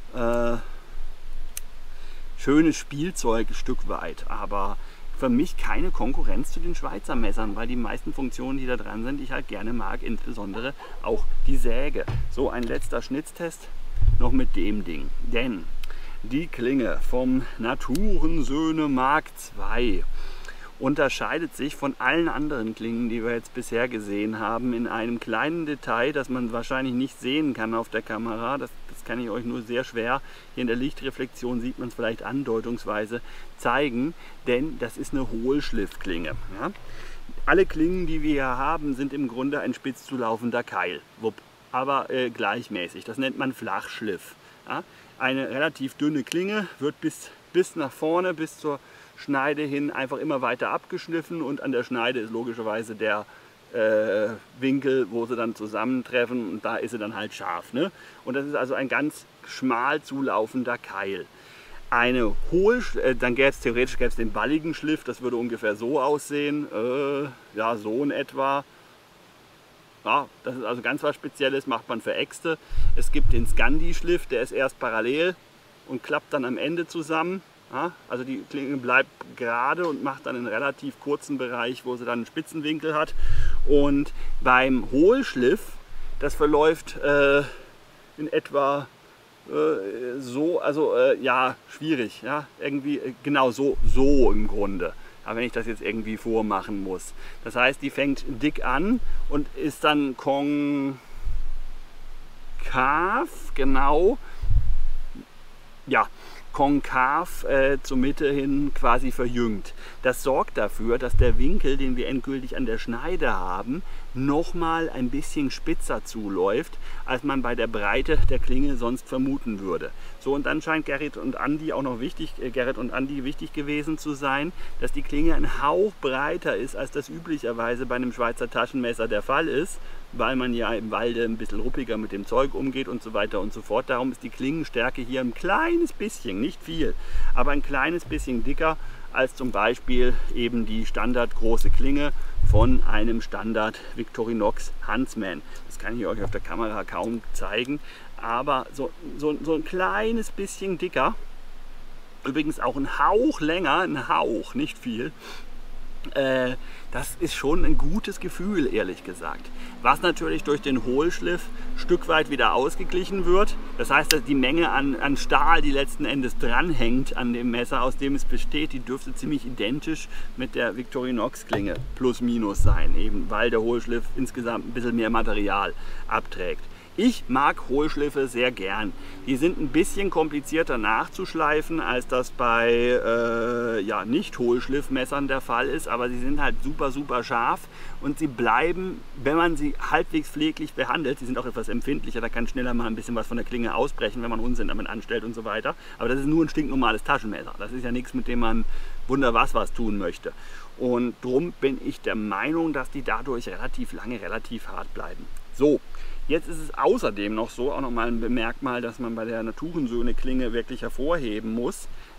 Speaker 1: Schönes Spielzeug ein Stück weit, aber für mich keine Konkurrenz zu den Schweizer Messern, weil die meisten Funktionen, die da dran sind, ich halt gerne mag, insbesondere auch die Säge. So, ein letzter Schnitztest noch mit dem Ding, denn die Klinge vom Naturensöhne Mark II unterscheidet sich von allen anderen Klingen, die wir jetzt bisher gesehen haben, in einem kleinen Detail, das man wahrscheinlich nicht sehen kann auf der Kamera. Das kann ich euch nur sehr schwer, hier in der Lichtreflexion sieht man es vielleicht andeutungsweise, zeigen, denn das ist eine Hohlschliffklinge. Ja? Alle Klingen, die wir hier haben, sind im Grunde ein spitz zulaufender Keil, aber gleichmäßig. Das nennt man Flachschliff. Ja? Eine relativ dünne Klinge wird bis nach vorne, bis zur Schneide hin einfach immer weiter abgeschliffen und an der Schneide ist logischerweise der Winkel, wo sie dann zusammentreffen und da ist sie dann halt scharf. Ne? Und das ist also ein ganz schmal zulaufender Keil. Eine dann gäbe es theoretisch den balligen Schliff, das würde ungefähr so aussehen, ja so in etwa. Ja, das ist also ganz was Spezielles, macht man für Äxte. Es gibt den Scandi-Schliff, der ist erst parallel und klappt dann am Ende zusammen. Ja, also die Klinge bleibt gerade und macht dann einen relativ kurzen Bereich, wo sie dann einen Spitzenwinkel hat. Und beim Hohlschliff, das verläuft in etwa so, also ja, schwierig. Ja, irgendwie genau so im Grunde. Aber wenn ich das jetzt irgendwie vormachen muss. Das heißt, die fängt dick an und ist dann konkav, genau, ja, konkav zur Mitte hin quasi verjüngt. Das sorgt dafür, dass der Winkel, den wir endgültig an der Schneide haben, nochmal ein bisschen spitzer zuläuft, als man bei der Breite der Klinge sonst vermuten würde. So, und dann scheint Gerrit und Andi wichtig gewesen zu sein, dass die Klinge ein Hauch breiter ist, als das üblicherweise bei einem Schweizer Taschenmesser der Fall ist, weil man ja im Walde ein bisschen ruppiger mit dem Zeug umgeht und so weiter und so fort. Darum ist die Klingenstärke hier ein kleines bisschen, nicht viel, aber ein kleines bisschen dicker als zum Beispiel eben die standardgroße Klinge von einem Standard Victorinox Huntsman. Das kann ich euch auf der Kamera kaum zeigen, aber so ein kleines bisschen dicker, übrigens auch ein Hauch länger, ein Hauch, nicht viel. Das ist schon ein gutes Gefühl, ehrlich gesagt. Was natürlich durch den Hohlschliff ein Stück weit wieder ausgeglichen wird. Das heißt, dass die Menge an Stahl, die letzten Endes dranhängt an dem Messer, aus dem es besteht, die dürfte ziemlich identisch mit der Victorinox-Klinge plus minus sein, eben weil der Hohlschliff insgesamt ein bisschen mehr Material abträgt. Ich mag Hohlschliffe sehr gern. Die sind ein bisschen komplizierter nachzuschleifen, als das bei ja, Nicht-Hohlschliffmessern der Fall ist, aber sie sind halt super scharf und sie bleiben, wenn man sie halbwegs pfleglich behandelt, sie sind auch etwas empfindlicher, da kann schneller mal ein bisschen was von der Klinge ausbrechen, wenn man Unsinn damit anstellt und so weiter. Aber das ist nur ein stinknormales Taschenmesser. Das ist ja nichts, mit dem man wunder was tun möchte. Und darum bin ich der Meinung, dass die dadurch relativ lange, relativ hart bleiben. So. Jetzt ist es außerdem noch so, auch nochmal ein Merkmal, das man bei der Naturensöhne Klinge wirklich hervorheben muss,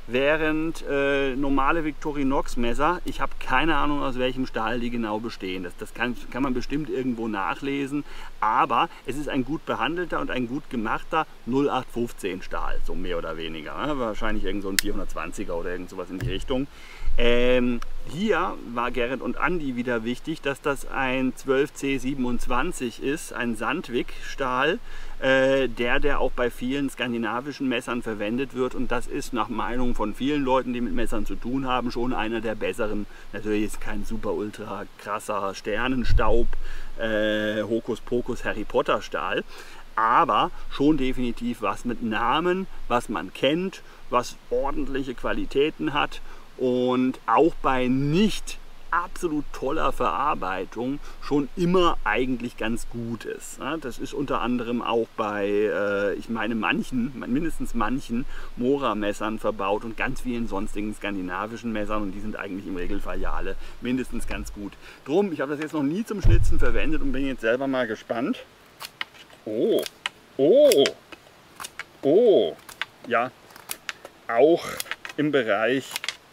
Speaker 1: während normale Victorinox Messer, ich habe keine Ahnung, aus welchem Stahl die genau bestehen. Das kann man bestimmt irgendwo nachlesen, aber es ist ein gut behandelter und ein gut gemachter 0815 Stahl, so mehr oder weniger. Ne? Wahrscheinlich irgend so ein 420er oder irgend sowas in die Richtung. Hier war Gerrit und Andi wieder wichtig, dass das ein 12C27 ist, ein Sandvik-Stahl, der auch bei vielen skandinavischen Messern verwendet wird, und das ist nach Meinung von vielen Leuten, die mit Messern zu tun haben, schon einer der besseren. Natürlich ist kein super ultra krasser Sternenstaub, Hokuspokus Harry Potter Stahl, aber schon definitiv was mit Namen, was man kennt, was ordentliche Qualitäten hat und auch bei nicht absolut toller Verarbeitung schon immer eigentlich ganz gut ist. Das ist unter anderem auch bei, ich meine, mindestens manchen Mora-Messern verbaut und ganz vielen sonstigen skandinavischen Messern, und die sind eigentlich im Regelfall ja alle mindestens ganz gut. Drum, ich habe das jetzt noch nie zum Schnitzen verwendet und bin jetzt selber mal gespannt. Oh, oh, oh, ja, auch im Bereich,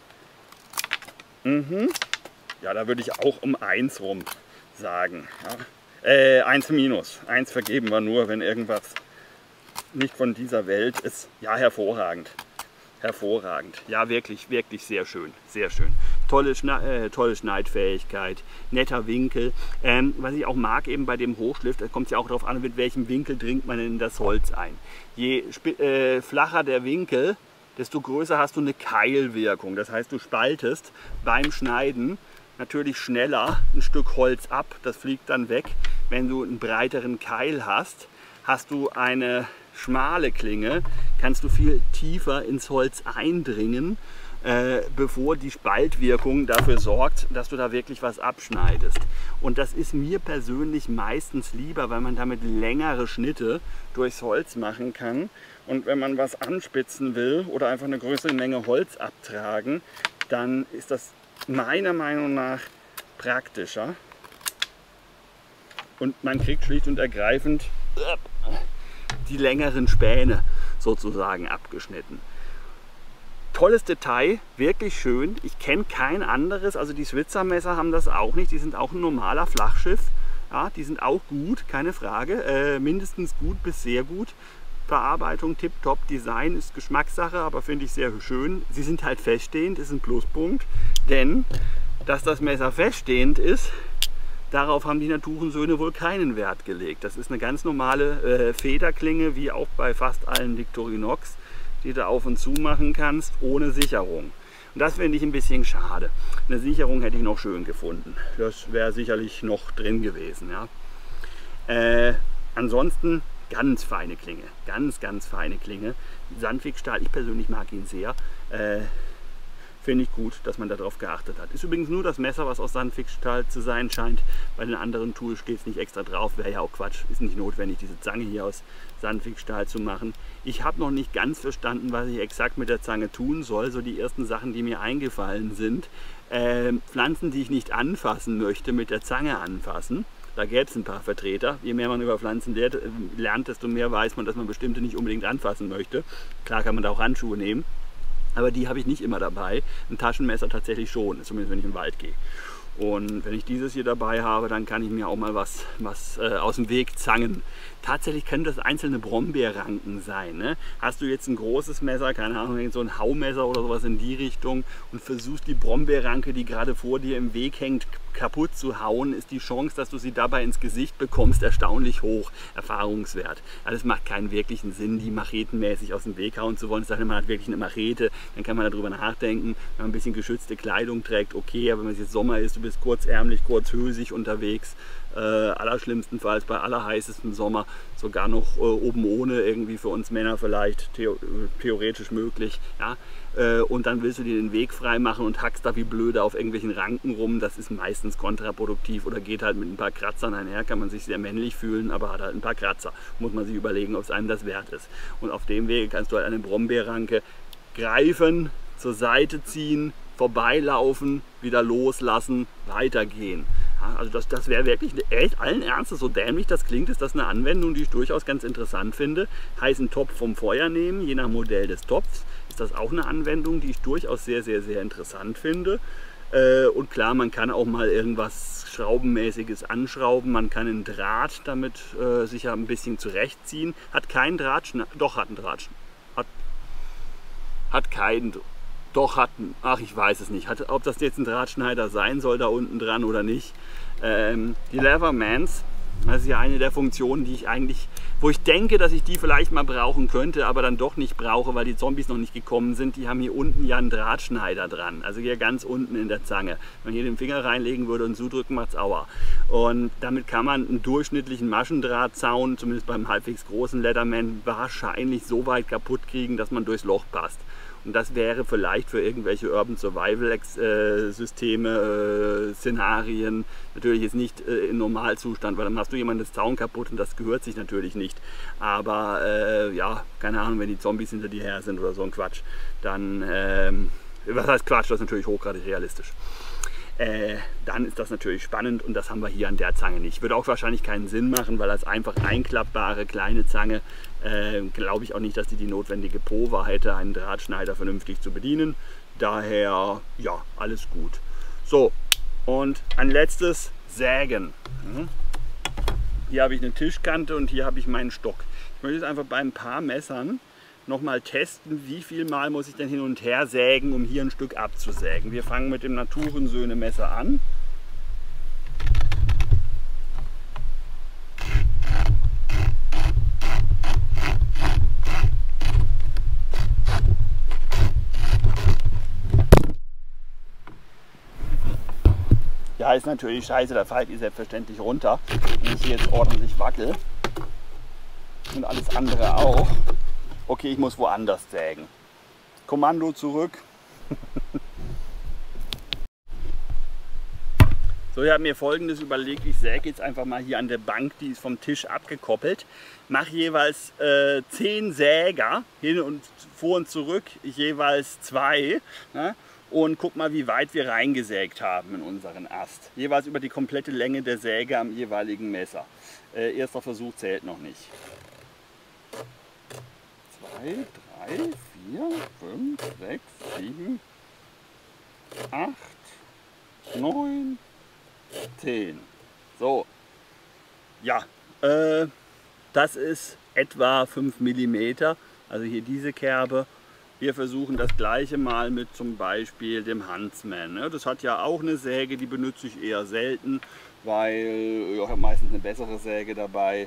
Speaker 1: ja, da würde ich auch um 1 rum sagen. Ja. 1 minus. 1 vergeben wir nur, wenn irgendwas nicht von dieser Welt ist. Ja, hervorragend. Hervorragend. Ja, wirklich, wirklich sehr schön. Sehr schön. Tolle Schneidfähigkeit, netter Winkel. Was ich auch mag eben bei dem Hochschliff, da kommt es ja auch darauf an, mit welchem Winkel dringt man in das Holz ein. Je flacher der Winkel, desto größer hast du eine Keilwirkung. Das heißt, du spaltest beim Schneiden natürlich schneller ein Stück Holz ab, das fliegt dann weg. Wenn du einen breiteren Keil hast, hast du eine schmale Klinge, kannst du viel tiefer ins Holz eindringen, bevor die Spaltwirkung dafür sorgt, dass du da wirklich was abschneidest. Und das ist mir persönlich meistens lieber, weil man damit längere Schnitte durchs Holz machen kann. Und wenn man was anspitzen will oder einfach eine größere Menge Holz abtragen, dann ist das meiner Meinung nach praktischer. Und man kriegt schlicht und ergreifend die längeren Späne sozusagen abgeschnitten. Tolles Detail, wirklich schön. Ich kenne kein anderes, also die Switzer Messer haben das auch nicht. Die sind auch ein normaler Flachschiff. Ja, die sind auch gut, keine Frage. Mindestens gut bis sehr gut. Verarbeitung tipptopp, Design ist Geschmackssache, aber finde ich sehr schön. Sie sind halt feststehend, ist ein Pluspunkt. Denn, dass das Messer feststehend ist, darauf haben die Natuchensöhne wohl keinen Wert gelegt. Das ist eine ganz normale Federklinge, wie auch bei fast allen Victorinox, die du auf und zu machen kannst, ohne Sicherung. Und das finde ich ein bisschen schade. Eine Sicherung hätte ich noch schön gefunden. Das wäre sicherlich noch drin gewesen. Ja. Ansonsten ganz feine Klinge, ganz feine Klinge. Sandvik-Stahl, ich persönlich mag ihn sehr. Finde ich gut, dass man darauf geachtet hat. Ist übrigens nur das Messer, was aus Sandvik-Stahl zu sein scheint. Bei den anderen Tools steht es nicht extra drauf. Wäre ja auch Quatsch. Ist nicht notwendig, diese Zange hier aus Sandvik-Stahl zu machen. Ich habe noch nicht ganz verstanden, was ich exakt mit der Zange tun soll. So die ersten Sachen, die mir eingefallen sind. Pflanzen, die ich nicht anfassen möchte, mit der Zange anfassen. Da gäbe es ein paar Vertreter. Je mehr man über Pflanzen lernt, desto mehr weiß man, dass man bestimmte nicht unbedingt anfassen möchte. Klar kann man da auch Handschuhe nehmen. Aber die habe ich nicht immer dabei. Ein Taschenmesser tatsächlich schon, zumindest wenn ich im Wald gehe. Und wenn ich dieses hier dabei habe, dann kann ich mir auch mal was aus dem Weg zangen. Tatsächlich können das einzelne Brombeerranken sein. Ne? Hast du jetzt ein großes Messer, keine Ahnung, so ein Haumesser oder sowas in die Richtung und versuchst die Brombeerranke, die gerade vor dir im Weg hängt, kaputt zu hauen, ist die Chance, dass du sie dabei ins Gesicht bekommst, erstaunlich hoch. Erfahrungswert. Also es macht keinen wirklichen Sinn, die machetenmäßig aus dem Weg hauen zu wollen. Es sei denn, man hat wirklich eine Machete, dann kann man darüber nachdenken. Wenn man ein bisschen geschützte Kleidung trägt, okay, aber wenn es jetzt Sommer ist, du bist kurzärmlich, kurzhösig unterwegs, allerschlimmstenfalls bei allerheißestem Sommer sogar noch oben ohne, irgendwie für uns Männer vielleicht theoretisch möglich. Ja? Und dann willst du dir den Weg frei machen und hackst da wie blöde auf irgendwelchen Ranken rum. Das ist meistens kontraproduktiv oder geht halt mit ein paar Kratzern einher, kann man sich sehr männlich fühlen, aber hat halt ein paar Kratzer. Muss man sich überlegen, ob es einem das wert ist. Und auf dem Wege kannst du halt eine Brombeerranke greifen, zur Seite ziehen, vorbeilaufen, wieder loslassen, weitergehen. Ja, also das wäre wirklich echt allen Ernstes, so dämlich das klingt, ist das eine Anwendung, die ich durchaus ganz interessant finde. Heißen Topf vom Feuer nehmen, je nach Modell des Topfs. ist das auch eine Anwendung, die ich durchaus sehr, sehr, sehr interessant finde. Und klar, man kann auch mal irgendwas Schraubenmäßiges anschrauben. Man kann einen Draht damit sicher ein bisschen zurechtziehen. Hat keinen Drahtschneider, doch hat einen Drahtschneider. Hat keinen, doch hat einen, ach ich weiß es nicht. Ob das jetzt ein Drahtschneider sein soll da unten dran oder nicht. Die Levermans, das ist ja eine der Funktionen, die ich eigentlich, wo ich denke, dass ich die vielleicht mal brauchen könnte, aber dann doch nicht brauche, weil die Zombies noch nicht gekommen sind. Die haben hier unten ja einen Drahtschneider dran, also hier ganz unten in der Zange. Wenn man hier den Finger reinlegen würde und zudrücken, macht es aua. Und damit kann man einen durchschnittlichen Maschendrahtzaun, zumindest beim halbwegs großen Leatherman, wahrscheinlich so weit kaputt kriegen, dass man durchs Loch passt. Und das wäre vielleicht für irgendwelche Urban Survival Systeme, Szenarien, natürlich jetzt nicht im Normalzustand, weil dann hast du jemandes Zaun kaputt und das gehört sich natürlich nicht. Aber ja, keine Ahnung, wenn die Zombies hinter dir her sind oder so ein Quatsch, dann, was heißt Quatsch, das ist natürlich hochgradig realistisch. Dann ist das natürlich spannend und das haben wir hier an der Zange nicht. Würde auch wahrscheinlich keinen Sinn machen, weil als einfach einklappbare kleine Zange glaube ich auch nicht, dass die notwendige Power hätte, einen Drahtschneider vernünftig zu bedienen. Daher, ja, alles gut. So, und ein letztes, Sägen. Hier habe ich eine Tischkante und hier habe ich meinen Stock. Ich möchte jetzt einfach bei ein paar Messern nochmal testen, wie viel Mal muss ich denn hin und her sägen, um hier ein Stück abzusägen. Wir fangen mit dem Naturensöhne-Messer an. Ja, ist natürlich scheiße, da fällt ihr selbstverständlich runter, wenn ich hier jetzt ordentlich wackel. Und alles andere auch. Okay, ich muss woanders sägen. Kommando zurück. So, ich habe mir Folgendes überlegt. Ich säge jetzt einfach mal hier an der Bank, die ist vom Tisch abgekoppelt. Mache jeweils 10 Säger, hin und vor und zurück, jeweils 2. Ne? Und guck mal, wie weit wir reingesägt haben in unseren Ast. Jeweils über die komplette Länge der Säge am jeweiligen Messer. Erster Versuch zählt noch nicht. 2, 3, 4, 5, 6, 7, 8, 9, 10. So, ja, das ist etwa 5 mm, also hier diese Kerbe. Wir versuchen das gleiche mal mit zum Beispiel dem Huntsman. Das hat ja auch eine Säge, die benutze ich eher selten, weil ich habe meistens eine bessere Säge dabei.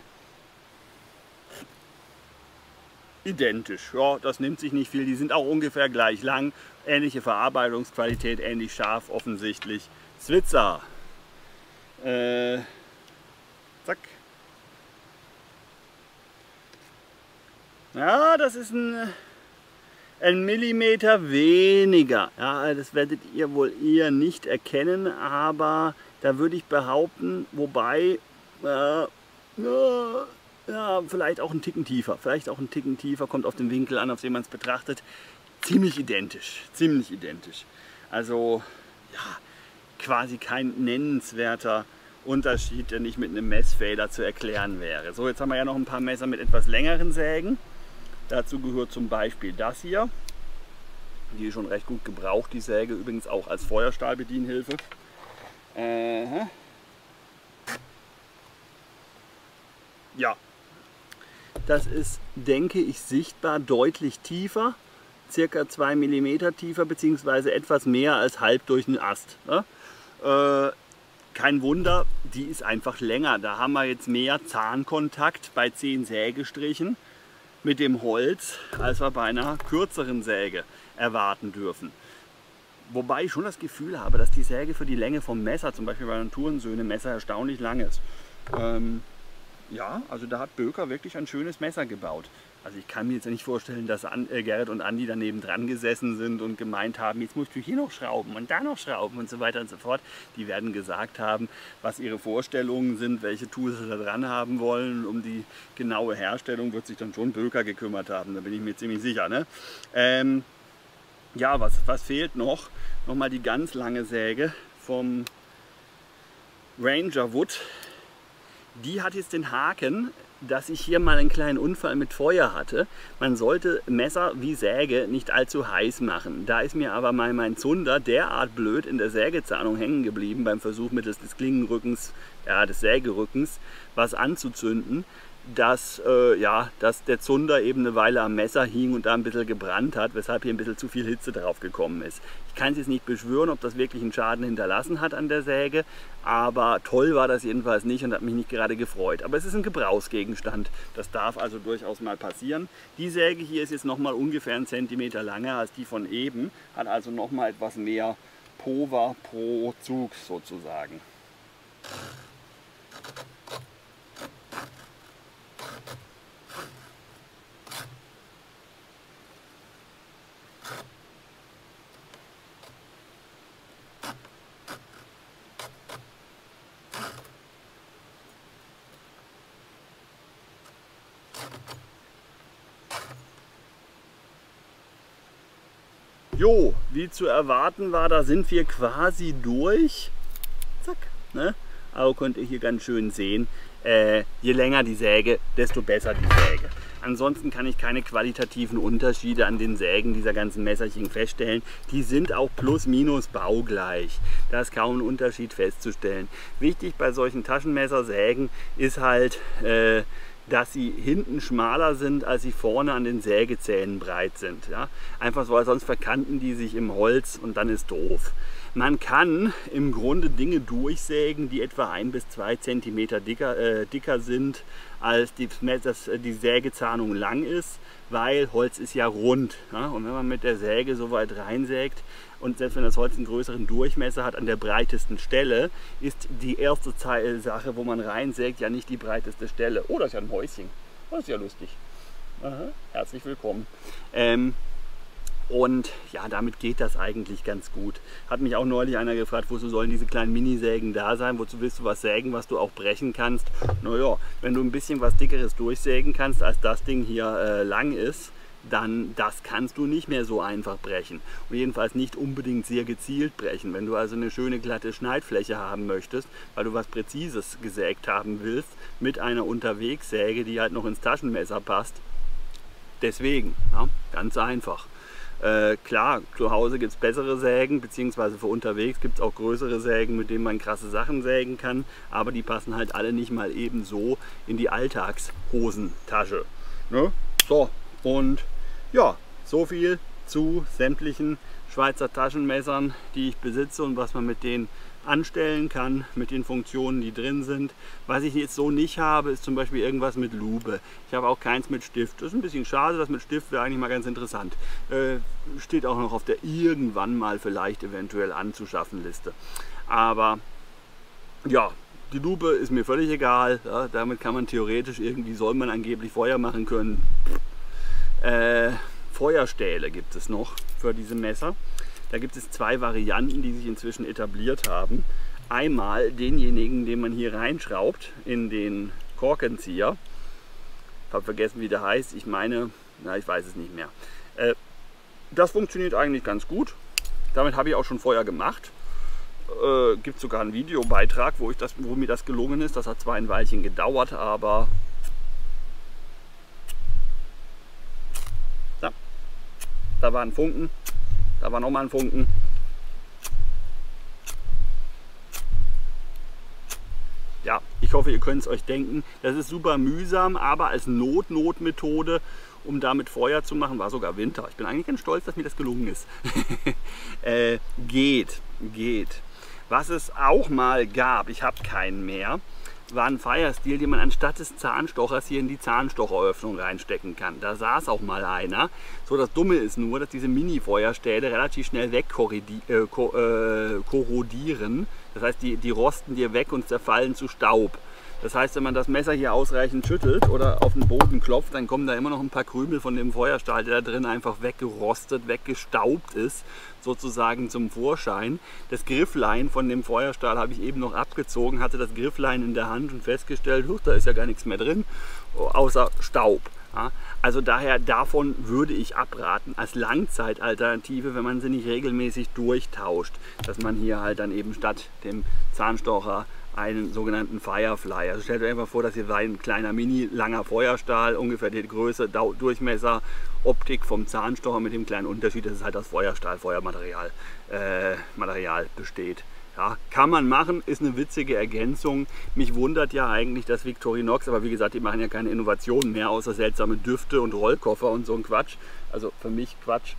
Speaker 1: Identisch, ja, das nimmt sich nicht viel, die sind auch ungefähr gleich lang, ähnliche Verarbeitungsqualität, ähnlich scharf offensichtlich. Switzer, zack. Ja, das ist ein Millimeter weniger, ja, das werdet ihr wohl eher nicht erkennen, aber da würde ich behaupten, wobei, ja, vielleicht auch ein Ticken tiefer, kommt auf den Winkel an, auf den man es betrachtet. Ziemlich identisch. Also, ja, quasi kein nennenswerter Unterschied, der nicht mit einem Messfeder zu erklären wäre. So, jetzt haben wir ja noch ein paar Messer mit etwas längeren Sägen. Dazu gehört zum Beispiel das hier. Die ist schon recht gut gebraucht, die Säge, übrigens auch als Feuerstahlbedienhilfe. Ja, das ist, denke ich, sichtbar deutlich tiefer, circa 2 mm tiefer, beziehungsweise etwas mehr als halb durch den Ast. Ne? Kein Wunder, die ist einfach länger. Da haben wir jetzt mehr Zahnkontakt bei 10 Sägestrichen mit dem Holz, als wir bei einer kürzeren Säge erwarten dürfen. Wobei ich schon das Gefühl habe, dass die Säge für die Länge vom Messer, zum Beispiel bei einem Naturensöhne-Messer, erstaunlich lang ist. Ja, also da hat Böker wirklich ein schönes Messer gebaut. Also ich kann mir jetzt nicht vorstellen, dass Gerrit und Andi daneben dran gesessen sind und gemeint haben, jetzt musst du hier noch schrauben und da noch schrauben und so weiter und so fort. Die werden gesagt haben, was ihre Vorstellungen sind, welche Tools sie da dran haben wollen. Um die genaue Herstellung wird sich dann schon Böker gekümmert haben, da bin ich mir ziemlich sicher. Ne? Ja, was fehlt noch? Nochmal die ganz lange Säge vom Ranger Wood. Die hat jetzt den Haken, dass ich hier mal einen kleinen Unfall mit Feuer hatte. Man sollte Messer wie Säge nicht allzu heiß machen. Da ist mir aber mal mein Zunder derart blöd in der Sägezahnung hängen geblieben beim Versuch mittels des Klingenrückens, ja, des Sägerückens, was anzuzünden, dass der Zunder eben eine Weile am Messer hing und da ein bisschen gebrannt hat, weshalb hier ein bisschen zu viel Hitze drauf gekommen ist. Ich kann es jetzt nicht beschwören, ob das wirklich einen Schaden hinterlassen hat an der Säge, aber toll war das jedenfalls nicht und hat mich nicht gerade gefreut. Aber es ist ein Gebrauchsgegenstand, das darf also durchaus mal passieren. Die Säge hier ist jetzt nochmal ungefähr 1 Zentimeter länger als die von eben, hat also nochmal etwas mehr Power pro Zug sozusagen. Jo, wie zu erwarten war, da sind wir quasi durch. Zack, ne? Aber könnt ihr hier ganz schön sehen, je länger die Säge, desto besser die Säge. Ansonsten kann ich keine qualitativen Unterschiede an den Sägen dieser ganzen Messerchen feststellen. Die sind auch plus minus baugleich. Da ist kaum ein Unterschied festzustellen. Wichtig bei solchen Taschenmessersägen ist halt, dass sie hinten schmaler sind, als sie vorne an den Sägezähnen breit sind. Ja? Einfach so, weil sonst verkanten die sich im Holz und dann ist doof. Man kann im Grunde Dinge durchsägen, die etwa 1 bis 2 Zentimeter dicker sind, als die Sägezahnung lang ist, weil Holz ist ja rund. Ja? Und wenn man mit der Säge so weit reinsägt und selbst wenn das Holz einen größeren Durchmesser hat an der breitesten Stelle, ist die erste Sache, wo man reinsägt, ja nicht die breiteste Stelle. Oh, das ist ja ein Häuschen. Das ist ja lustig. Aha, herzlich willkommen. Und ja, damit geht das eigentlich ganz gut. Hat mich auch neulich einer gefragt, wozu sollen diese kleinen Minisägen da sein? Wozu willst du was sägen, was du auch brechen kannst? Naja, wenn du ein bisschen was Dickeres durchsägen kannst, als das Ding hier lang ist, dann das kannst du nicht mehr so einfach brechen. Und jedenfalls nicht unbedingt sehr gezielt brechen. Wenn du also eine schöne glatte Schneidfläche haben möchtest, weil du was Präzises gesägt haben willst, mit einer Unterwegssäge, die halt noch ins Taschenmesser passt. Deswegen, ja, ganz einfach. Klar, zu Hause gibt es bessere Sägen, beziehungsweise für unterwegs gibt es auch größere Sägen, mit denen man krasse Sachen sägen kann, aber die passen halt alle nicht mal eben so in die Alltagshosentasche. Ne? So, und ja, so viel zu sämtlichen Schweizer Taschenmessern, die ich besitze und was man mit denen anstellen kann, mit den Funktionen, die drin sind. Was ich jetzt so nicht habe, ist zum Beispiel irgendwas mit Lupe. Ich habe auch keins mit Stift. Das ist ein bisschen schade, das mit Stift wäre eigentlich mal ganz interessant. Steht auch noch auf der irgendwann mal vielleicht eventuell anzuschaffen Liste. Aber ja, die Lupe ist mir völlig egal. Ja, damit kann man theoretisch irgendwie, soll man angeblich Feuer machen können. Feuerstähle gibt es noch für diese Messer. Da gibt es 2 Varianten, die sich inzwischen etabliert haben. Einmal denjenigen, den man hier reinschraubt in den Korkenzieher. Ich habe vergessen, wie der heißt. Ich meine, na, ich weiß es nicht mehr. Das funktioniert eigentlich ganz gut. Damit habe ich auch schon Feuer gemacht. Gibt sogar einen Videobeitrag, wo mir das gelungen ist. Das hat zwar ein Weilchen gedauert, aber da war ein Funken. Da war nochmal ein Funken. Ja, ich hoffe, ihr könnt es euch denken. Das ist super mühsam, aber als Notmethode, um damit Feuer zu machen, war sogar Winter. Ich bin eigentlich ganz stolz, dass mir das gelungen ist. Geht. Was es auch mal gab, ich habe keinen mehr, war ein Firesteel, den man anstatt des Zahnstochers hier in die Zahnstocheröffnung reinstecken kann. Da saß auch mal einer. So, das Dumme ist nur, dass diese Mini-Feuerstähle relativ schnell wegkorrodieren. Das heißt, die rosten dir weg und zerfallen zu Staub. Das heißt, wenn man das Messer hier ausreichend schüttelt oder auf den Boden klopft, dann kommen da immer noch ein paar Krümel von dem Feuerstahl, der da drin einfach weggerostet, weggestaubt ist, sozusagen zum Vorschein. Das Grifflein von dem Feuerstahl habe ich eben noch abgezogen, hatte das Grifflein in der Hand und festgestellt, da ist ja gar nichts mehr drin, außer Staub. Ja, also daher davon würde ich abraten als Langzeitalternative, wenn man sie nicht regelmäßig durchtauscht, dass man hier halt dann eben statt dem Zahnstocher einen sogenannten Firefly. Also stellt euch einfach vor, dass ihr ein kleiner mini langer Feuerstahl, ungefähr die Größe, Durchmesser, Optik vom Zahnstocher mit dem kleinen Unterschied, dass es halt aus Feuerstahl-Feuermaterial Material besteht. Ja, kann man machen, ist eine witzige Ergänzung. Mich wundert ja eigentlich, dass Victorinox, aber wie gesagt, die machen ja keine Innovationen mehr, außer seltsame Düfte und Rollkoffer und so ein Quatsch. Also für mich Quatsch.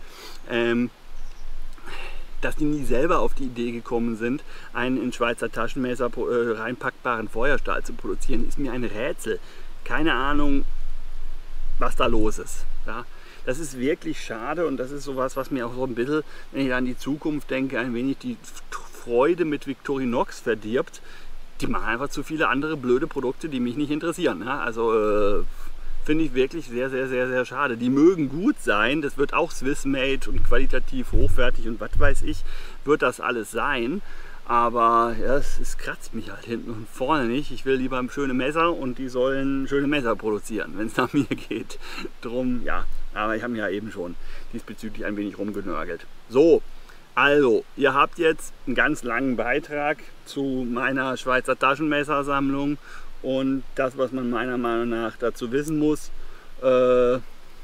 Speaker 1: Dass die nie selber auf die Idee gekommen sind, einen in Schweizer Taschenmesser reinpackbaren Feuerstahl zu produzieren, ist mir ein Rätsel. Keine Ahnung, was da los ist. Ja, das ist wirklich schade und das ist sowas, was mir auch so ein bisschen, wenn ich an die Zukunft denke, ein wenig die Freude mit Victorinox verdirbt. Die machen einfach zu viele andere blöde Produkte, die mich nicht interessieren. Ja, also finde ich wirklich sehr, sehr, sehr, sehr schade. Die mögen gut sein, das wird auch Swiss-made und qualitativ hochwertig und was weiß ich, wird das alles sein. Aber ja, es kratzt mich halt hinten und vorne nicht. Ich will lieber schöne Messer und die sollen schöne Messer produzieren, wenn es nach mir geht. Drum, ja, aber ich habe ja eben schon diesbezüglich ein wenig rumgenörgelt. So, also, ihr habt jetzt einen ganz langen Beitrag zu meiner Schweizer Taschenmessersammlung. Und das, was man meiner Meinung nach dazu wissen muss, ja,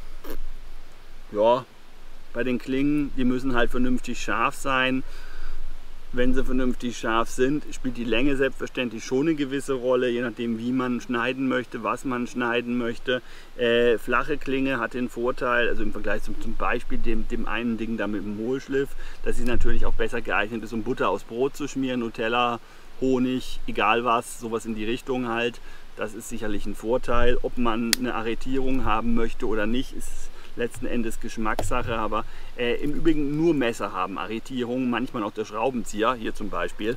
Speaker 1: bei den Klingen, die müssen halt vernünftig scharf sein. Wenn sie vernünftig scharf sind, spielt die Länge selbstverständlich schon eine gewisse Rolle, je nachdem wie man schneiden möchte, was man schneiden möchte. Flache Klinge hat den Vorteil, also im Vergleich zum Beispiel dem einen Ding da mit dem Hohlschliff, dass sie natürlich auch besser geeignet ist, um Butter aufs Brot zu schmieren, Nutella, Honig, egal was, sowas in die Richtung halt. Das ist sicherlich ein Vorteil. Ob man eine Arretierung haben möchte oder nicht, ist letzten Endes Geschmackssache. Aber im Übrigen nur Messer haben Arretierungen, manchmal auch der Schraubenzieher, hier zum Beispiel.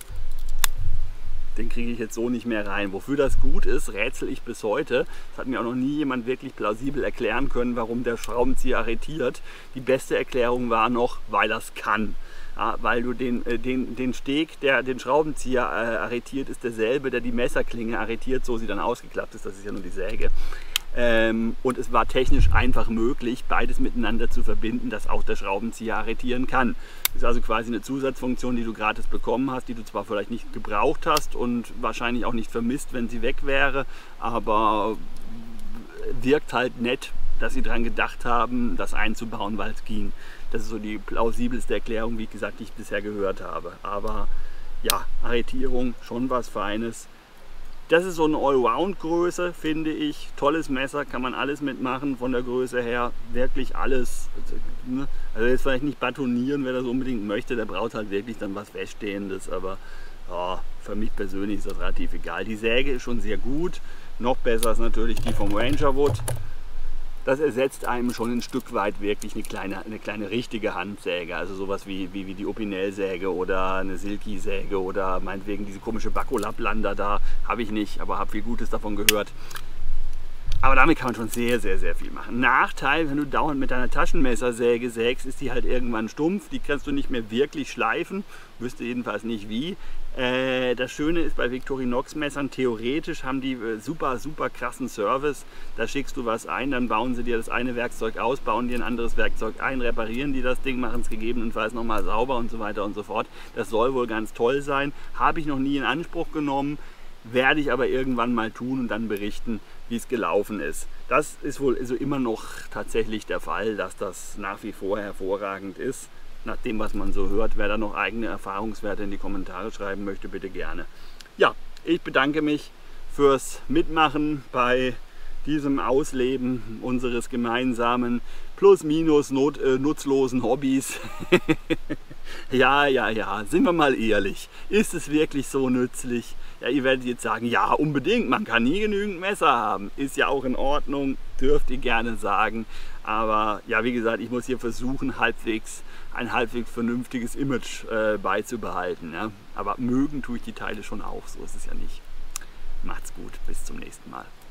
Speaker 1: Den kriege ich jetzt so nicht mehr rein. Wofür das gut ist, rätsel ich bis heute. Das hat mir auch noch nie jemand wirklich plausibel erklären können, warum der Schraubenzieher arretiert. Die beste Erklärung war noch, weil er es kann. Ja, weil du den Steg, der den Schraubenzieher arretiert, ist derselbe, der die Messerklinge arretiert, so sie dann ausgeklappt ist, das ist ja nur die Säge. Und es war technisch einfach möglich, beides miteinander zu verbinden, dass auch der Schraubenzieher arretieren kann. Das ist also quasi eine Zusatzfunktion, die du gratis bekommen hast, die du zwar vielleicht nicht gebraucht hast und wahrscheinlich auch nicht vermisst, wenn sie weg wäre, aber wirkt halt nett, dass sie daran gedacht haben, das einzubauen, weil es ging. Das ist so die plausibelste Erklärung, wie gesagt, die ich bisher gehört habe. Aber ja, Arretierung, schon was Feines. Das ist so eine Allround-Größe, finde ich. Tolles Messer, kann man alles mitmachen von der Größe her. Wirklich alles. Also jetzt vielleicht nicht batonieren, wer das unbedingt möchte. Der braucht halt wirklich dann was Feststehendes. Aber ja, für mich persönlich ist das relativ egal. Die Säge ist schon sehr gut. Noch besser ist natürlich die vom Ranger Wood. Das ersetzt einem schon ein Stück weit wirklich eine kleine richtige Handsäge. Also sowas wie die Opinel-Säge oder eine Silky-Säge oder meinetwegen diese komische Bacolab-Lander da. Habe ich nicht, aber habe viel Gutes davon gehört. Aber damit kann man schon sehr, sehr, sehr viel machen. Nachteil, wenn du dauernd mit deiner Taschenmessersäge sägst, ist die halt irgendwann stumpf. Die kannst du nicht mehr wirklich schleifen. Wüsste jedenfalls nicht wie. Das Schöne ist bei Victorinox Messern, theoretisch haben die super, super krassen Service. Da schickst du was ein, dann bauen sie dir das eine Werkzeug aus, bauen dir ein anderes Werkzeug ein, reparieren die das Ding, machen es gegebenenfalls nochmal sauber und so weiter und so fort. Das soll wohl ganz toll sein. Habe ich noch nie in Anspruch genommen, werde ich aber irgendwann mal tun und dann berichten, wie es gelaufen ist. Das ist wohl also immer noch tatsächlich der Fall, dass das nach wie vor hervorragend ist. Nach dem, was man so hört, wer da noch eigene Erfahrungswerte in die Kommentare schreiben möchte, bitte gerne. Ja, ich bedanke mich fürs Mitmachen bei diesem Ausleben unseres gemeinsamen plus-minus nutzlosen Hobbys. Ja, sind wir mal ehrlich. Ist es wirklich so nützlich? Ja, ihr werdet jetzt sagen, ja, unbedingt, man kann nie genügend Messer haben. Ist ja auch in Ordnung, dürft ihr gerne sagen. Aber ja, wie gesagt, ich muss hier versuchen, ein halbwegs vernünftiges Image beizubehalten. Ja? Aber mögen tue ich die Teile schon auch, so ist es ja nicht. Macht's gut, bis zum nächsten Mal.